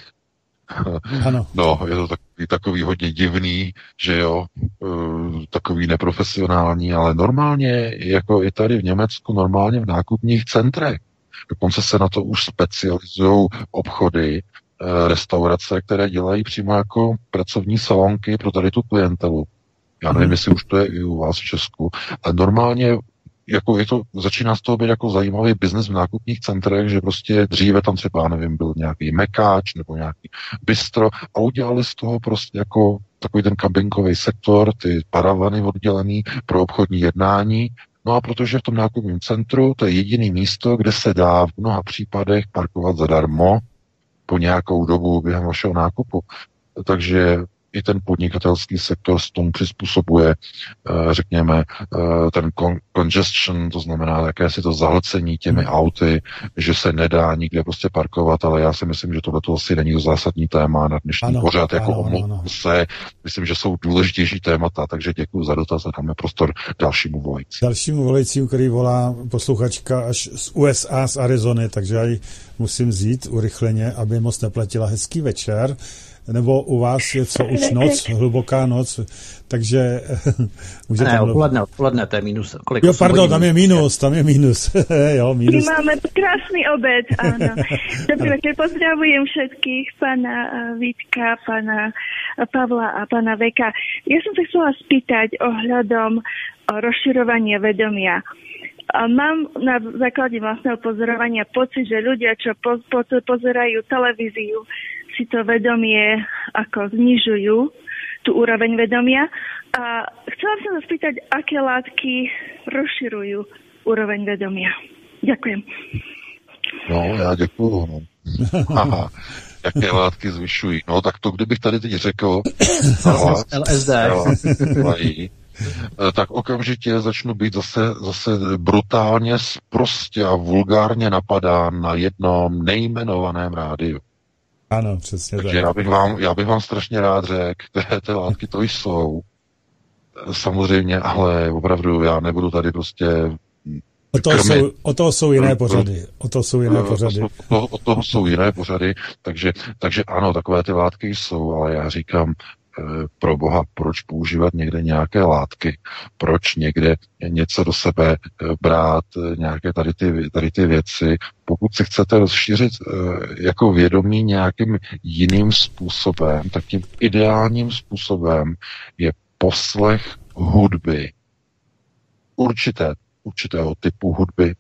Ano. No, je to takový, takový hodně divný, že jo, takový neprofesionální, ale normálně, jako i tady v Německu, normálně v nákupních centrech. Dokonce se na to už specializují obchody, restaurace, které dělají přímo jako pracovní salonky pro tady tu klientelu. Já nevím, jestli už to je i u vás v Česku, ale normálně jako je to, začíná z toho být jako zajímavý biznes v nákupních centrech, že prostě dříve tam třeba, nevím, byl nějaký mekáč nebo nějaký bistro a udělali z toho prostě jako takový ten kabinkový sektor, ty paravany oddělený pro obchodní jednání. No a protože v tom nákupním centru to je jediné místo, kde se dá v mnoha případech parkovat zadarmo po nějakou dobu během vašeho nákupu. Takže i ten podnikatelský sektor s tomu přizpůsobuje, řekněme, ten congestion, to znamená jakési to zahlcení těmi auty, že se nedá nikde prostě parkovat, ale já si myslím, že tohle asi není to zásadní téma na dnešní ano, pořád, jako omlouvám se. Myslím, že jsou důležitější témata, takže děkuji za dotaz a dáme prostor dalšímu volající. Dalšímu volajícímu, který volá posluchačka až z U S A, z Arizony, takže já ji musím vzít urychleně, aby moc neplatila. Hezký večer. Nebo u vás je co už noc, hluboká noc, takže můžete... Ne, odpoledne, odpoledne, to je minus. Kolik? Jo, pardon, tam je minus, tam je minus. jo, minus. My máme krásný obed, áno. Dobrý večer, pozdravujem všetkých, pána Vítka, pána Pavla a pána Veka. Ja som sa chcela spýtať ohľadom rozširovania vedomia. Mám na základe vlastného pozorovania pocit, že ľudia, čo po, po, pozerajú televíziu, si to vedomie ako znižujú, tú úroveň vedomia. A chcela som sa spýtať, aké látky rozširujú úroveň vedomia. Ďakujem. No, já děkuju. Aha. jaké látky zvyšují. No tak to, kdybych tady teď řekl, L S D, tak okamžitě začnu být zase, zase brutálně, prostě a vulgárně napadán na jednom nejmenovaném rádiu. Ano, přesně Takže tak. Já bych vám, já bych vám strašně rád řekl, které ty látky to jsou. Samozřejmě, ale opravdu já nebudu tady prostě O toho, jsou, o toho jsou jiné pořady. O toho jsou jiné pořady. O toho, o toho jsou jiné pořady, takže, takže ano, takové ty látky jsou, ale já říkám, pro boha, proč používat někde nějaké látky, proč někde něco do sebe brát, nějaké tady ty, tady ty věci, pokud si chcete rozšířit jako vědomí nějakým jiným způsobem, tak tím ideálním způsobem je poslech hudby. Určité, určitého typu hudby.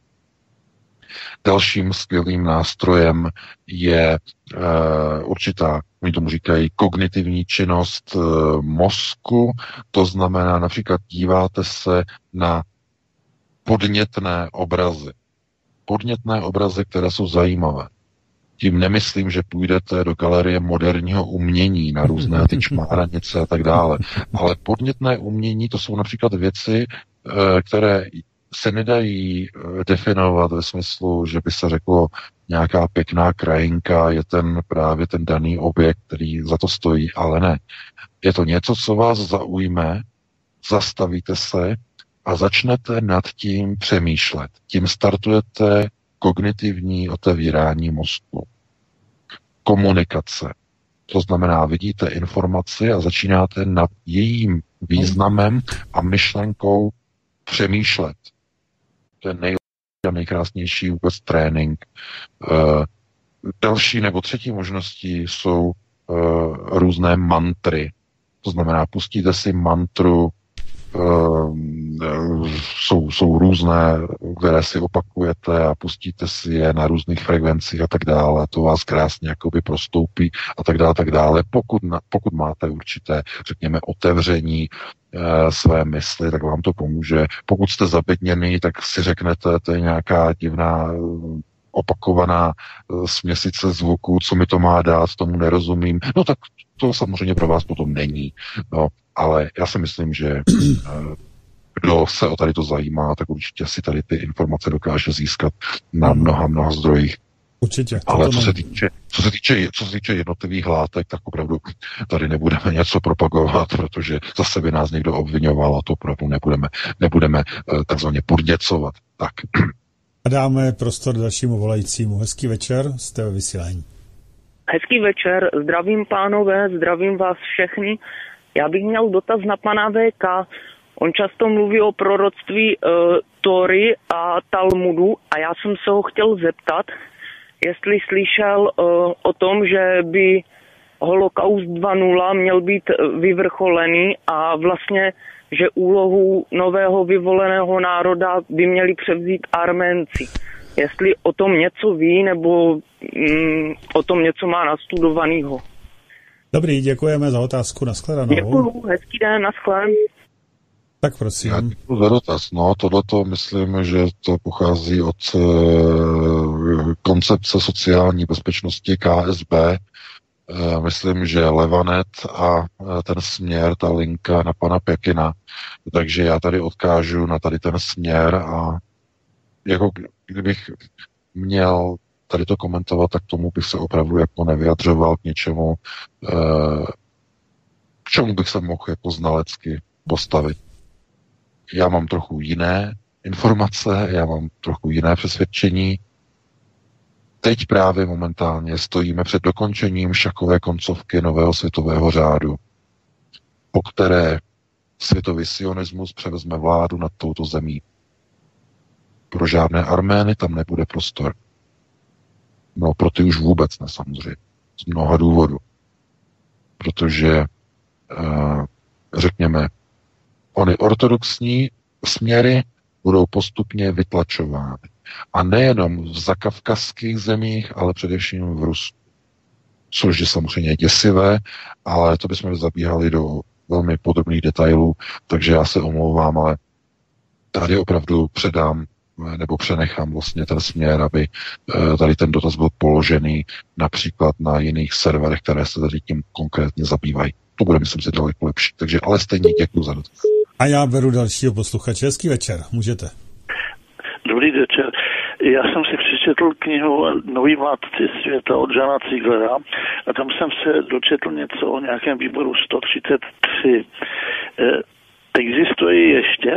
Dalším skvělým nástrojem je uh, určitá, oni tomu říkají, kognitivní činnost uh, mozku, to znamená například díváte se na podnětné obrazy. Podnětné obrazy, které jsou zajímavé. Tím nemyslím, že půjdete do galerie moderního umění na různé ty čmáranice a tak dále, ale podnětné umění to jsou například věci, uh, které se nedají definovat ve smyslu, že by se řeklo, nějaká pěkná krajinka je ten právě ten daný objekt, který za to stojí, ale ne. Je to něco, co vás zaujme, zastavíte se a začnete nad tím přemýšlet. Tím startujete kognitivní otevírání mozku. Komunikace. To znamená, vidíte informaci a začínáte nad jejím významem a myšlenkou přemýšlet. To je nejlepší a nejkrásnější vůbec trénink. Uh, další nebo třetí možností jsou uh, různé mantry. To znamená, pustíte si mantru, uh, jsou, jsou různé, které si opakujete a pustíte si je na různých frekvencích a tak dále. A to vás krásně jakoby prostoupí a tak dále, tak dále. Pokud, na, pokud máte určité, řekněme, otevření své mysli, tak vám to pomůže. Pokud jste zabedněný, tak si řeknete, to je nějaká divná opakovaná směsice zvuků, co mi to má dát, tomu nerozumím. No tak to samozřejmě pro vás potom není. No, ale já si myslím, že kdo se o tady to zajímá, tak určitě si tady ty informace dokáže získat na mnoha, mnoha zdrojích. Určitě. Ale co se, týče, co, se týče, co se týče jednotlivých látek, tak opravdu tady nebudeme něco propagovat, protože zase by nás někdo obvinoval a to opravdu nebudeme, nebudeme takzvaně podněcovat. Tak. A dáme prostor dalšímu volajícímu. Hezký večer, jste ve vysílání. Hezký večer, zdravím pánové, zdravím vás všechny. Já bych měl dotaz na pana V K. On často mluví o proroctví uh, Tóry a Talmudu a já jsem se ho chtěl zeptat, jestli slyšel uh, o tom, že by holokaust dva nula měl být vyvrcholený a vlastně, že úlohu nového vyvoleného národa by měli převzít Arménci. Jestli o tom něco ví, nebo mm, o tom něco má nastudovanýho. Dobrý, děkujeme za otázku, nashledanou. Děkuju, hezký den, naschle. Tak prosím. Já děkuji za dotaz. No, tohleto myslím, že to pochází od uh, koncepce sociální bezpečnosti K S B. Uh, myslím, že Levanet a uh, ten směr, ta linka na pana Pekina. Takže já tady odkážu na tady ten směr a jako kdybych měl tady to komentovat, tak tomu bych se opravdu jako nevyjadřoval k něčemu, uh, k čemu bych se mohl jako znalecky postavit. Já mám trochu jiné informace, já mám trochu jiné přesvědčení. Teď právě momentálně stojíme před dokončením šakové koncovky nového světového řádu, po které světový sionismus převezme vládu nad touto zemí. Pro žádné Armény tam nebude prostor. No, pro ty už vůbec ne, samozřejmě. Z mnoha důvodů. Protože, uh, řekněme, ony ortodoxní směry budou postupně vytlačovány. A nejenom v zakavkazských zemích, ale především v Rusku. Což je samozřejmě děsivé, ale to bychom zabíhali do velmi podrobných detailů, takže já se omlouvám, ale tady opravdu předám nebo přenechám vlastně ten směr, aby tady ten dotaz byl položený například na jiných serverech, které se tady tím konkrétně zabývají. To bude, myslím si, daleko lepší. Takže ale stejně děkuji za dotaz. A já beru dalšího posluchače. Hezký večer, můžete. Dobrý večer. Já jsem si přečetl knihu Noví vládci světa od Jana Ziglera a tam jsem se dočetl něco o nějakém výboru sto třicet tři. Existuje ještě?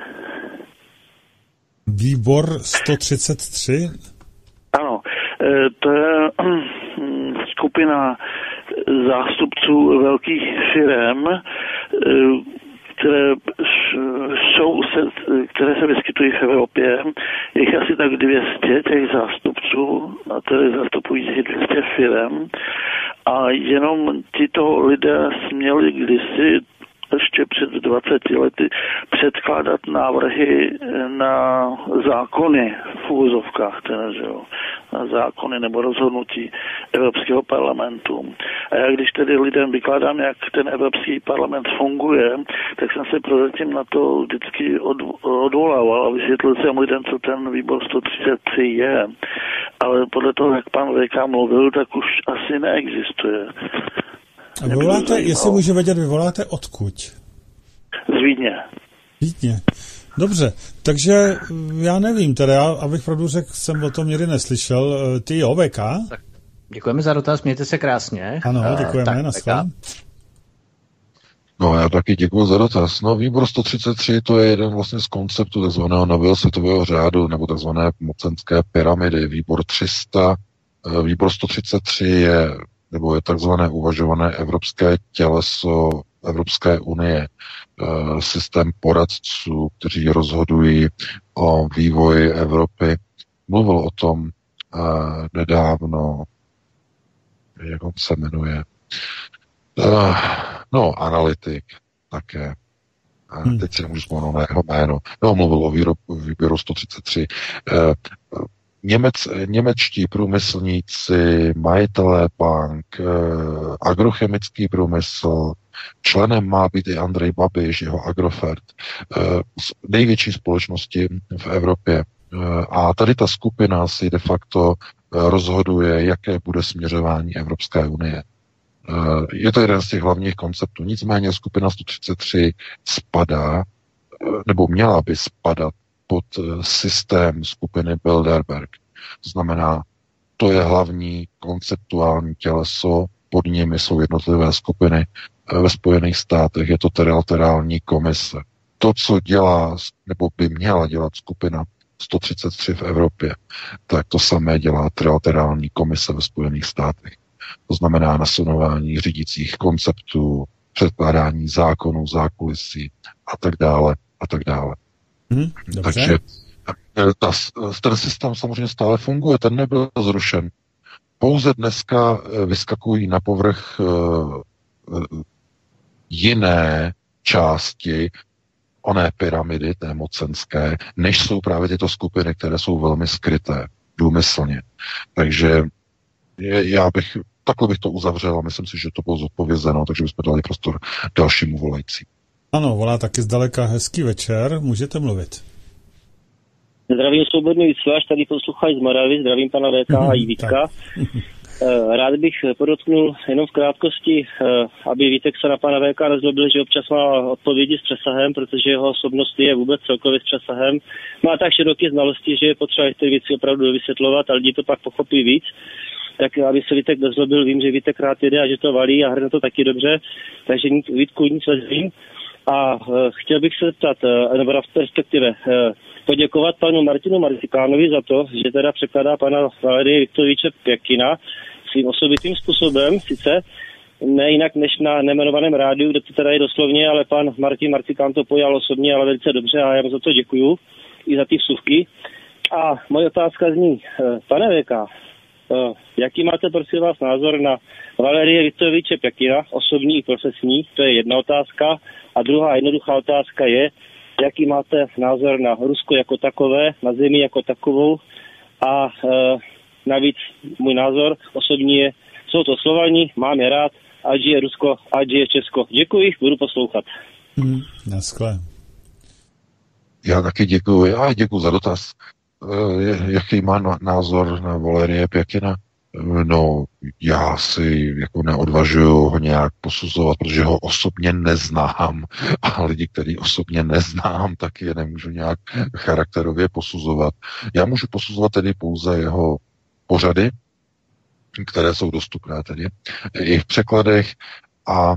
Výbor sto třicet tři? Ano, to je skupina zástupců velkých firem, které jsou, které se vyskytují v Evropě. Je jich asi tak dvě stě těch zástupců, a které zastupují dvě stě firem. A jenom tito lidé směli kdysi ještě před dvaceti lety předkládat návrhy na zákony v úvozovkách, teda, že jo, na zákony nebo rozhodnutí Evropského parlamentu. A já když tedy lidem vykládám, jak ten Evropský parlament funguje, tak jsem se prozatím na to vždycky odvolával a vysvětlil jsem lidem, co ten výbor sto třicet tři je. Ale podle toho, jak pan V K mluvil, tak už asi neexistuje. A vyvoláte, jestli můžu vědět, vyvoláte odkud? Z Vídně. Vídně. Dobře, takže já nevím, teda já, abych pravdu řekl, jsem o tom někdy neslyšel. Ty jo, V K? Tak děkujeme za dotaz, mějte se krásně. Ano, děkujeme, uh, naschle. No já taky děkuji za dotaz. No výbor sto třicet tři to je jeden vlastně z konceptů takzvaného nového světového řádu nebo takzvané mocenské pyramidy. Výbor tři sta, výbor sto třicet tři je nebo je takzvané uvažované evropské těleso Evropské unie, systém poradců, kteří rozhodují o vývoji Evropy. Mluvil o tom nedávno, jak on se jmenuje, no, analytik také. Hmm. Teď si nemůžu vzpomenout na jeho jméno. No, mluvil o výběru sto třicet tři. Němec, němečtí průmyslníci, majitelé bank, eh, agrochemický průmysl, členem má být i Andrej Babiš, jeho Agrofert, eh, největší společnosti v Evropě. Eh, a tady ta skupina si de facto eh, rozhoduje, jaké bude směřování Evropské unie. Eh, je to jeden z těch hlavních konceptů. Nicméně skupina sto třicet tři spadá, eh, nebo měla by spadat pod systém skupiny Bilderberg. To znamená, to je hlavní konceptuální těleso, pod nimi jsou jednotlivé skupiny ve Spojených státech, je to trilaterální komise. To, co dělá, nebo by měla dělat skupina sto třicet tři v Evropě, tak to samé dělá trilaterální komise ve Spojených státech. To znamená nasunování řídících konceptů, předkládání zákonů, zákulisí a tak dále a tak dále. Hmm, Takže ta, ten systém samozřejmě stále funguje, ten nebyl zrušen. Pouze dneska vyskakují na povrch uh, jiné části oné pyramidy, té mocenské, než jsou právě tyto skupiny, které jsou velmi skryté, důmyslně. Takže je, já bych, takhle bych to uzavřel a myslím si, že to bylo zodpovězeno, takže bychom dali prostor dalšímu volající. Ano, volá taky zdaleka. Hezký večer, můžete mluvit. Zdravím svobodný vysílač, tady posluchač z Moravy, zdravím pana V K a Vítka. Rád bych podotknul jenom v krátkosti, aby Vítek se na pana V K nezlobil, že občas má odpovědi s přesahem, protože jeho osobnost je vůbec celkově s přesahem. Má tak široké znalosti, že je potřeba ty věci opravdu vysvětlovat a lidi to pak pochopí víc. Tak aby se Vítek nezlobil, vím, že Vítek rád jede a že to valí a hrne to taky dobře, takže nic, Vítku nic nezvím. A uh, chtěl bych se zeptat, uh, nebo v perspektive, uh, poděkovat panu Martinu Martikánovi za to, že teda překladá pana Valerie Viktoviče Pěkina svým osobitým způsobem, sice ne jinak než na nejmenovaném rádiu, kde to teda je doslovně, ale pan Martin Martikán to pojal osobně, ale velice dobře a já mu za to děkuju i za ty vsuvky. A moje otázka zní, uh, pane V K, Uh, jaký máte prosím vás názor na Valerie Viktoviče Pěkina, osobní i profesní? To je jedna otázka. A druhá jednoduchá otázka je, jaký máte názor na Rusko jako takové, na zemi jako takovou. A uh, navíc můj názor osobní je, jsou to Slovani, mám je rád, ať je Rusko, ať je Česko. Děkuji, budu poslouchat. Hmm, naschle. Já taky děkuji. A děkuji za dotaz. Jaký má názor na Valerie Pjakina? No, já si jako neodvažuju ho nějak posuzovat, protože ho osobně neznám. A lidi, který osobně neznám, tak je nemůžu nějak charakterově posuzovat. Já můžu posuzovat tedy pouze jeho pořady, které jsou dostupné tedy i v překladech. A e,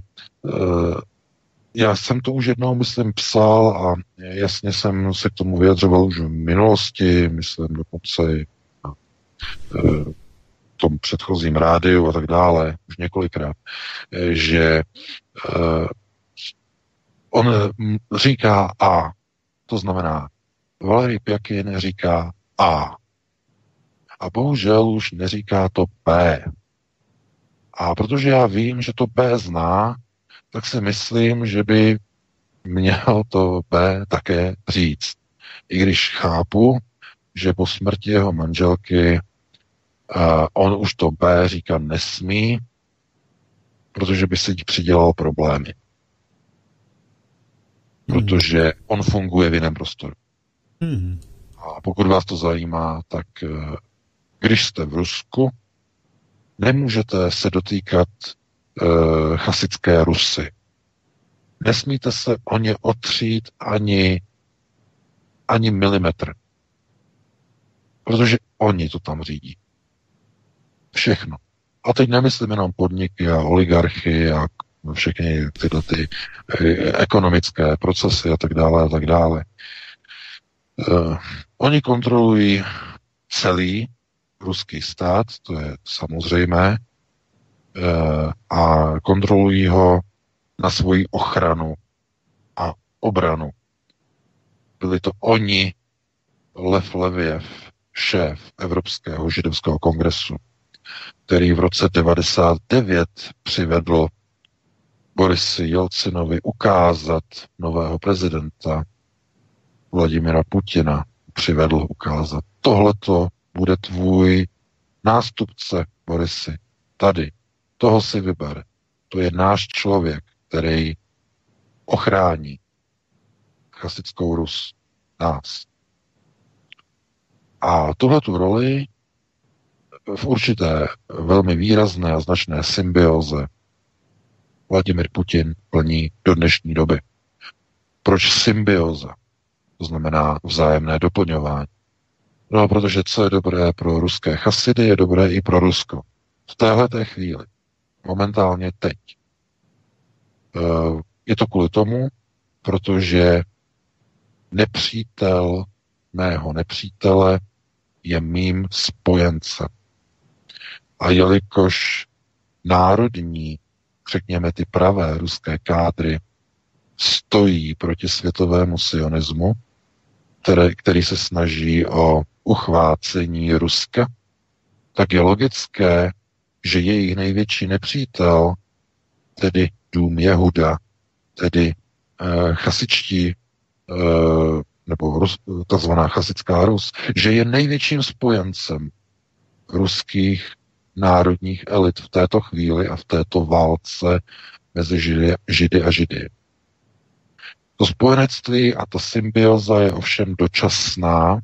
já jsem to už jednou, myslím, psal a jasně jsem se k tomu vyjadřoval už v minulosti, myslím dokonce i e, v tom předchozím rádiu a tak dále, už několikrát, že uh, on říká A, to znamená, Valerij Pjakin říká A. A bohužel už neříká to B. A protože já vím, že to B zná, tak si myslím, že by měl to B také říct. I když chápu, že po smrti jeho manželky Uh, on už to B říkat nesmí, protože by si přidělal problémy. Protože on funguje v jiném prostoru. Hmm. A pokud vás to zajímá, tak uh, když jste v Rusku, nemůžete se dotýkat uh, chasické Rusy. Nesmíte se o ně otřít ani, ani milimetr. Protože oni to tam řídí. Všechno. A teď nemyslím jenom podniky a oligarchy a všechny tyhle ty ekonomické procesy a tak dále a tak dále. Uh, oni kontrolují celý ruský stát, to je samozřejmé, uh, a kontrolují ho na svoji ochranu a obranu. Byli to oni, Lev Leviev, šéf Evropského židovského kongresu, který v roce devadesát devět přivedl Borisi Jelcinovi ukázat nového prezidenta Vladimira Putina. Přivedl ukázat. Tohleto bude tvůj nástupce, Borisi. Tady. Toho si vyber. To je náš člověk, který ochrání chasickou Rus. Nás. A tuhletu roli v určité velmi výrazné a značné symbioze Vladimir Putin plní do dnešní doby. Proč symbioza? To znamená vzájemné doplňování. No, protože co je dobré pro ruské chasidy, je dobré i pro Rusko. V téhleté chvíli. Momentálně teď. Je to kvůli tomu, protože nepřítel mého nepřítele je mým spojencem. A jelikož národní, řekněme ty pravé ruské kádry, stojí proti světovému sionismu, který, který se snaží o uchvácení Ruska, tak je logické, že jejich největší nepřítel, tedy dům Jehuda, tedy eh, chasičtí, eh, nebo Rus, takzvaná chasická Rus, že je největším spojencem ruských národních elit v této chvíli a v této válce mezi Židy, Židy a Židy. To spojenectví a ta symbioza je ovšem dočasná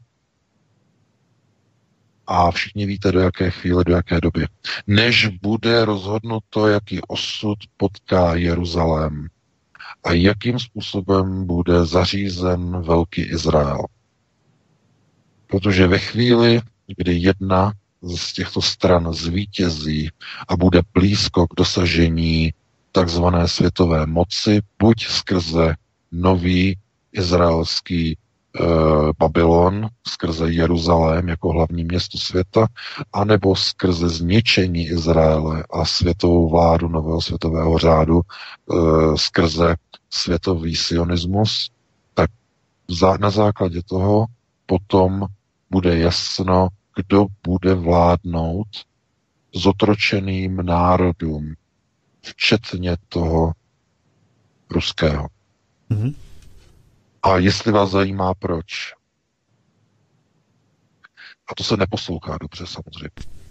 a všichni víte, do jaké chvíle, do jaké doby. Než bude rozhodnuto, jaký osud potká Jeruzalém a jakým způsobem bude zařízen velký Izrael. Protože ve chvíli, kdy jedna z těchto stran zvítězí a bude blízko k dosažení takzvané světové moci, buď skrze nový izraelský e, Babylon, skrze Jeruzalém jako hlavní město světa, anebo skrze zničení Izraele a světovou vládu nového světového řádu e, skrze světový sionismus, tak za, na základě toho potom bude jasno, kdo bude vládnout zotročeným národům, včetně toho ruského. Mm-hmm. A jestli vás zajímá, proč? A to se neposlouchá dobře, samozřejmě.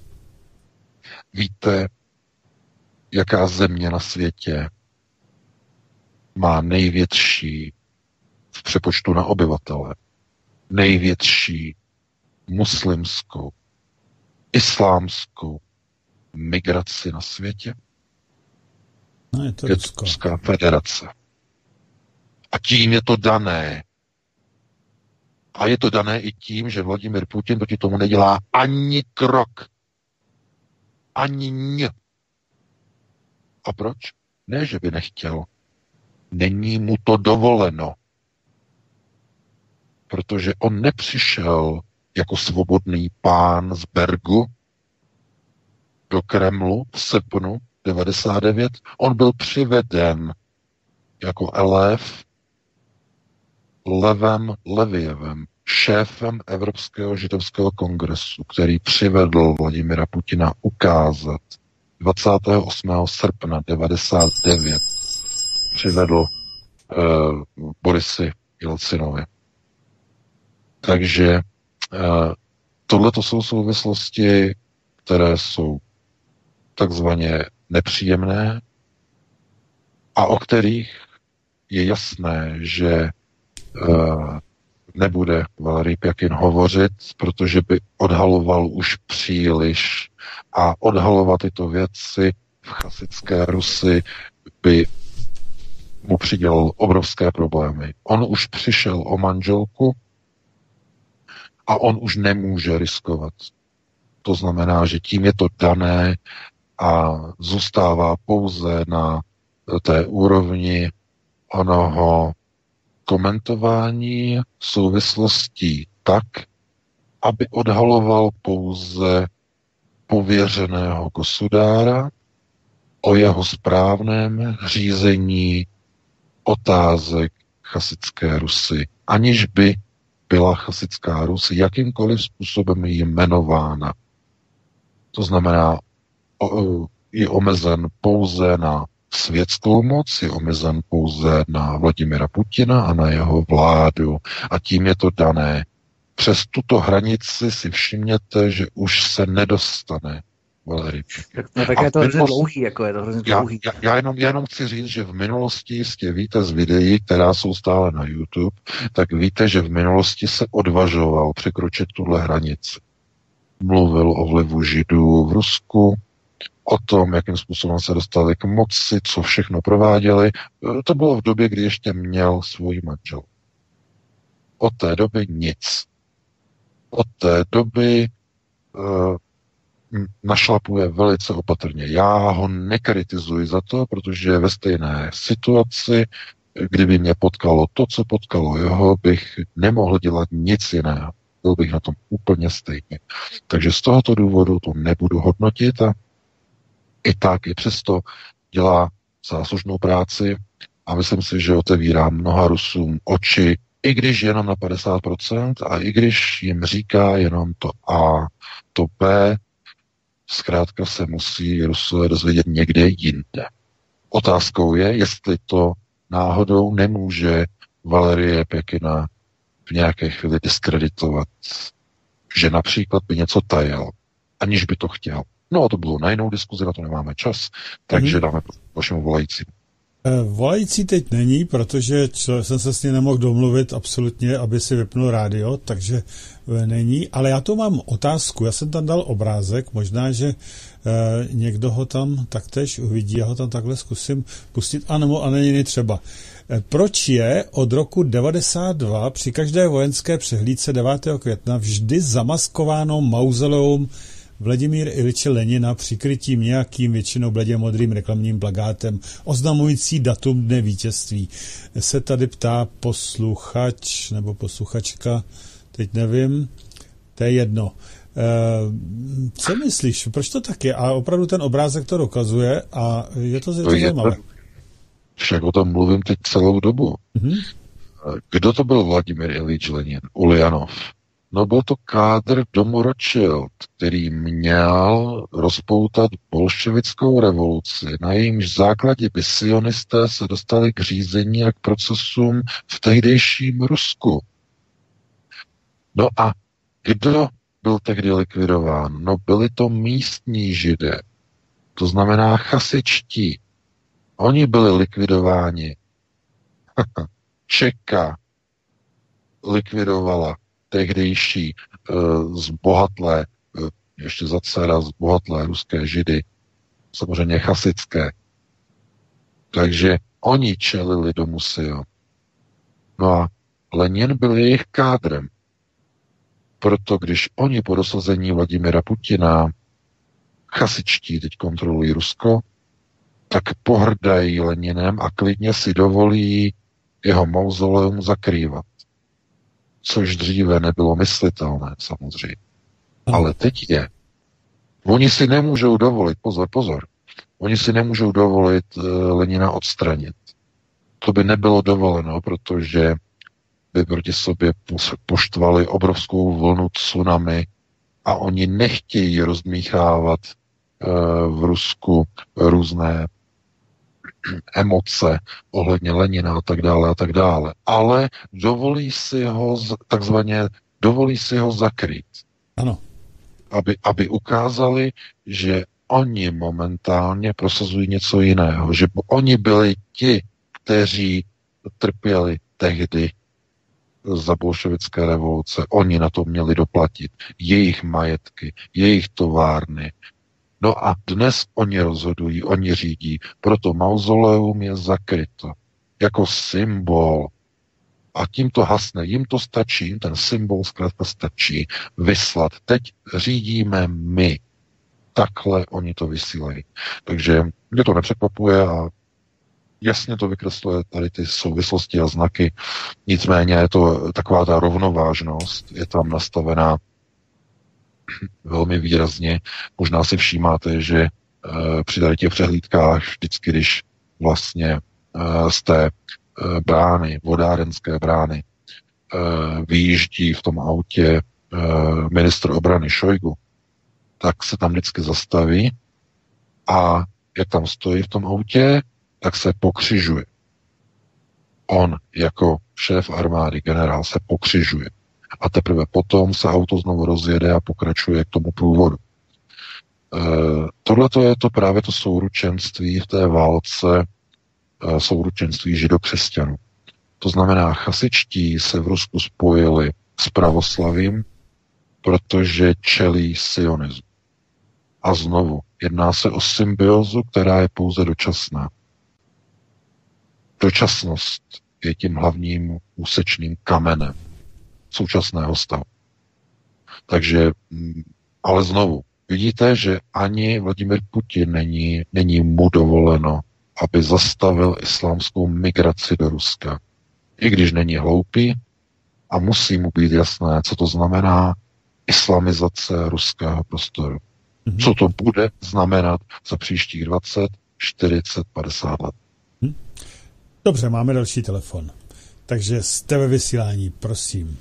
Víte, jaká země na světě má největší v přepočtu na obyvatele největší muslimskou, islámskou migraci na světě? No, je to je to Ruská federace. A tím je to dané. A je to dané i tím, že Vladimir Putin proti tomu nedělá ani krok. Ani ně. A proč? Ne, že by nechtěl. Není mu to dovoleno. Protože on nepřišel jako svobodný pán z Bergu do Kremlu v srpnu devadesát devět. On byl přiveden jako elév Levem Levievem, šéfem Evropského židovského kongresu, který přivedl Vladimira Putina ukázat dvacátého osmého srpna devadesát devět. Přivedl uh, Borisi Jelcinovi. Takže uh, tohleto jsou souvislosti, které jsou takzvaně nepříjemné a o kterých je jasné, že uh, nebude Valerij Pjakin hovořit, protože by odhaloval už příliš a odhalovat tyto věci v chasické Rusi by mu přidělal obrovské problémy. On už přišel o manželku a on už nemůže riskovat. To znamená, že tím je to dané a zůstává pouze na té úrovni onoho komentování souvislostí tak, aby odhaloval pouze pověřeného gosudára o jeho správném řízení otázek chasické Rusy, aniž by byla chasická Rus jakýmkoliv způsobem jmenována. To znamená, je omezen pouze na světskou moc, je omezen pouze na Vladimira Putina a na jeho vládu. A tím je to dané. Přes tuto hranici si všimněte, že už se nedostane Valerij Pjakin. No tak je to hrozně dlouhý, jako je to hrozně dlouhý. Já, já, jenom, já jenom chci říct, že v minulosti jistě víte z videí, která jsou stále na YouTube, tak víte, že v minulosti se odvažoval překročit tuhle hranici. Mluvil o vlivu Židů v Rusku, o tom, jakým způsobem se dostali k moci, co všechno prováděli. To bylo v době, kdy ještě měl svůj manžel. Od té doby nic. Od té doby uh, našlapuje velice opatrně. Já ho nekritizuji za to, protože ve stejné situaci, kdyby mě potkalo to, co potkalo jeho, bych nemohl dělat nic jiného. Byl bych na tom úplně stejně. Takže z tohoto důvodu to nebudu hodnotit a i tak, i přesto dělá záslužnou práci a myslím si, že otevírá mnoha Rusům oči, i když jenom na padesát procent a i když jim říká jenom to A, to B, zkrátka se musí Rusové dozvědět někde jinde. Otázkou je, jestli to náhodou nemůže Valerije Pjakina v nějaké chvíli diskreditovat, že například by něco tajil, aniž by to chtěl. No a to bylo na jinou diskuzi, na to nemáme čas, takže mm-hmm. dáme vašemu volající. Volající teď není, protože čo, jsem se s ním nemohl domluvit absolutně, aby si vypnul rádio, takže není, ale já tu mám otázku, já jsem tam dal obrázek, možná, že e, někdo ho tam taktéž uvidí, já ho tam takhle zkusím pustit, anebo a není třeba. E, proč je od roku devadesát dva při každé vojenské přehlídce devátého května vždy zamaskováno mauzoleum Vladimíra Iliče Lenina přikrytím nějakým většinou bledě modrým reklamním plakátem oznamující datum dne vítězství? Se tady ptá posluchač nebo posluchačka, teď nevím, to je jedno. E, co myslíš, proč to tak je? A opravdu ten obrázek to dokazuje a je to, je to zajímavé. Však o tom mluvím teď celou dobu. Mm-hmm. Kdo to byl Vladimír Ilič Lenin? Uljanov. No byl to kádr domu Rothschild, který měl rozpoutat bolševickou revoluci, na jejímž základě by sionisté se dostali k řízení a k procesům v tehdejším Rusku. No a kdo byl tehdy likvidován? No byli to místní Židé, to znamená chasičtí. Oni byli likvidováni. Čeka, likvidovala tehdejší uh, zbohatlé, uh, ještě za dcera zbohatlé ruské židy, samozřejmě chasické. Takže oni čelili domu Sion. No a Lenin byl jejich kádrem. Proto když oni po dosazení Vladimira Putina, chasičtí teď kontrolují Rusko, tak pohrdají Leninem a klidně si dovolí jeho mauzoleum zakrývat. Což dříve nebylo myslitelné, samozřejmě. Ale teď je. Oni si nemůžou dovolit, pozor, pozor, oni si nemůžou dovolit uh, Lenina odstranit. To by nebylo dovoleno, protože by proti sobě poštvali obrovskou vlnu tsunami a oni nechtějí rozdmíchávat uh, v Rusku různé emoce ohledně Lenina a tak dále a tak dále. Ale dovolí si ho takzvaně dovolí si ho zakrýt. Ano. Aby, aby ukázali, že oni momentálně prosazují něco jiného. Že oni byli ti, kteří trpěli tehdy za bolševické revoluce. Oni na to měli doplatit. Jejich majetky, jejich továrny. No a dnes oni rozhodují, oni řídí. Proto mauzoleum je zakryto. Jako symbol. A tím to hasne. Jim to stačí, jim ten symbol zkrátka stačí vyslat. Teď řídíme my. Takhle oni to vysílají. Takže mě to nepřekvapuje a jasně to vykresluje tady ty souvislosti a znaky. Nicméně je to taková ta rovnovážnost, je tam nastavená velmi výrazně. Možná si všímáte, že uh, při tady těch přehlídkách vždycky, když vlastně uh, z té uh, brány, vodárenské brány, uh, vyjíždí v tom autě uh, ministr obrany Šojgu, tak se tam vždycky zastaví a jak tam stojí v tom autě, tak se pokřižuje. On jako šéf armády, generál, se pokřižuje. A teprve potom se auto znovu rozjede a pokračuje k tomu průvodu. E, Tohle je to právě to souručenství v té válce, e, souručenství židokřesťanů. To znamená, chasičtí se v Rusku spojili s pravoslavím, protože čelí sionismu. A znovu, jedná se o symbiozu, která je pouze dočasná. Dočasnost je tím hlavním úsečným kamenem současného stavu. Takže, ale znovu, vidíte, že ani Vladimir Putin není, není mu dovoleno, aby zastavil islámskou migraci do Ruska. I když není hloupý a musí mu být jasné, co to znamená islamizace ruského prostoru. Mm-hmm. Co to bude znamenat za příštích dvacet, čtyřicet, padesát let. Hm. Dobře, máme další telefon. Takže jste ve vysílání, prosím.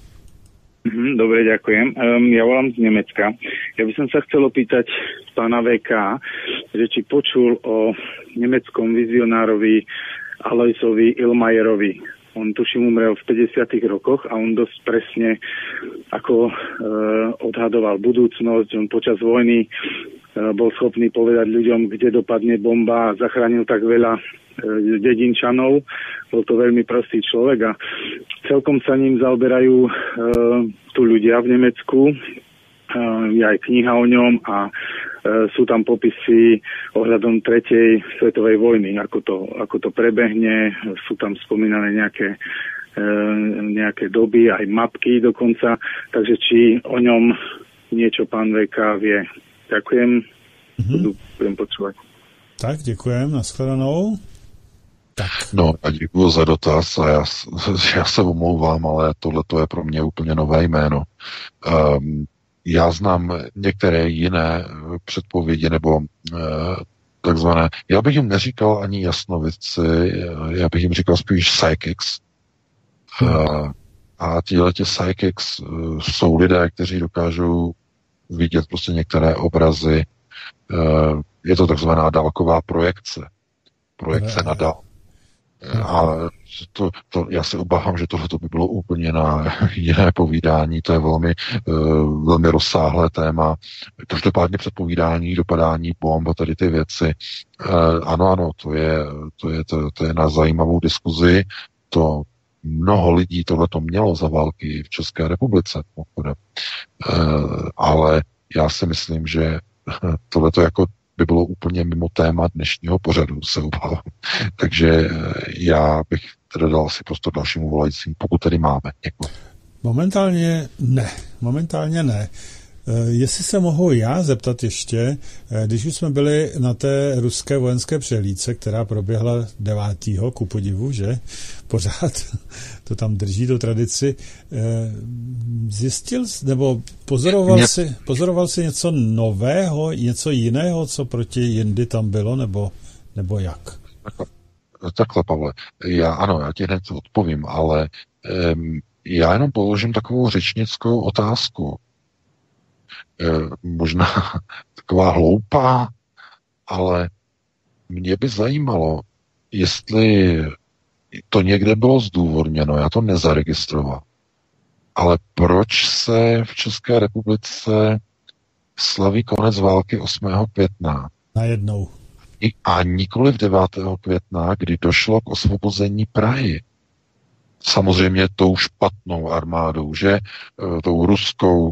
Dobre, ďakujem. Um, ja volám z Nemecka. Ja by som sa chcel opýtať pána vé ká, že či počul o nemeckom vizionárovi Aloisovi Illmayerovi. On tuším umrel v päťdesiatych rokoch a on dosť presne ako uh, odhadoval budúcnosť. On počas vojny uh, bol schopný povedať ľuďom, kde dopadne bomba a zachránil tak veľa dedinčanov. Bol to veľmi prostý človek a celkom sa ním zaoberajú e, tu ľudia v Nemecku. E, je aj kniha o ňom a e, sú tam popisy ohľadom tretej svetovej vojny, ako to, ako to prebehne. Sú tam spomínané nejaké, e, nejaké doby, aj mapky dokonca. Takže či o ňom niečo pán vé ká vie. Ďakujem. Mm-hmm. Budem počúvať. Tak, děkujem. Nashledanou. Tak. No a děkuji za dotaz a já, já se omlouvám, ale tohle je pro mě úplně nové jméno. Um, já znám některé jiné předpovědi nebo uh, takzvané, já bych jim neříkal ani jasnovidci, já bych jim říkal spíš psychics. Uh, a tihleti psychics uh, jsou lidé, kteří dokážou vidět prostě některé obrazy. Uh, je to takzvaná dálková projekce. Projekce na dál. A to, to, já se obávám, že tohle by bylo úplně na jiné povídání, to je velmi, uh, velmi rozsáhlé téma. Každopádně předpovídání, dopadání bomb a tady ty věci. Uh, ano, ano, to je, to, je, to, to je na zajímavou diskuzi, to mnoho lidí tohleto mělo za války v České republice. E, ale já si myslím, že tohleto jako by bylo úplně mimo téma dnešního pořadu, se obávám. Takže já bych teda dal asi prostor dalšímu volajícím, pokud tedy máme. Děkuji. Momentálně ne. Momentálně ne. Jestli se mohu já zeptat ještě, když už jsme byli na té ruské vojenské přehlídce, která proběhla devátého ku podivu, že? Pořád to tam drží do tradici. Zjistil nebo pozoroval, Mě... si, pozoroval si něco nového, něco jiného, co proti jindy tam bylo, nebo, nebo jak? Takhle, takhle, Pavle. Já, ano, já ti hned odpovím, ale um, já jenom položím takovou řečnickou otázku. Možná taková hloupá, ale mě by zajímalo, jestli to někde bylo zdůvodněno, já to nezaregistroval, ale proč se v České republice slaví konec války osmého května? Najednou. A nikoli v devátého května, kdy došlo k osvobození Prahy. Samozřejmě tou špatnou armádou, že? Tou ruskou,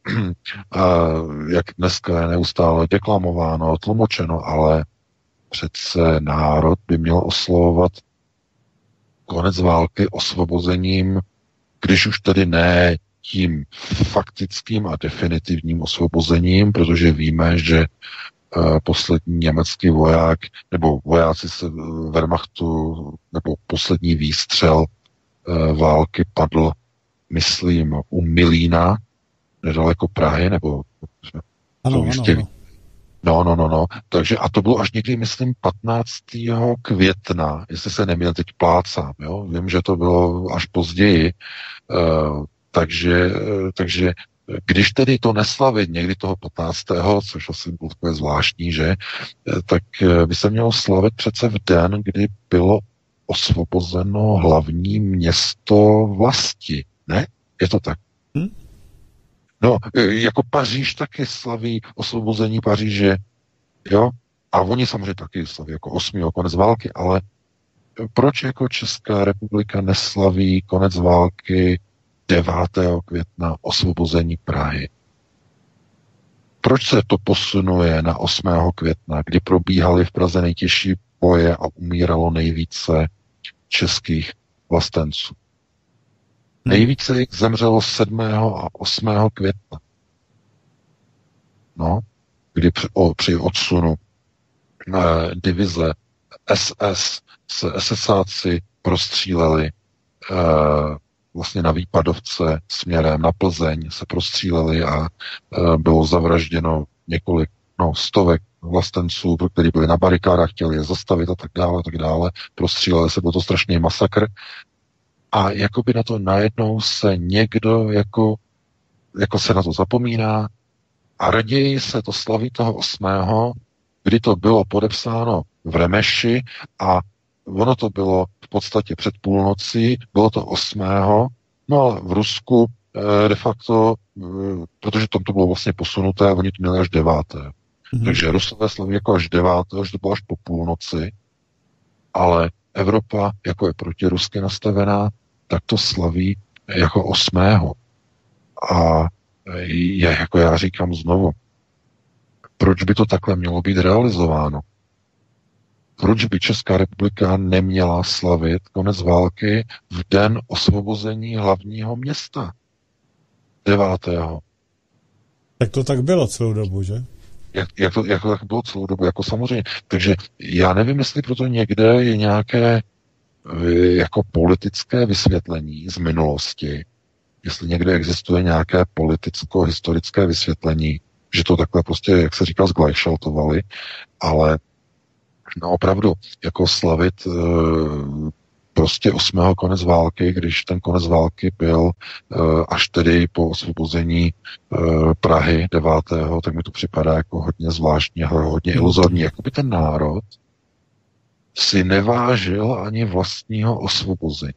jak dneska je neustále deklamováno, tlumočeno, ale přece národ by měl oslavovat konec války osvobozením, když už tedy ne tím faktickým a definitivním osvobozením, protože víme, že poslední německý voják, nebo vojáci z Wehrmachtu, nebo poslední výstřel války padl, myslím, u Milína, nedaleko Prahy, nebo ano, to jistě. Ano, no, no, no, no. Takže a to bylo až někdy, myslím, patnáctého května, jestli se neměl teď plácám, jo. Vím, že to bylo až později, uh, takže, uh, takže když tedy to neslavit někdy toho patnáctého což asi bylo takové zvláštní, že, tak by se mělo slavit přece v den, kdy bylo osvobozeno hlavní město vlasti, ne? Je to tak? Hm? No, jako Paříž taky slaví osvobození Paříže, jo? A oni samozřejmě taky slaví jako osmého konec války, ale proč jako Česká republika neslaví konec války devátého května osvobození Prahy? Proč se to posunuje na osmého května, kdy probíhaly v Praze nejtěžší boje a umíralo nejvíce českých vlastenců? Nejvíce jich zemřelo sedmého a osmého května. No, kdy při, o, při odsunu eh, divize S S se esesáci prostříleli eh, vlastně na Výpadovce směrem na Plzeň se prostříleli a e, bylo zavražděno několik, no, stovek vlastenců, kteří byli na barikádách, chtěli je zastavit a tak dále, a tak dále. Prostříleli se, byl to strašný masakr. A jakoby na to najednou se někdo jako, jako se na to zapomíná a raději se to slaví toho osmého, kdy to bylo podepsáno v Remeši a ono to bylo v podstatě před půlnocí, bylo to osmého No ale v Rusku de facto, protože tam to bylo vlastně posunuté, oni to měli až deváté Mm-hmm. Takže Rusové slaví jako až deváté že to bylo až po půlnoci, ale Evropa, jako je protirusky nastavená, tak to slaví jako osmého A je, jako já říkám znovu, proč by to takhle mělo být realizováno? Proč by Česká republika neměla slavit konec války v den osvobození hlavního města? devátého Tak to tak bylo celou dobu, že? Jak, jak, to, jak to tak bylo celou dobu, jako samozřejmě. Takže já nevím, jestli proto někde je nějaké jako politické vysvětlení z minulosti, jestli někde existuje nějaké politicko-historické vysvětlení, že to takhle prostě, jak se říká, zglajšaltovali, ale no opravdu, jako slavit e, prostě osmého konec války, když ten konec války byl e, až tedy po osvobození e, Prahy devátého tak mi to připadá jako hodně zvláštní a hodně iluzorní. Jakoby ten národ si nevážil ani vlastního osvobození.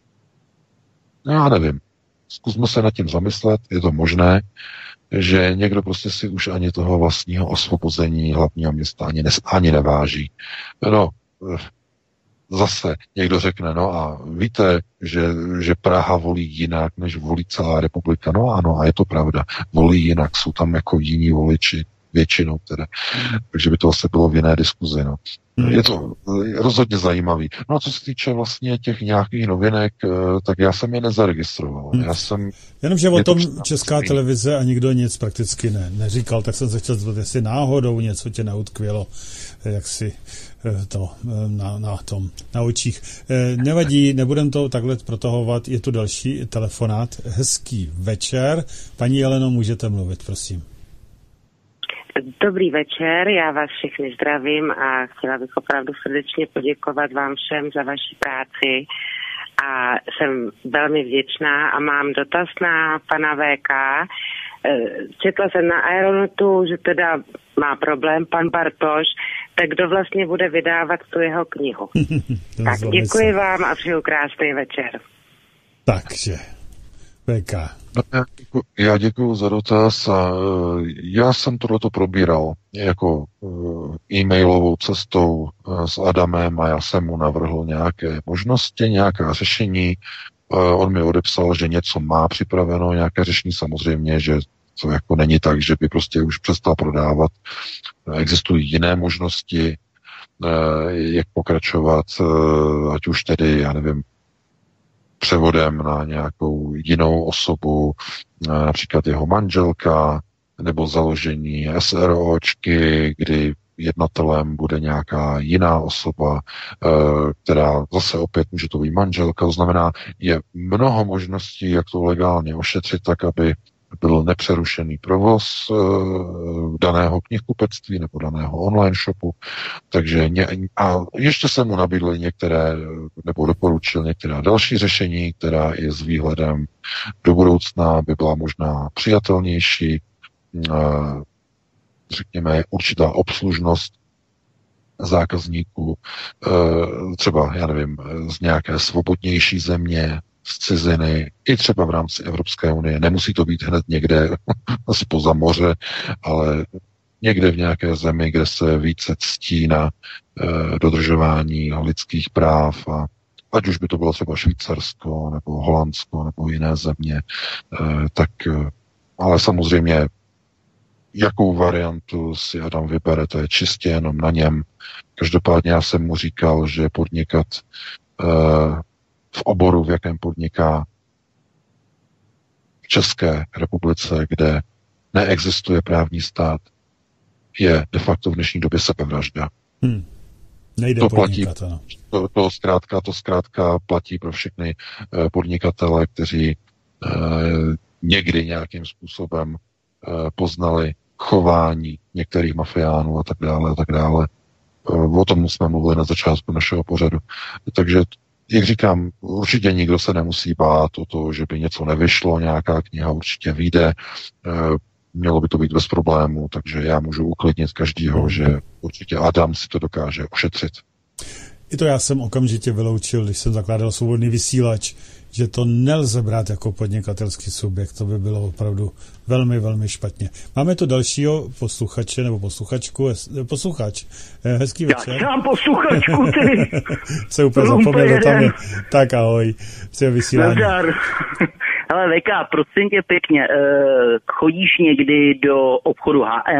No, já nevím. Zkusme se nad tím zamyslet, je to možné, že někdo prostě si už ani toho vlastního osvobození hlavního města ani, ne, ani neváží. No, zase někdo řekne, no a víte, že, že Praha volí jinak, než volí celá republika. No ano, a je to pravda. Volí jinak, jsou tam jako jiní voliči, většinou teda. Takže by to asi bylo v jiné diskuzi, no. Je to rozhodně zajímavý. No a co se týče vlastně těch nějakých novinek, tak já jsem je nezaregistroval. Já jsem... Jenomže o tom Česká televize a nikdo nic prakticky ne, neříkal, tak jsem se chtěl zeptat, jestli náhodou něco tě neutkvělo, jak si to na, na tom, na očích. Nevadí, nebudem to takhle protahovat, je tu další telefonát. Hezký večer. Paní Jeleno, můžete mluvit, prosím. Dobrý večer, já vás všechny zdravím a chtěla bych opravdu srdečně poděkovat vám všem za vaši práci a jsem velmi vděčná a mám dotaz na pana V K. Četla jsem na Aeronetu, že teda má problém pan Bartoš, tak kdo vlastně bude vydávat tu jeho knihu. Tak děkuji vám a přeju krásný večer. Takže, V K. Já děkuji za dotaz a já jsem tohleto probíral jako e-mailovou cestou s Adamem a já jsem mu navrhl nějaké možnosti, nějaká řešení. On mi odepsal, že něco má připraveno, nějaké řešení samozřejmě, že to jako není tak, že by prostě už přestal prodávat. Existují jiné možnosti, jak pokračovat, ať už tedy, já nevím, převodem na nějakou jinou osobu, například jeho manželka, nebo založení SROčky, kdy jednatelem bude nějaká jiná osoba, která zase opět může to být manželka. To znamená, je mnoho možností, jak to legálně ošetřit tak, aby byl nepřerušený provoz daného knihkupectví nebo daného online shopu. Takže ně, a ještě jsem mu nabídl některé, nebo doporučil některá další řešení, která i s výhledem do budoucna by byla možná přijatelnější, řekněme určitá obslužnost zákazníků, třeba, já nevím, z nějaké svobodnější země, z ciziny, i třeba v rámci Evropské unie. Nemusí to být hned někde spoza moře, ale někde v nějaké zemi, kde se více ctí na eh, dodržování lidských práv, a ať už by to bylo třeba Švýcarsko, nebo Holandsko, nebo jiné země, eh, tak eh, ale samozřejmě jakou variantu si Adam vybere, to je čistě jenom na něm. Každopádně já jsem mu říkal, že podnikat eh, v oboru, v jakém podniká v České republice, kde neexistuje právní stát, je de facto v dnešní době sebevražda. Hmm. Nejde to podnikat, platí, ano. To, to, zkrátka, to zkrátka platí pro všechny eh, podnikatele, kteří eh, někdy nějakým způsobem eh, poznali chování některých mafiánů a tak dále a tak dále. Eh, o tom jsme mluvili na začátku našeho pořadu. Takže jak říkám, určitě nikdo se nemusí bát o to, že by něco nevyšlo, nějaká kniha určitě vyjde, mělo by to být bez problému, takže já můžu uklidnit každýho, že určitě Adam si to dokáže ošetřit. I to já jsem okamžitě vyloučil, když jsem zakládal Svobodný vysílač, že to nelze brát jako podnikatelský subjekt, to by bylo opravdu velmi, velmi špatně. Máme tu dalšího posluchače, nebo posluchačku, posluchač. Hezký večer. Já mám posluchačku, ty. Se úplně zapomněl, tam je. Tak ahoj, jsi vysílání. Nazdar. Hele, Veka, prosím tě pěkně, chodíš někdy do obchodu H M?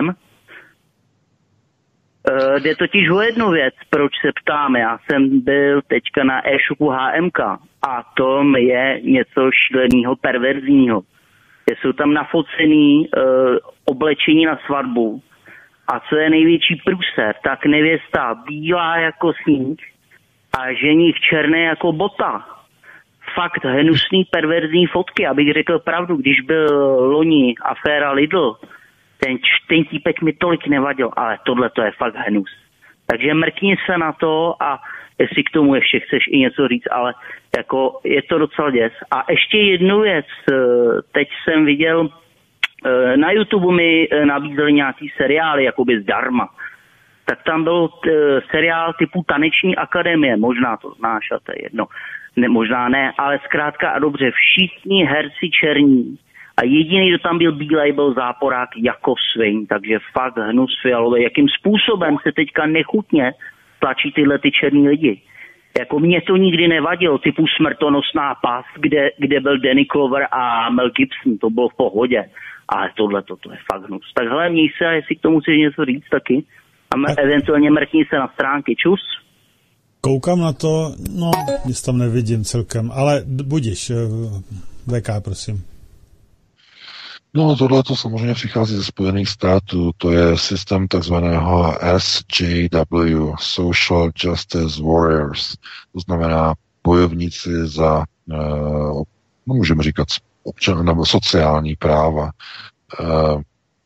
Uh, jde totiž o jednu věc, proč se ptám. Já jsem byl teďka na e-shopu H M K a tom je něco šíleného, perverzního. Jsou tam nafocený uh, oblečení na svatbu a co je největší průser, tak nevěsta bílá jako sníh a ženich černý jako bota. Fakt hnusný, perverzní fotky, abych řekl pravdu, když byl loni aféra Lidl, ten, ten típek mi tolik nevadil, ale tohle to je fakt hnus. Takže mrkni se na to a jestli k tomu ještě chceš i něco říct, ale jako je to docela děs. A ještě jednu věc, teď jsem viděl, na YouTube mi nabízeli nějaký seriály, jakoby zdarma. Tak tam byl seriál typu Taneční akademie, možná to znáš a to je jedno. Ne, možná ne, ale zkrátka a dobře, všichni herci černí a jediný, kdo tam byl bílej, byl záporák jako svin, takže fakt hnus fialový. Jakým způsobem se teďka nechutně tlačí tyhle ty černí lidi. Jako mě to nikdy nevadilo, typu Smrtonosná pas, kde, kde byl Danny Glover a Mel Gibson, to bylo v pohodě. Ale tohle to je fakt hnus. Tak hele, měj se, a jestli k tomu chci něco říct taky. A m- eventuálně mrkni se na stránky. Čus. Koukám na to, no, nic tam nevidím celkem, ale budiš, V K, prosím. No, tohle to samozřejmě přichází ze Spojených států, to je systém takzvaného S J W, Social Justice Warriors, to znamená bojovníci za, no, můžeme říkat, občan, nebo sociální práva, uh,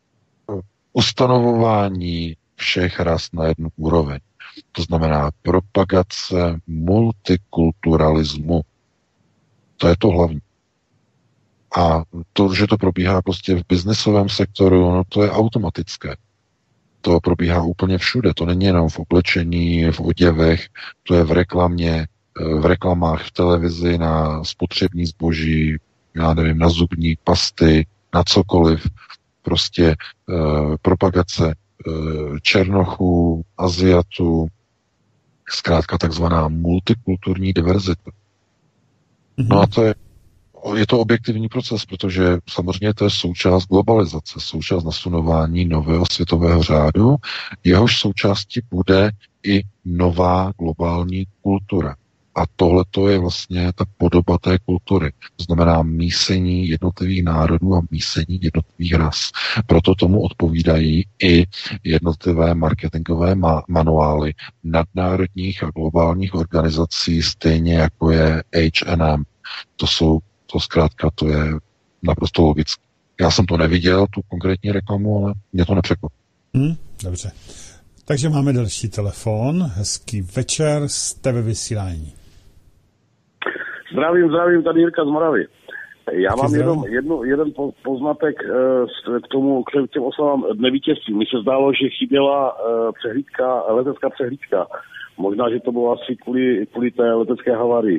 ustanovování všech ras na jednu úroveň. To znamená propagace multikulturalismu. To je to hlavní. A to, že to probíhá prostě v biznesovém sektoru, no to je automatické. To probíhá úplně všude. To není jenom v oblečení, v oděvech, to je v reklamě, v reklamách v televizi na spotřební zboží, já nevím, na zubní pasty, na cokoliv. Prostě eh, propagace eh, černochů, Aziatů, zkrátka takzvaná multikulturní diverzita. Mm-hmm. No a to je Je to objektivní proces, protože samozřejmě to je součást globalizace, součást nasunování nového světového řádu, jehož součástí bude i nová globální kultura. A tohle to je vlastně ta podoba té kultury. To znamená mísení jednotlivých národů a mísení jednotlivých ras. Proto tomu odpovídají i jednotlivé marketingové ma- manuály nadnárodních a globálních organizací, stejně jako je H and M. To jsou To zkrátka, to je naprosto logické. Já jsem to neviděl, tu konkrétní reklamu, ale mě to nepřekvapilo. Hmm, dobře. Takže máme další telefon. Hezký večer, jste ve vysílání. Zdravím, zdravím, tady Jirka z Moravy. Já mám jenom jednu, jeden poznatek k tomu, k těm oslavám Dnevítězství. Mně se zdálo, že chyběla přehlídka, letecká přehlídka. Možná, že to bylo asi kvůli, kvůli té letecké havárii.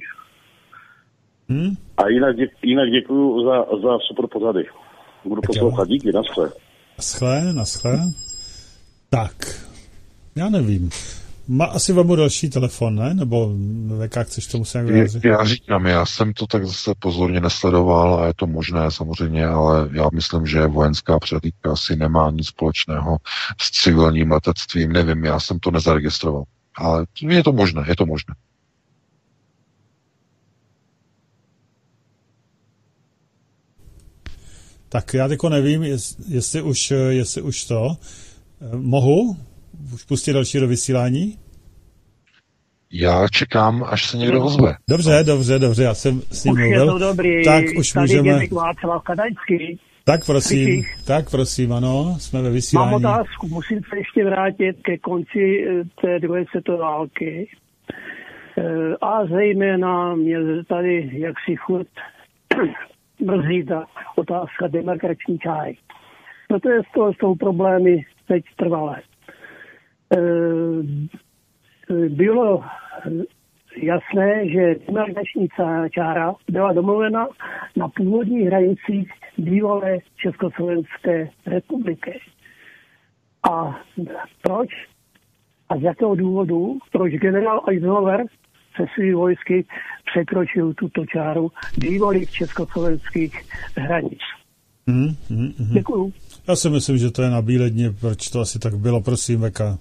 Hmm? A jinak, dě, jinak děkuju za, za super pořady. Budu tak poslouchat. Díky, naschle. Naschle, naschle. Tak, já nevím. Má asi vám další telefon, ne? Nebo V K, chceš tomu se nějak vyjádřit? Já říkám, já jsem to tak zase pozorně nesledoval a je to možné samozřejmě, ale já myslím, že vojenská přehlídka asi nemá nic společného s civilním letectvím. Nevím, já jsem to nezaregistroval. Ale je to možné, je to možné. Tak já teďko nevím, jestli už, jestli už to. Mohu už pustit další do vysílání? Já čekám, až se někdo ozve. Dobře, dobře, dobře, já jsem s ním už mluvil. Je to dobrý. Tak už tady můžeme... Václav Kadaňský. Tak prosím, Slyšíš? tak prosím, ano, jsme ve vysílání. Mám otázku, musím se ještě vrátit ke konci té druhé světové války. A zejména mě tady jaksi furt mrzí ta otázka demarkační čáry. Protože z toho jsou problémy teď trvalé. E, bylo jasné, že demarkační čára byla domluvena na původních hranicích bývalé Československé republiky. A proč? A z jakého důvodu? Proč generál Eisenhower se svými vojsky překročil tuto čáru bývalých československých hranic. Mm, mm, mm. Děkuju. Já si myslím, že to je na bíledně, proč to asi tak bylo. Prosím, V K.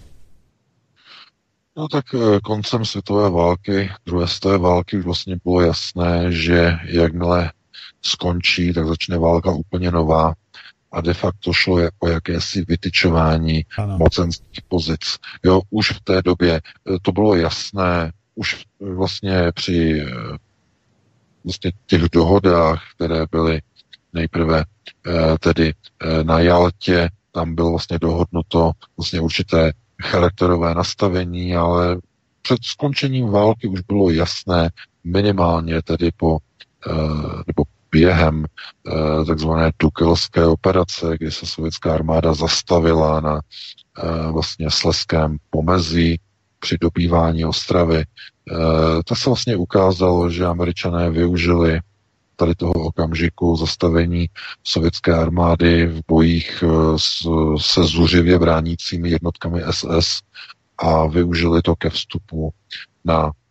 No tak koncem světové války, druhé světové války už vlastně bylo jasné, že jakmile skončí, tak začne válka úplně nová a de facto šlo o jakési vytyčování ano. mocenských pozic. Jo, už v té době to bylo jasné, už vlastně při vlastně těch dohodách, které byly nejprve tedy na Jaltě, tam bylo vlastně dohodnuto vlastně určité charakterové nastavení, ale před skončením války už bylo jasné minimálně tedy po nebo během takzvané Dukelské operace, kdy se sovětská armáda zastavila na vlastně Slezském pomezí při dobývání Ostravy, tak se vlastně ukázalo, že Američané využili tady toho okamžiku zastavení sovětské armády v bojích se zuřivě bránícími jednotkami S S a využili to ke vstupu na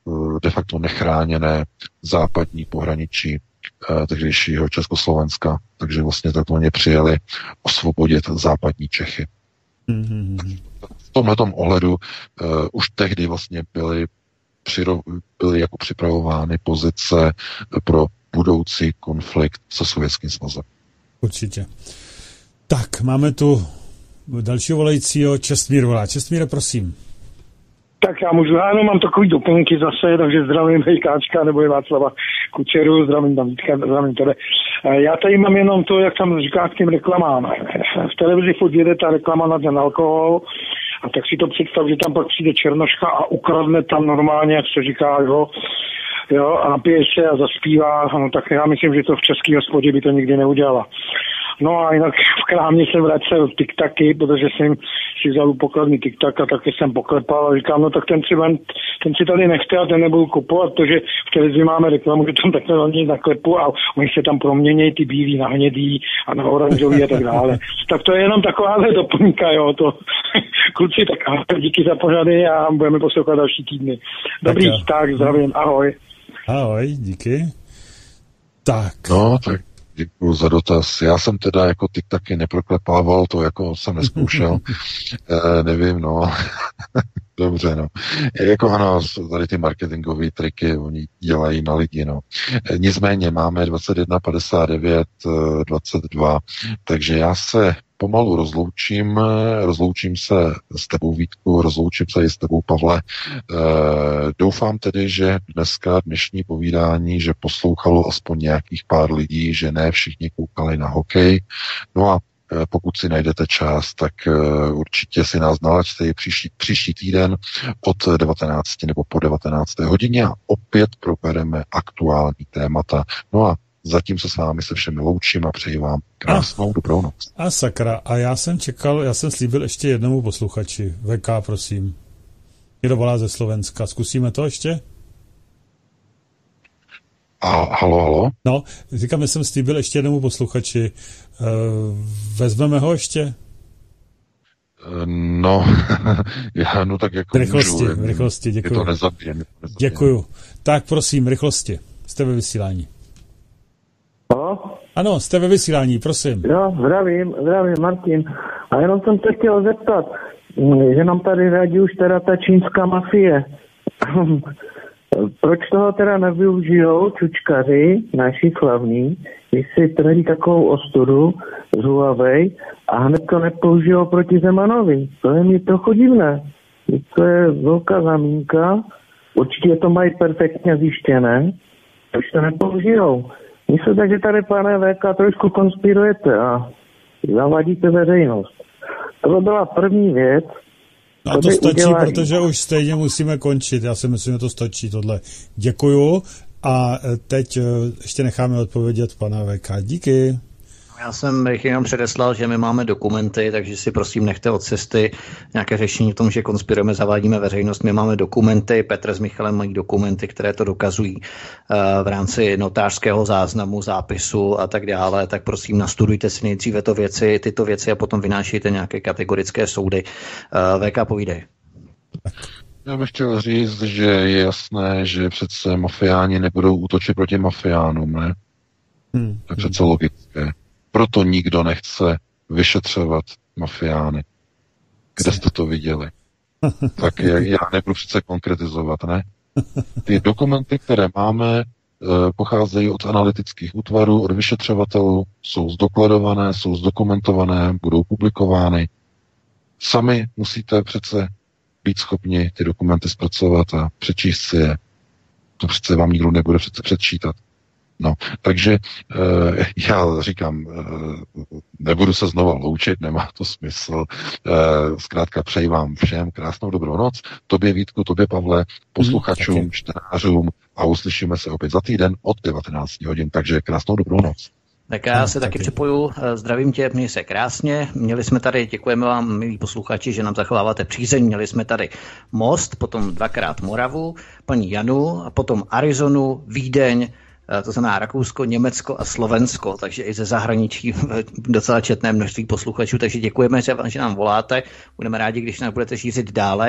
de facto nechráněné západní pohraničí tehdejšího Československa, takže vlastně tak oni přijeli osvobodit západní Čechy. Mm-hmm. V tomhletom ohledu uh, už tehdy vlastně byly, přiro, byly jako připravovány pozice pro budoucí konflikt se Sovětským svazem. Určitě. Tak, máme tu dalšího volajícího, Čestmír volá. Čestmíre, prosím. Tak já můžu, já jenom mám takový doplňky zase, takže zdravím Hejkáčka nebo je Václava Kučeru, zdravím Davídka, zdravím tebe. Já tady mám jenom to, jak tam říká k těm reklamám. V televizi furt jede ta reklama na ten alkohol a tak si to představ, že tam pak přijde Černoška a ukradne tam normálně, jak se říká, jo, jo, a napije se a zaspívá, no tak já myslím, že to v český hospodě by to nikdy neudělala. No a jinak v krámě jsem vracel tiktaky, protože jsem si vzal pokladný tiktak a taky jsem poklepal a říkám, no tak ten třeba, ten si tady nechte a ten nebudu kupovat, protože v televizi máme reklamu, že tam takhle oni naklepu a oni se tam proměnějí ty bílý na hnědý a na oranžový a tak dále. Tak to je jenom takováhle doplňka, jo, to kluci, tak díky za pořady a budeme poslouchat další týdny. Dobrý, tak, tak zdravím, ahoj. Ahoj, díky. Tak. No, tak. Děkuji za dotaz. Já jsem teda jako tiktaky neproklepával, to jako jsem neskoušel. e, nevím, no. Dobře, no. Jako ano, tady ty marketingové triky, oni dělají na lidi, no. E, nicméně máme dvacet jedna padesát devět dvacet dva, takže já se pomalu rozloučím, rozloučím se s tebou, Vítku, rozloučím se i s tebou, Pavle. E, doufám tedy, že dneska dnešní povídání, že poslouchalo aspoň nějakých pár lidí, že ne všichni koukali na hokej. No a e, pokud si najdete čas, tak e, určitě si nás nalaďte příští, příští týden od devatenácti nebo po devatenácté hodině a opět probereme aktuální témata. No a zatím se s vámi se všemi loučím a přeji vám krásnou a, dobrou noc. A sakra, a já jsem čekal, já jsem slíbil ještě jednomu posluchači. V K, prosím. Někdo volá ze Slovenska. Zkusíme to ještě? A, halo, halo? No, říkám, že jsem slíbil ještě jednomu posluchači. E, vezmeme ho ještě? No, já, no tak jako v rychlosti, můžu. V rychlosti, děkuji. Je to nezabije, je to nezabije. Děkuju. Tak prosím, rychlosti. Jste ve vysílání. Halo? Ano, jste ve vysílání, prosím. Jo, zdravím, zdravím, Martin. A jenom jsem se chtěl zeptat, že nám tady radí už teda ta čínská mafie. Proč toho teda nevyužijou čučkaři, naši slavní, když si trhli takovou ostudu z Huawei a hned to nepoužijou proti Zemanovi? To je mi trochu divné. To je velká zamínka, určitě to mají perfektně zjištěné, proč to nepoužijou? Myslím tak, že tady, pane V K, trošku konspirujete a zavadíte veřejnost. To byla první věc. No to stačí, udělali. Protože už stejně musíme končit. Já si myslím, že to stačí tohle. Děkuju a teď ještě necháme odpovědět pana V K. Díky. Já jsem jenom předeslal, že my máme dokumenty, takže si prosím nechte od cesty nějaké řešení v tom, že konspirujeme, zavádíme veřejnost. My máme dokumenty, Petr s Michalem mají dokumenty, které to dokazují v rámci notářského záznamu, zápisu a tak dále. Tak prosím nastudujte si nejdříve to věci, tyto věci a potom vynášejte nějaké kategorické soudy. V K, povídej. Já bych chtěl říct, že je jasné, že přece mafiáni nebudou útočit proti mafiánům, ne? Hmm. To je přece logické. Proto nikdo nechce vyšetřovat mafiány. Kde jste to viděli? Tak já nebudu přece konkretizovat, ne? Ty dokumenty, které máme, pocházejí od analytických útvarů, od vyšetřovatelů, jsou zdokladované, jsou zdokumentované, budou publikovány. Sami musíte přece být schopni ty dokumenty zpracovat a přečíst si je. To přece vám nikdo nebude přece předčítat. No, takže e, já říkám, e, nebudu se znova loučit, nemá to smysl. E, zkrátka přeji vám všem krásnou dobrou noc, tobě Vítku, tobě Pavle, posluchačům, mm, čtenářům a uslyšíme se opět za týden od devatenácti hodin, takže krásnou dobrou noc. Tak já se taky připoju, zdravím tě, měj se krásně. Měli jsme tady, děkujeme vám, milí posluchači, že nám zachováváte přízeň. Měli jsme tady Most, potom dvakrát Moravu, paní Janu, a potom Arizonu, Vídeň, to znamená Rakousko, Německo a Slovensko, takže i ze zahraničí docela četné množství posluchačů, takže děkujeme, že nám voláte, budeme rádi, když nás budete šířit dále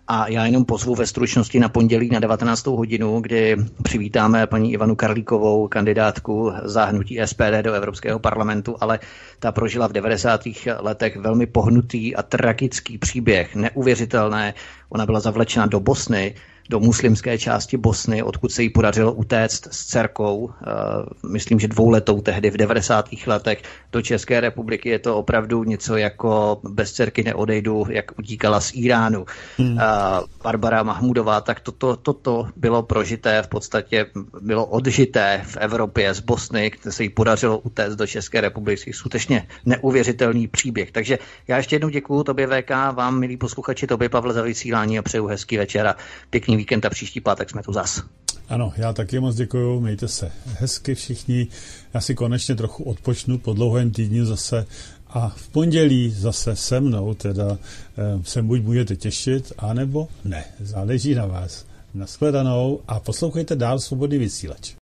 A já jenom pozvu ve stručnosti na pondělí na devatenáctou hodinu, kdy přivítáme paní Ivanu Karlíkovou, kandidátku za hnutí S P D do Evropského parlamentu, ale ta prožila v devadesátých letech velmi pohnutý a tragický příběh, neuvěřitelné. Ona byla zavlečena do Bosny, do muslimské části Bosny, odkud se jí podařilo utéct s dcerkou, myslím, že dvouletou tehdy v devadesátých letech do České republiky. Je to opravdu něco jako bez dcerky neodejdu, jak utíkala z Iránu. Hmm. Barbara Mahmudová, tak toto, toto bylo prožité, v podstatě bylo odžité v Evropě z Bosny, kde se jí podařilo utéct do České republiky. Skutečně neuvěřitelný příběh. Takže já ještě jednou děkuju tobě, V K, vám, milí posluchači, tobě, Pavle, za vysílání a přeju hezký večer a pěkný víkend a příští pátek jsme tu zas. Ano, já taky moc děkuju, mějte se hezky všichni. Já si konečně trochu odpočnu po dlouhém týdnu zase a v pondělí zase se mnou teda se buď budete těšit, anebo ne. Záleží na vás. Nashledanou a poslouchejte dál Svobodný vysílač.